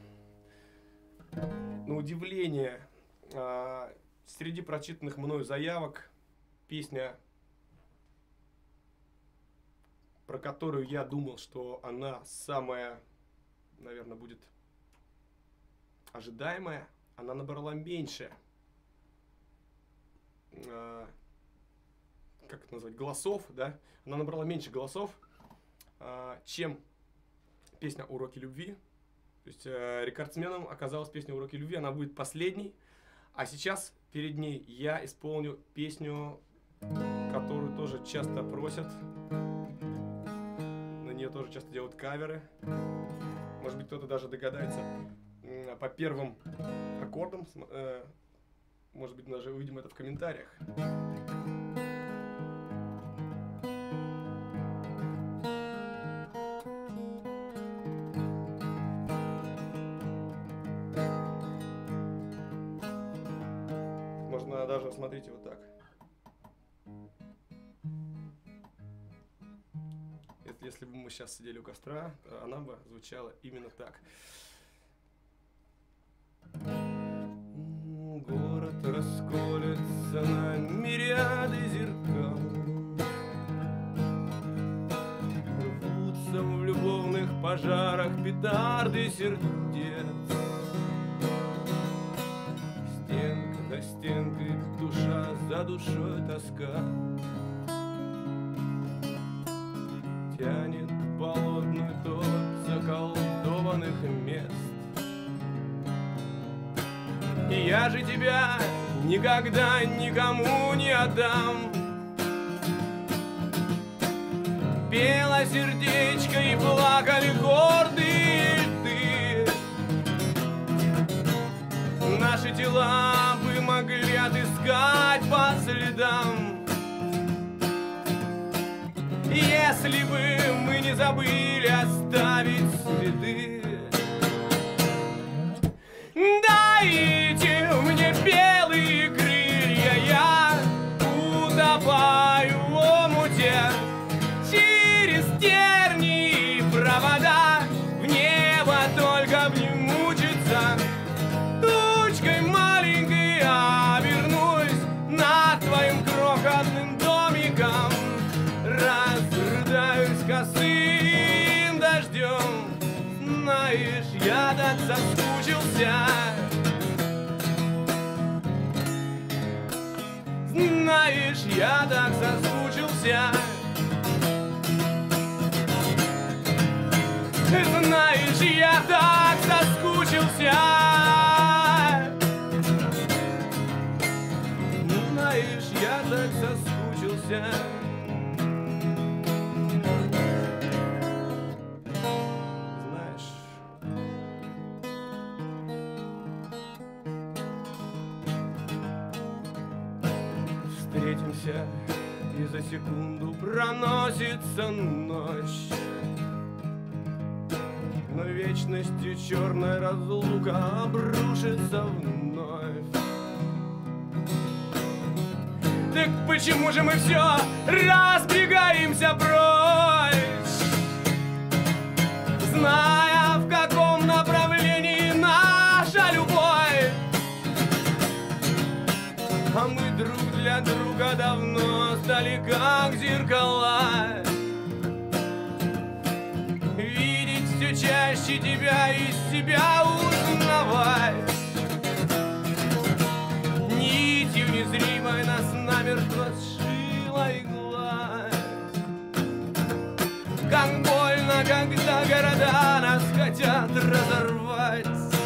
На удивление, среди прочитанных мною заявок песня, про которую я думал, что она самая, наверное, будет ожидаемая, она набрала меньше, как это назвать, голосов, да? Она набрала меньше голосов, чем песня «Уроки любви». То есть рекордсменом оказалась песня «Уроки любви», она будет последней. А сейчас перед ней я исполню песню, которую тоже часто просят. На нее тоже часто делают каверы. Может быть, кто-то даже догадается по первым аккордам. Может быть, даже увидим это в комментариях. Можно даже, смотрите, вот так. Если бы мы сейчас сидели у костра, она бы звучала именно так. Город расколется на мириады зеркал, рвутся в любовных пожарах петарды сердец. Стенка за стенкой, душа за душой тоска тянет болотный ток заколдованных мест. И я же тебя никогда никому не отдам. Пела сердечко и плакали гордые льды. Наши тела бы могли отыскать по следам, если бы мы не забыли оставить следы. Дайте мне белые крылья, я утопаю в омуте. Через тернии и провода в небо только б не мучиться. Тучкой маленькой я вернусь над твоим крохотным домиком. Разрыдаюсь косым дождем. Знаешь, я так соскучился. Знаешь, я так соскучился. Знаешь, я так соскучился. Знаешь, я так соскучился. Встретимся, и за секунду проносится ночь, но вечностью черная разлука обрушится вновь. Так почему же мы все разбегаемся прочь, зная, в каком направлении наша любовь? А мы друг для друга давно стали как зеркала, видеть все чаще тебя и себя узнавать. Нитью незримой нас намертво сшила игла. Как больно, когда города нас хотят разорвать.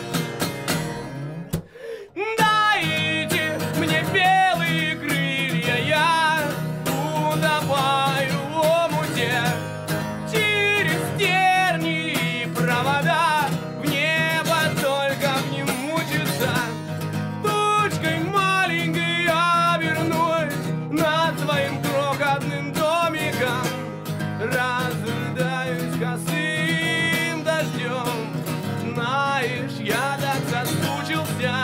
Дайте мне белые крылья, я утопаю в омуте. Через тернии и провода в небо только в нем мучиться. Тучкой маленькой я вернусь над твоим крохотным домиком. Разрыдаюсь косым дождем. Знаешь, я так соскучился.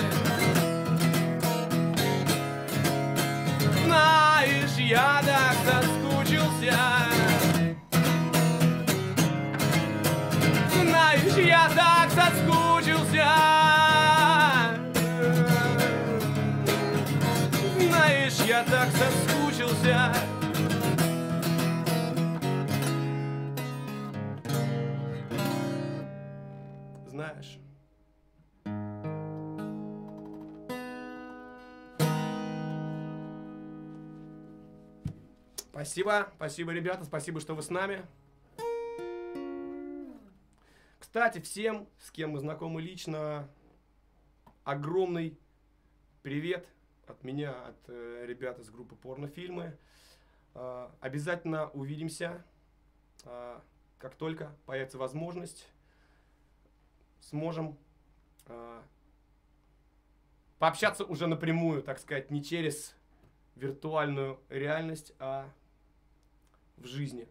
Знаешь, я так соскучился. Знаешь, я так соскучился. Знаешь, я так соскучился. Знаешь. Спасибо, спасибо, ребята, спасибо, что вы с нами. Кстати, всем, с кем мы знакомы лично, огромный привет от меня, от ребят из группы Порнофильмы. Обязательно увидимся, как только появится возможность. Сможем пообщаться уже напрямую, так сказать, не через виртуальную реальность, а в жизни.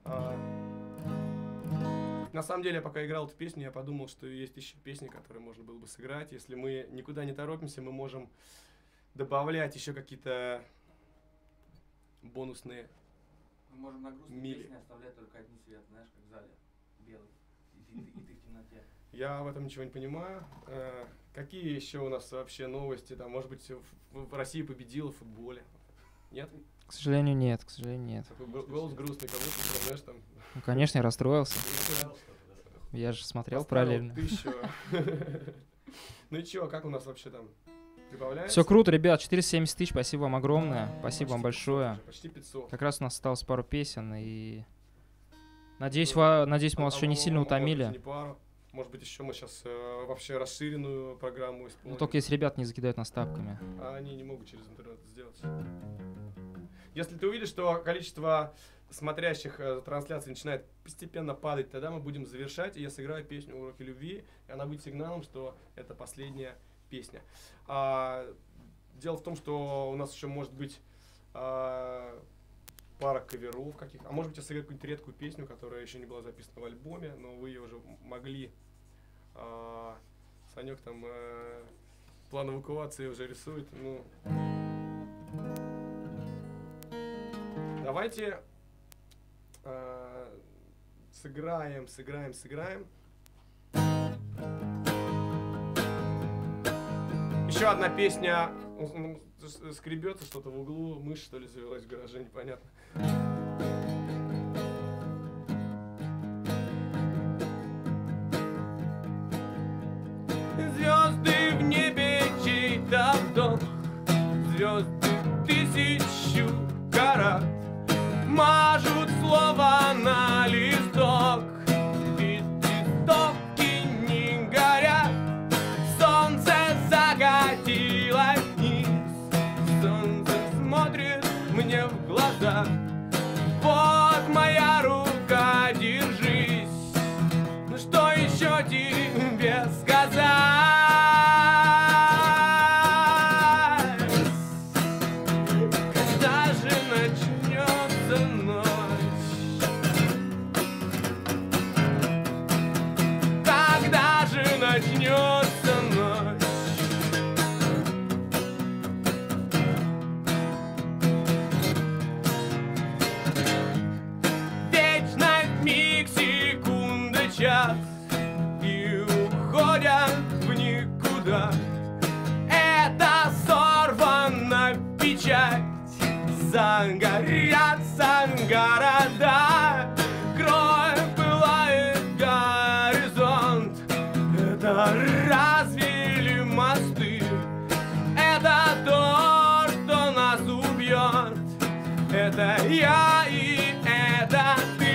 На самом деле, я пока играл эту песню, я подумал, что есть еще песни, которые можно было бы сыграть. Если мы никуда не торопимся, мы можем добавлять еще какие-то бонусные Мы можем на грустной мили. песне оставлять только один свет, знаешь, как в зале, белый, и ты в темноте. Я в этом ничего не понимаю. Какие еще у нас вообще новости? Там, может быть, в России победила в футболе? Нет? К сожалению, нет, к сожалению, нет. Такой голос грустный, как будто, знаешь, там... Ну, конечно, я расстроился. Что-то, да. Я же смотрел Поставил параллельно. 1000. Ну и чё, как у нас вообще там? Прибавляется? Все круто, ребят, 470 тысяч, спасибо вам огромное. Спасибо вам Почти 500 большое. уже, почти 500. Как раз у нас осталось пару песен, и... Надеюсь, надеюсь, мы вас еще не сильно Может быть, утомили. не пару. Может быть, еще мы сейчас вообще расширенную программу исполним. Ну, только если ребят не закидают нас тапками. А они не могут через интернет это сделать. Если ты увидишь, что количество смотрящих трансляций начинает постепенно падать, тогда мы будем завершать, и я сыграю песню «Уроки любви», и она будет сигналом, что это последняя песня. Дело в том, что у нас еще может быть пара каверов каких-то, а может быть я сыграю какую-нибудь редкую песню, которая еще не была записана в альбоме, но вы ее уже могли. Санек там план эвакуации уже рисует. Ну, давайте сыграем. Еще одна песня. Скребется что-то в углу. Мышь, что ли, завелась в гараже, непонятно. Звезды в небе, чей-то вдох. Звезды тысячу карат мажут слова на листок. Ведь листовки не горят. Солнце закатилось вниз. Солнце смотрит мне в глаза. Вот моя рука, держись. Ну что еще тебе сказать? Когда же начнется ночь? Когда же начнется ночь? горятся города, кровь пылает горизонт. Это разве ли мосты? Это то, что нас убьет. Это я и это ты.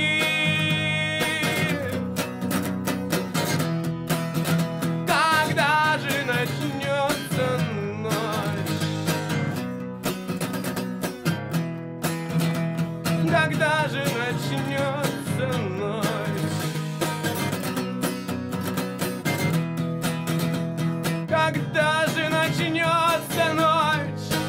Когда же начнется ночь? Когда же начнется ночь? Когда же начнется ночь?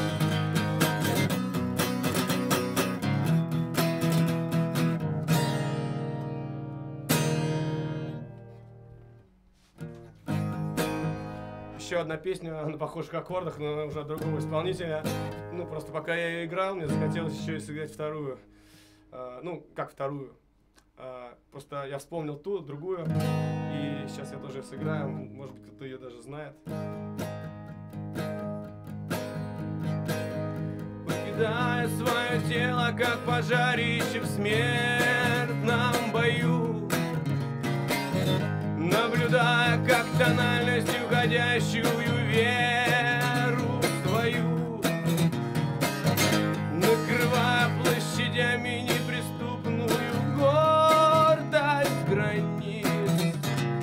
Еще одна песня на похожих аккордах, но уже от другого исполнителя. Ну, просто пока я ее играл, мне захотелось еще и сыграть вторую. Ну, как вторую. Просто я вспомнил ту, другую. И сейчас я тоже сыграю. Может быть, кто-то ее даже знает. Покидая свое тело, как пожарище в смертном бою, наблюдая, как тональность уходящую веру свою, накрывая площадями неприступную гордость границ,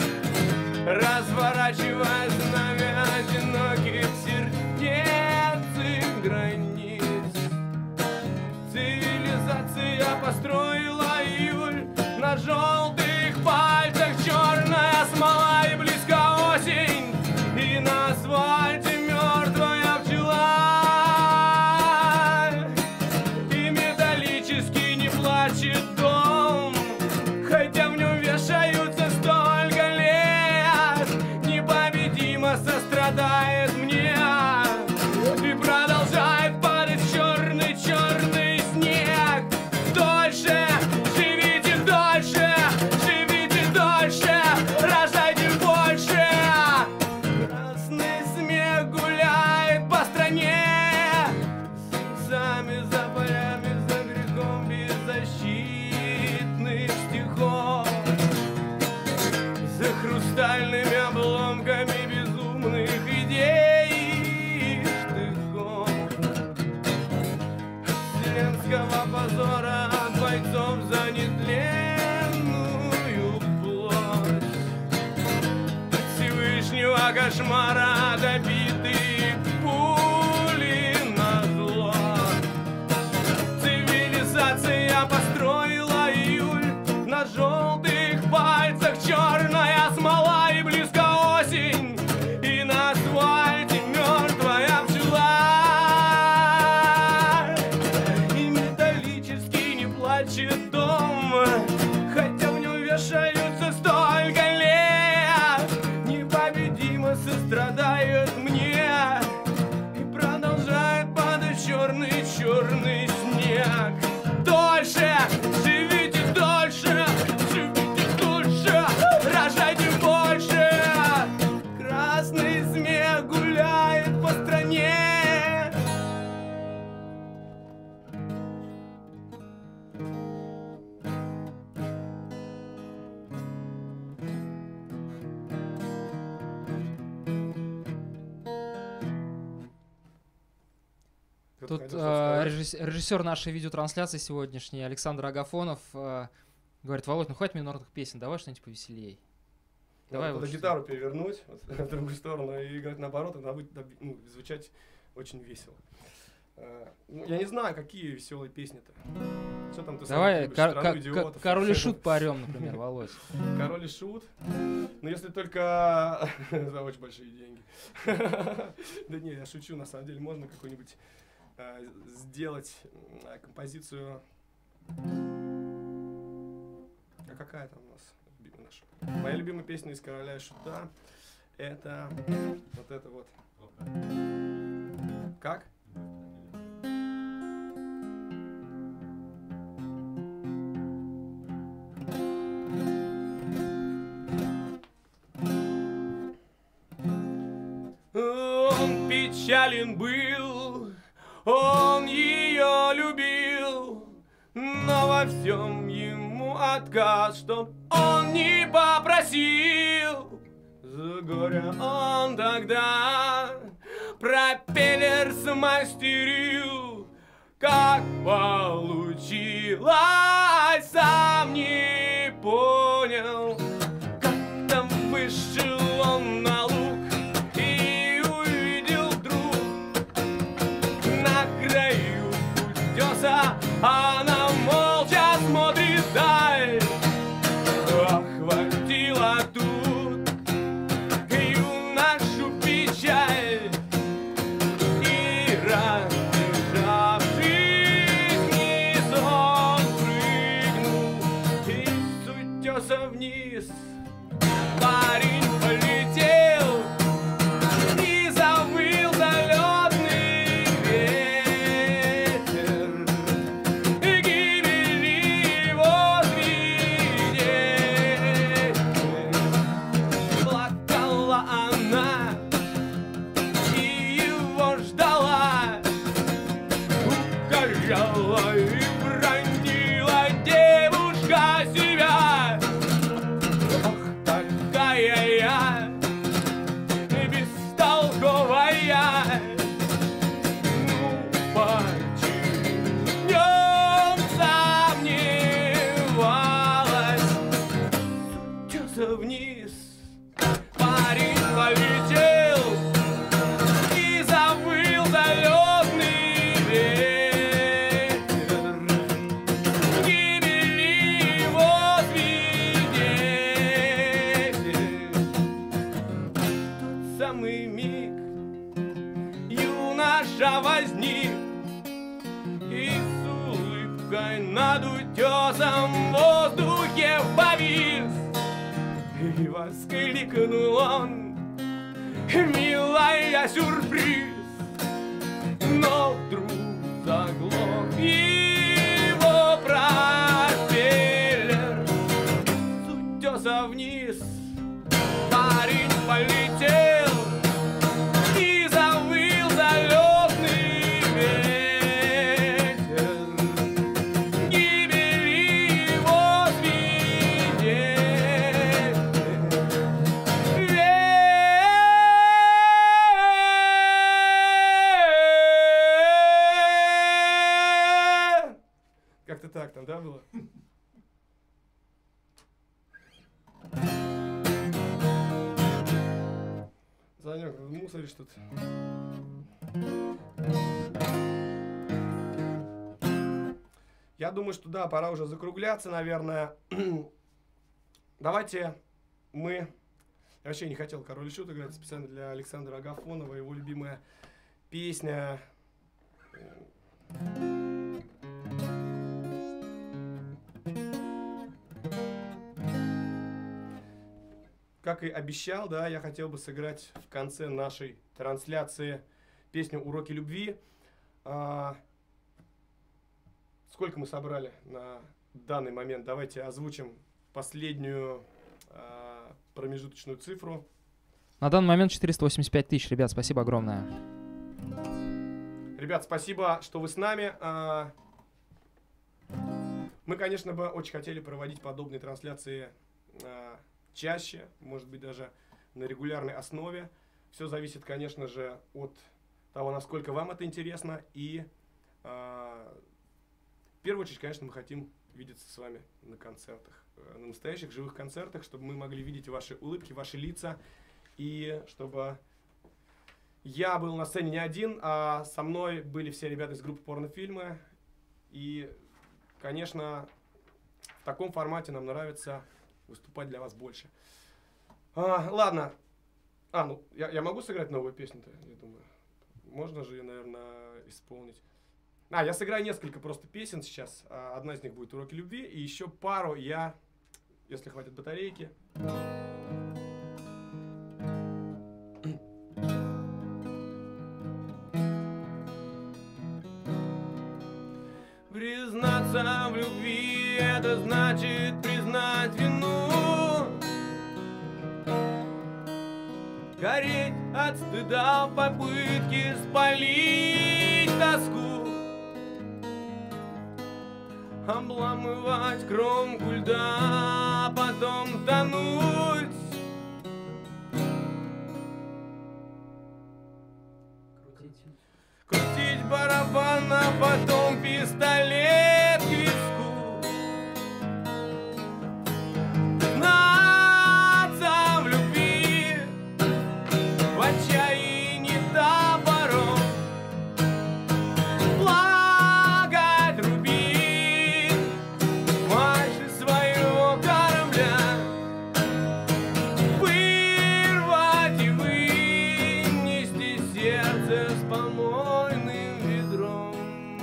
разворачивая знамя одиноких сердец и границ. Цивилизация построила июль на желтых пальцах, черная смола и близко осень, и на асфальте мертвая пчела, и металлически не плачет дом, хотя в нем вешаются столько лет, непобедимо сострадает мне и продолжает падать черный снег. Дольше живите, дольше живите, дольше рождайте больше. Красный смех гуляет по стране, сами за полями, за грехом беззащитных стихов, за хрустальными обломками безумных идей и штыков, вселенского позора от бойцов за нетленную плоть, от Всевышнего кошмара добитые пули на зло. Цивилизация построила июль на желтых пальцах, черная смола и близко осень, и на асфальте мертвая пчела, и металлически не плачет дом, хотя в нем вешаются столько лет, непобедимо сострадает мне и продолжает падать черный снег. Дольше живите, дольше живите, дольше рождайте больше. Красный смех гуляет по стране. Тут режиссер нашей видеотрансляции сегодняшней Александр Агафонов говорит: Володь, ну хватит минорных песен, давай что-нибудь повеселей. Давай вот вот гитару перевернуть вот, в другую сторону и играть наоборот, она будет звучать очень весело. Ну, я не знаю, какие веселые песни-то. Что там ты давай любишь? Страну идиотов. Король и Шут поорем, например, Володь. Король и Шут? Ну, если только за очень большие деньги. Да не, я шучу, на самом деле можно какую-нибудь сделать композицию. А какая там у нас любимая наша? Моя любимая песня из Короля и Шута — это вот это вот. Как? Он печален был, он ее любил. но во всем ему отказ, чтоб он не попросил. За горе он тогда пропеллер смастерил. Как получилось, сам не понял. Как-то вышел он на луг и увидел вдруг на краю утеса она молча смотрит вдаль. Охватила тут юношу печаль, и разбежавшись вниз он прыгнул, и с утеса вниз парень полетел, и завыл залетный ветер, и гибели его свидетель. Плакала она и его ждала, укоряла и бранила девушка себя. Ох, такая я бестолковая, ну почему сомневалась. С утеса вниз парень полетел, и завыл залетный ветер, гибели его свидетель. Тот самый миг юноша возник и с улыбкой над утесом в воздухе повис. И воскликнул он: милая, сюрприз! Но вдруг заглох его пропеллер. С утеса вниз парень полетел, и завыл залетный ветер, гибели его свидетель. Как-то так там, да, было? Санек, мусоришь тут. Я думаю, что да, пора уже закругляться, наверное. Давайте мы... Я вообще не хотел «Король и Шут» играть специально для Александра Агафонова. Его любимая песня... Как и обещал, да, я хотел бы сыграть в конце нашей трансляции песню «Уроки любви». Сколько мы собрали на данный момент? Давайте озвучим последнюю промежуточную цифру. На данный момент 485 тысяч, ребят, спасибо огромное. Ребят, спасибо, что вы с нами. Мы, конечно, бы очень хотели проводить подобные трансляции чаще, может быть, даже на регулярной основе. Все зависит, конечно же, от того, насколько вам это интересно. И в первую очередь, конечно, мы хотим видеться с вами на концертах, на настоящих живых концертах, чтобы мы могли видеть ваши улыбки, ваши лица, и чтобы я был на сцене не один, а со мной были все ребята из группы «Порнофильмы». И, конечно, в таком формате нам нравится выступать для вас больше. Ладно. Ну, я могу сыграть новую песню-то, я думаю. Можно же ее, наверное, исполнить. Я сыграю несколько просто песен сейчас. Одна из них будет «Уроки любви», и еще пару я, если хватит батарейки. Признаться в любви — это значит признать вину. Гореть от стыда в попытке спалить тоску. обламывать кромку льда, потом тонуть. Крутить барабан, а потом пистолет к виску. Знаться в любви, в отчаянии топором, плакать, рубить мачты своего корабля, вырвать и вынести сердце с помойным ведром,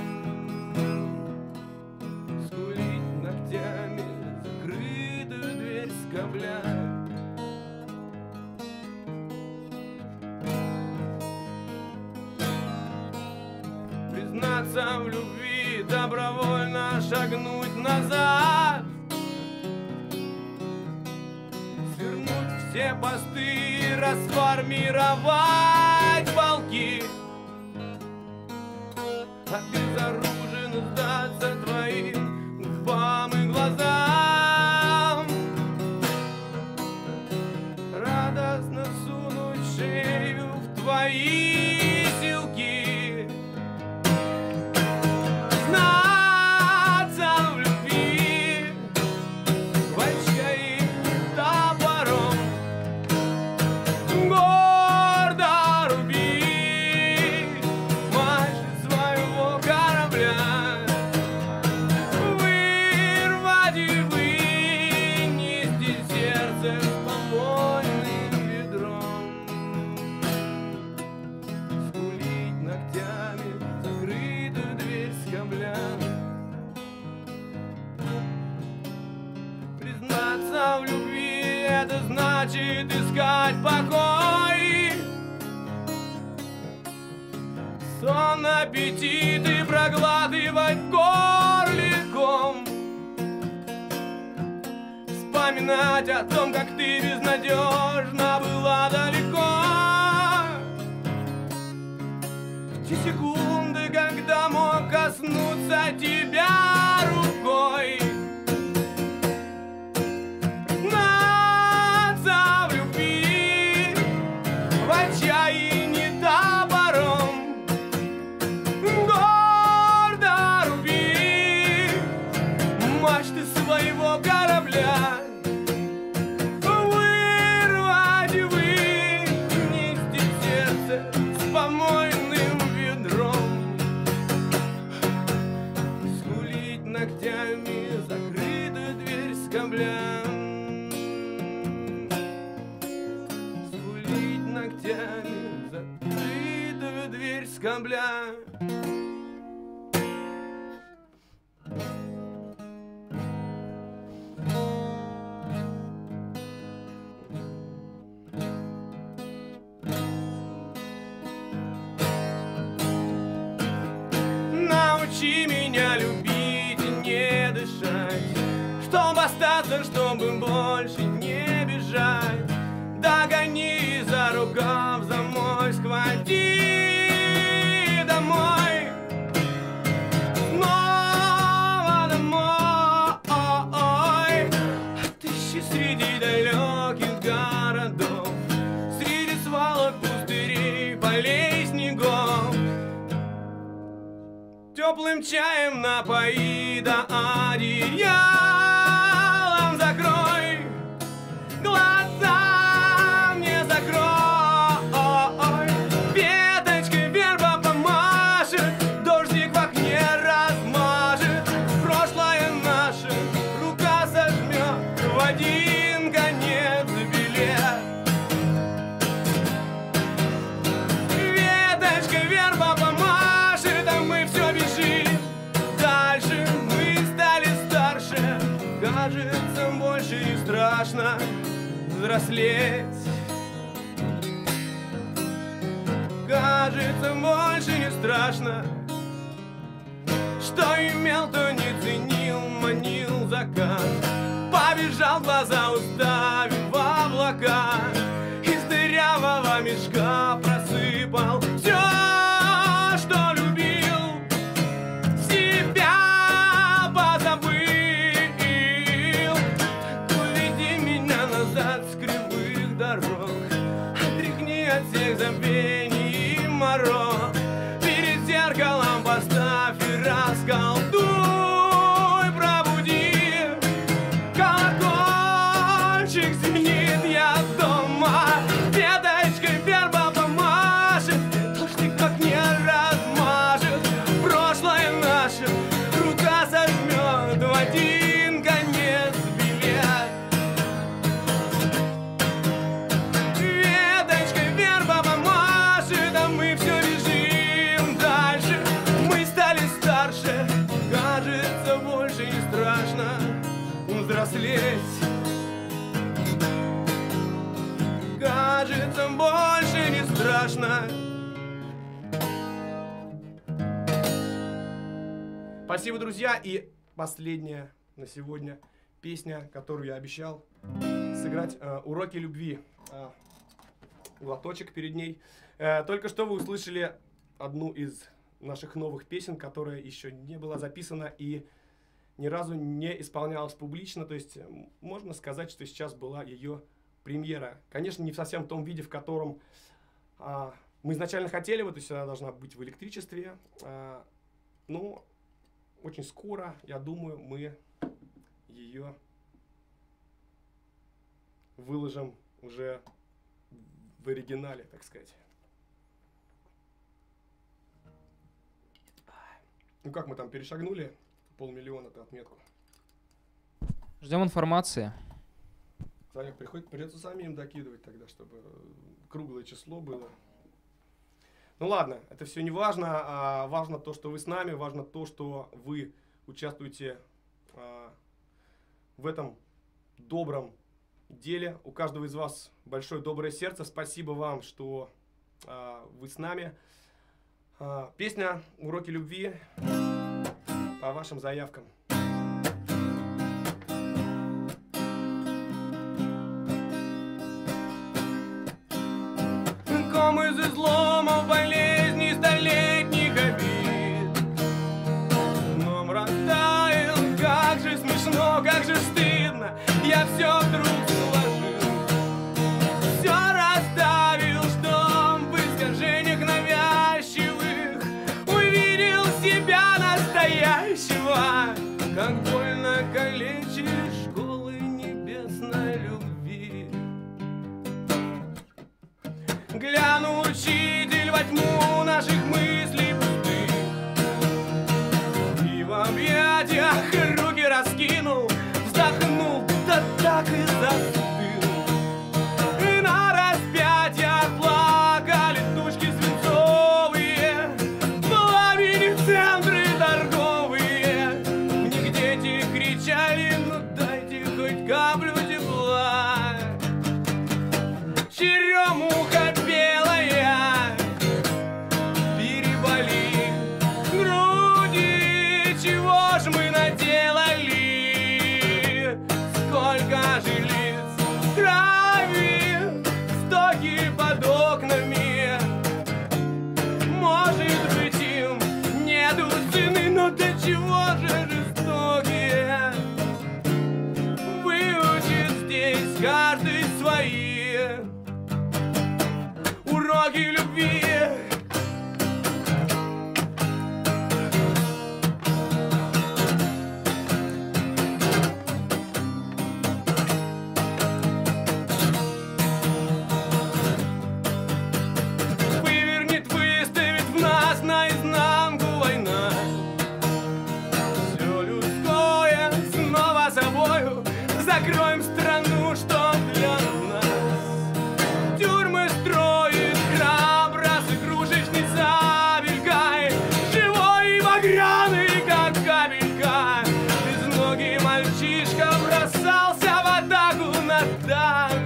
скулить ногтями закрытую дверь скобля. Признаться в любви, добровольно шагнуть назад, свернуть все посты, расформировать полки, обезоруженно сдаться твоим губам и глазам, радостно сунуть шею в твои силки. Знаться в любви, в отчаянии топором, гордо рубить мачты своего корабля, вырвать и вынести сердце с помойным ведром, скулить ногтями закрытую дверь скобля. Признаться в любви — это значит искать покой, сон, аппетит и проглатывать горликом, вспоминать о том, как ты безнадежно была далеко, в те секунды, когда мог коснуться тебя рукой. Признаться в любви, в отчаянии топором, гордо рубить мачты своего корабля, вырвать и вынести сердце с помойным ведром, скулить ногтями закрытую дверь скобля, скулить ногтями закрытую дверь скобля. Научи меня любить и не дышать, чтобы остаться, чтобы больше не бежать. Догони за рукав, за мой схвати домой, снова домой. Отыщи среди далеких городов, среди свалок, пустырей, полей, снегов, теплым чаем напои, да одеялом закрой, глаза мне закрой. Веточкой верба помашет, дождик в окне размажет, прошлое наше рука сожмет в один конец билет. Веточкой верба помашет, а мы все бежим дальше. Мы стали старше, кажется, больше не страшно взрослеть. Кажется, больше не страшно. Что имел, то не ценил, манил закат. Побежал, глаза уставив в облака, из дырявого мешка просыпал все, что любил. Себя позабыл. страшно взрослеть. Кажется, больше не страшно. Спасибо, друзья. И последняя на сегодня песня, которую я обещал сыграть. «Уроки любви». Глоточек перед ней. Только что вы услышали одну из наших новых песен, которая еще не была записана и ни разу не исполнялась публично. То есть можно сказать, что сейчас была ее премьера. Конечно, не в совсем в том виде, в котором мы изначально хотели. Вот, то есть она должна быть в электричестве. Но очень скоро, я думаю, мы ее выложим уже в оригинале, так сказать. Ну как мы там перешагнули 500 000 отметку? Ждем информации. Санек, придется самим докидывать тогда, чтобы круглое число было. Ну ладно, это все не важно. Важно то, что вы с нами, важно то, что вы участвуете в этом добром деле. У каждого из вас большое доброе сердце. Спасибо вам, что вы с нами. Песня «Уроки любви» по вашим заявкам. Ком из изломов, болезней, столетних обид дном растаял, как же смешно, как же стыдно. Я все вдруг сложил, все расставил, что в искажениях навязчивых увидел себя настоящего. Как больно калечишь школы небесной любви. Глянул учитель во тьму наших мыслей пустых и в объятиях руки раскинул, вздохнул, да так и застыл. И на распятиях плакали тучки свинцовые, в пламени центры торговые. Мне дети кричали: ну дайте хоть каплю тепла. Черемуха белая переболит груди, чего ж мы наделали? Сколько жилиц крови, стоки под окнами. Может быть, им нету цены, но до чего же жестокие? Выучит здесь каждый свои уроки любви. Вывернет, выставит в нас наизнанку война. Все людское снова собою закроем страну, что для нас. Тюрьмы строит храбро с игрушечной сабелькой, живой и багряный, как капелька. Безногий мальчишка бросался в атаку на танк.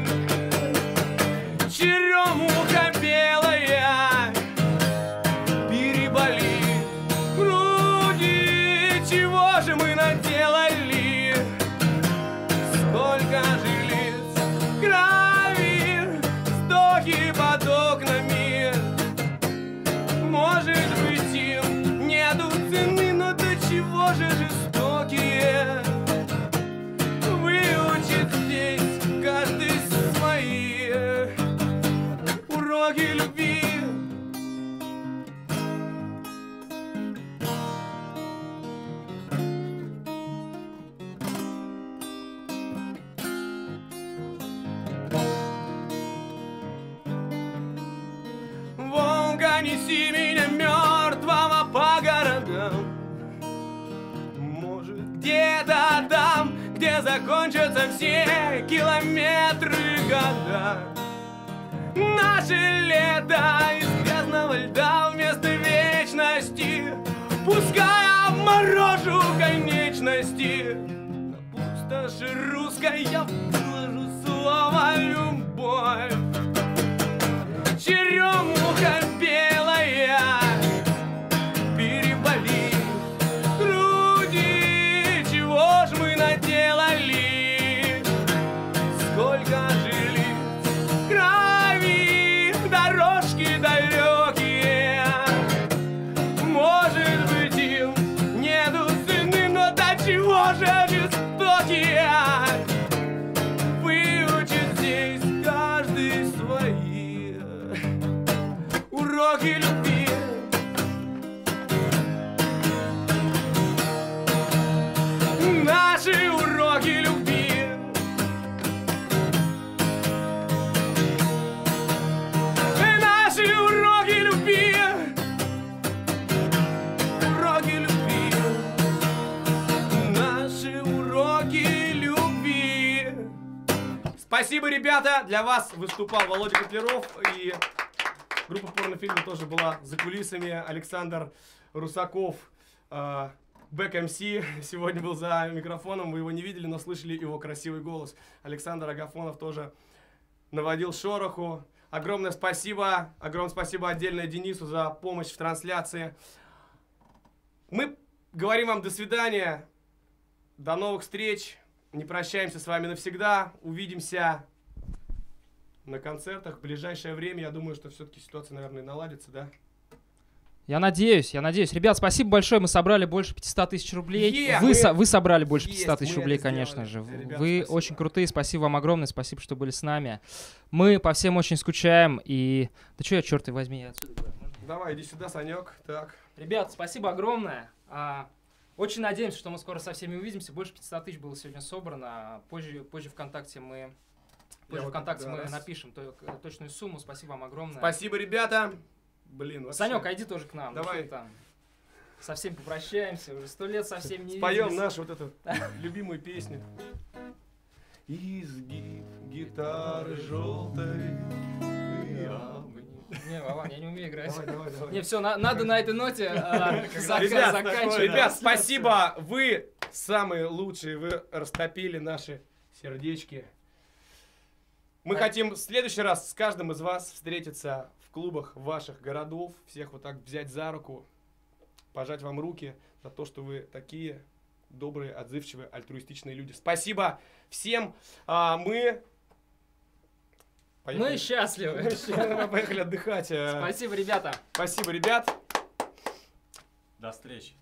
Черемуха белая переболит груди, чего же мы наделали? Сколько жилиц крови, стоки под окнами. Может быть, им нету цены, но до чего же жестокие? Выучит здесь каждый свои уроки любви. Волга, неси меня мертвого по городам. Может, где-то там, где закончатся все километры года. Наше лето из грязного льда вместо вечности, пускай обморожу конечности. вечности. На пустоши русской я выложу слово «любовь». Черемуха белая, переболи груди, чего ж мы наделали? Сколько жили крови, дорожки далекие. Может быть, им нету цены, но до чего же жестокие? Выучит здесь каждый свои уроки любви. Наши уроки любви. Наши уроки любви. Уроки любви. Наши уроки любви. Спасибо, ребята. Для вас выступал Володя Котляров. И группа порнофильма тоже была за кулисами. Александр Русаков, Бэк МС, сегодня был за микрофоном. Вы его не видели, но слышали его красивый голос. Александр Агафонов тоже наводил шороху. Огромное спасибо отдельное Денису за помощь в трансляции. Мы говорим вам до свидания, до новых встреч. Не прощаемся с вами навсегда. Увидимся на концертах в ближайшее время. Я думаю, что все-таки ситуация, наверное, наладится, да? Я надеюсь. Ребят, спасибо большое. Мы собрали больше 500 тысяч рублей. Вы собрали больше 500 тысяч рублей, конечно же. Ребята, вы спасибо. очень крутые. Спасибо вам огромное. Спасибо, что были с нами. Мы по всем очень скучаем. И... Да что я, черт и возьми, я отсюда говорю. Давай, иди сюда, Санек. Так. Ребят, спасибо огромное. Очень надеемся, что мы скоро со всеми увидимся. Больше 500 тысяч было сегодня собрано. Позже ВКонтакте мы напишем точную сумму. Спасибо вам огромное. Спасибо, ребята. Блин, вообще. Санек, иди тоже к нам. Давай. Ну, что там? Со всеми попрощаемся. Уже 100 лет со всеми не Споем виделись. нашу вот эту любимую песню. Изгиб гитары желтой. Не, Вован, я не умею играть. Давай. Не, все, надо на этой ноте заканчивать. Ребят, спасибо. Вы самые лучшие. Вы растопили наши сердечки. Мы хотим в следующий раз с каждым из вас встретиться в клубах ваших городов. Всех вот так взять за руку, пожать вам руки за то, что вы такие добрые, отзывчивые, альтруистичные люди. Спасибо всем. Мы счастливы. Поехали отдыхать. Спасибо, ребята. Спасибо, ребят. До встречи.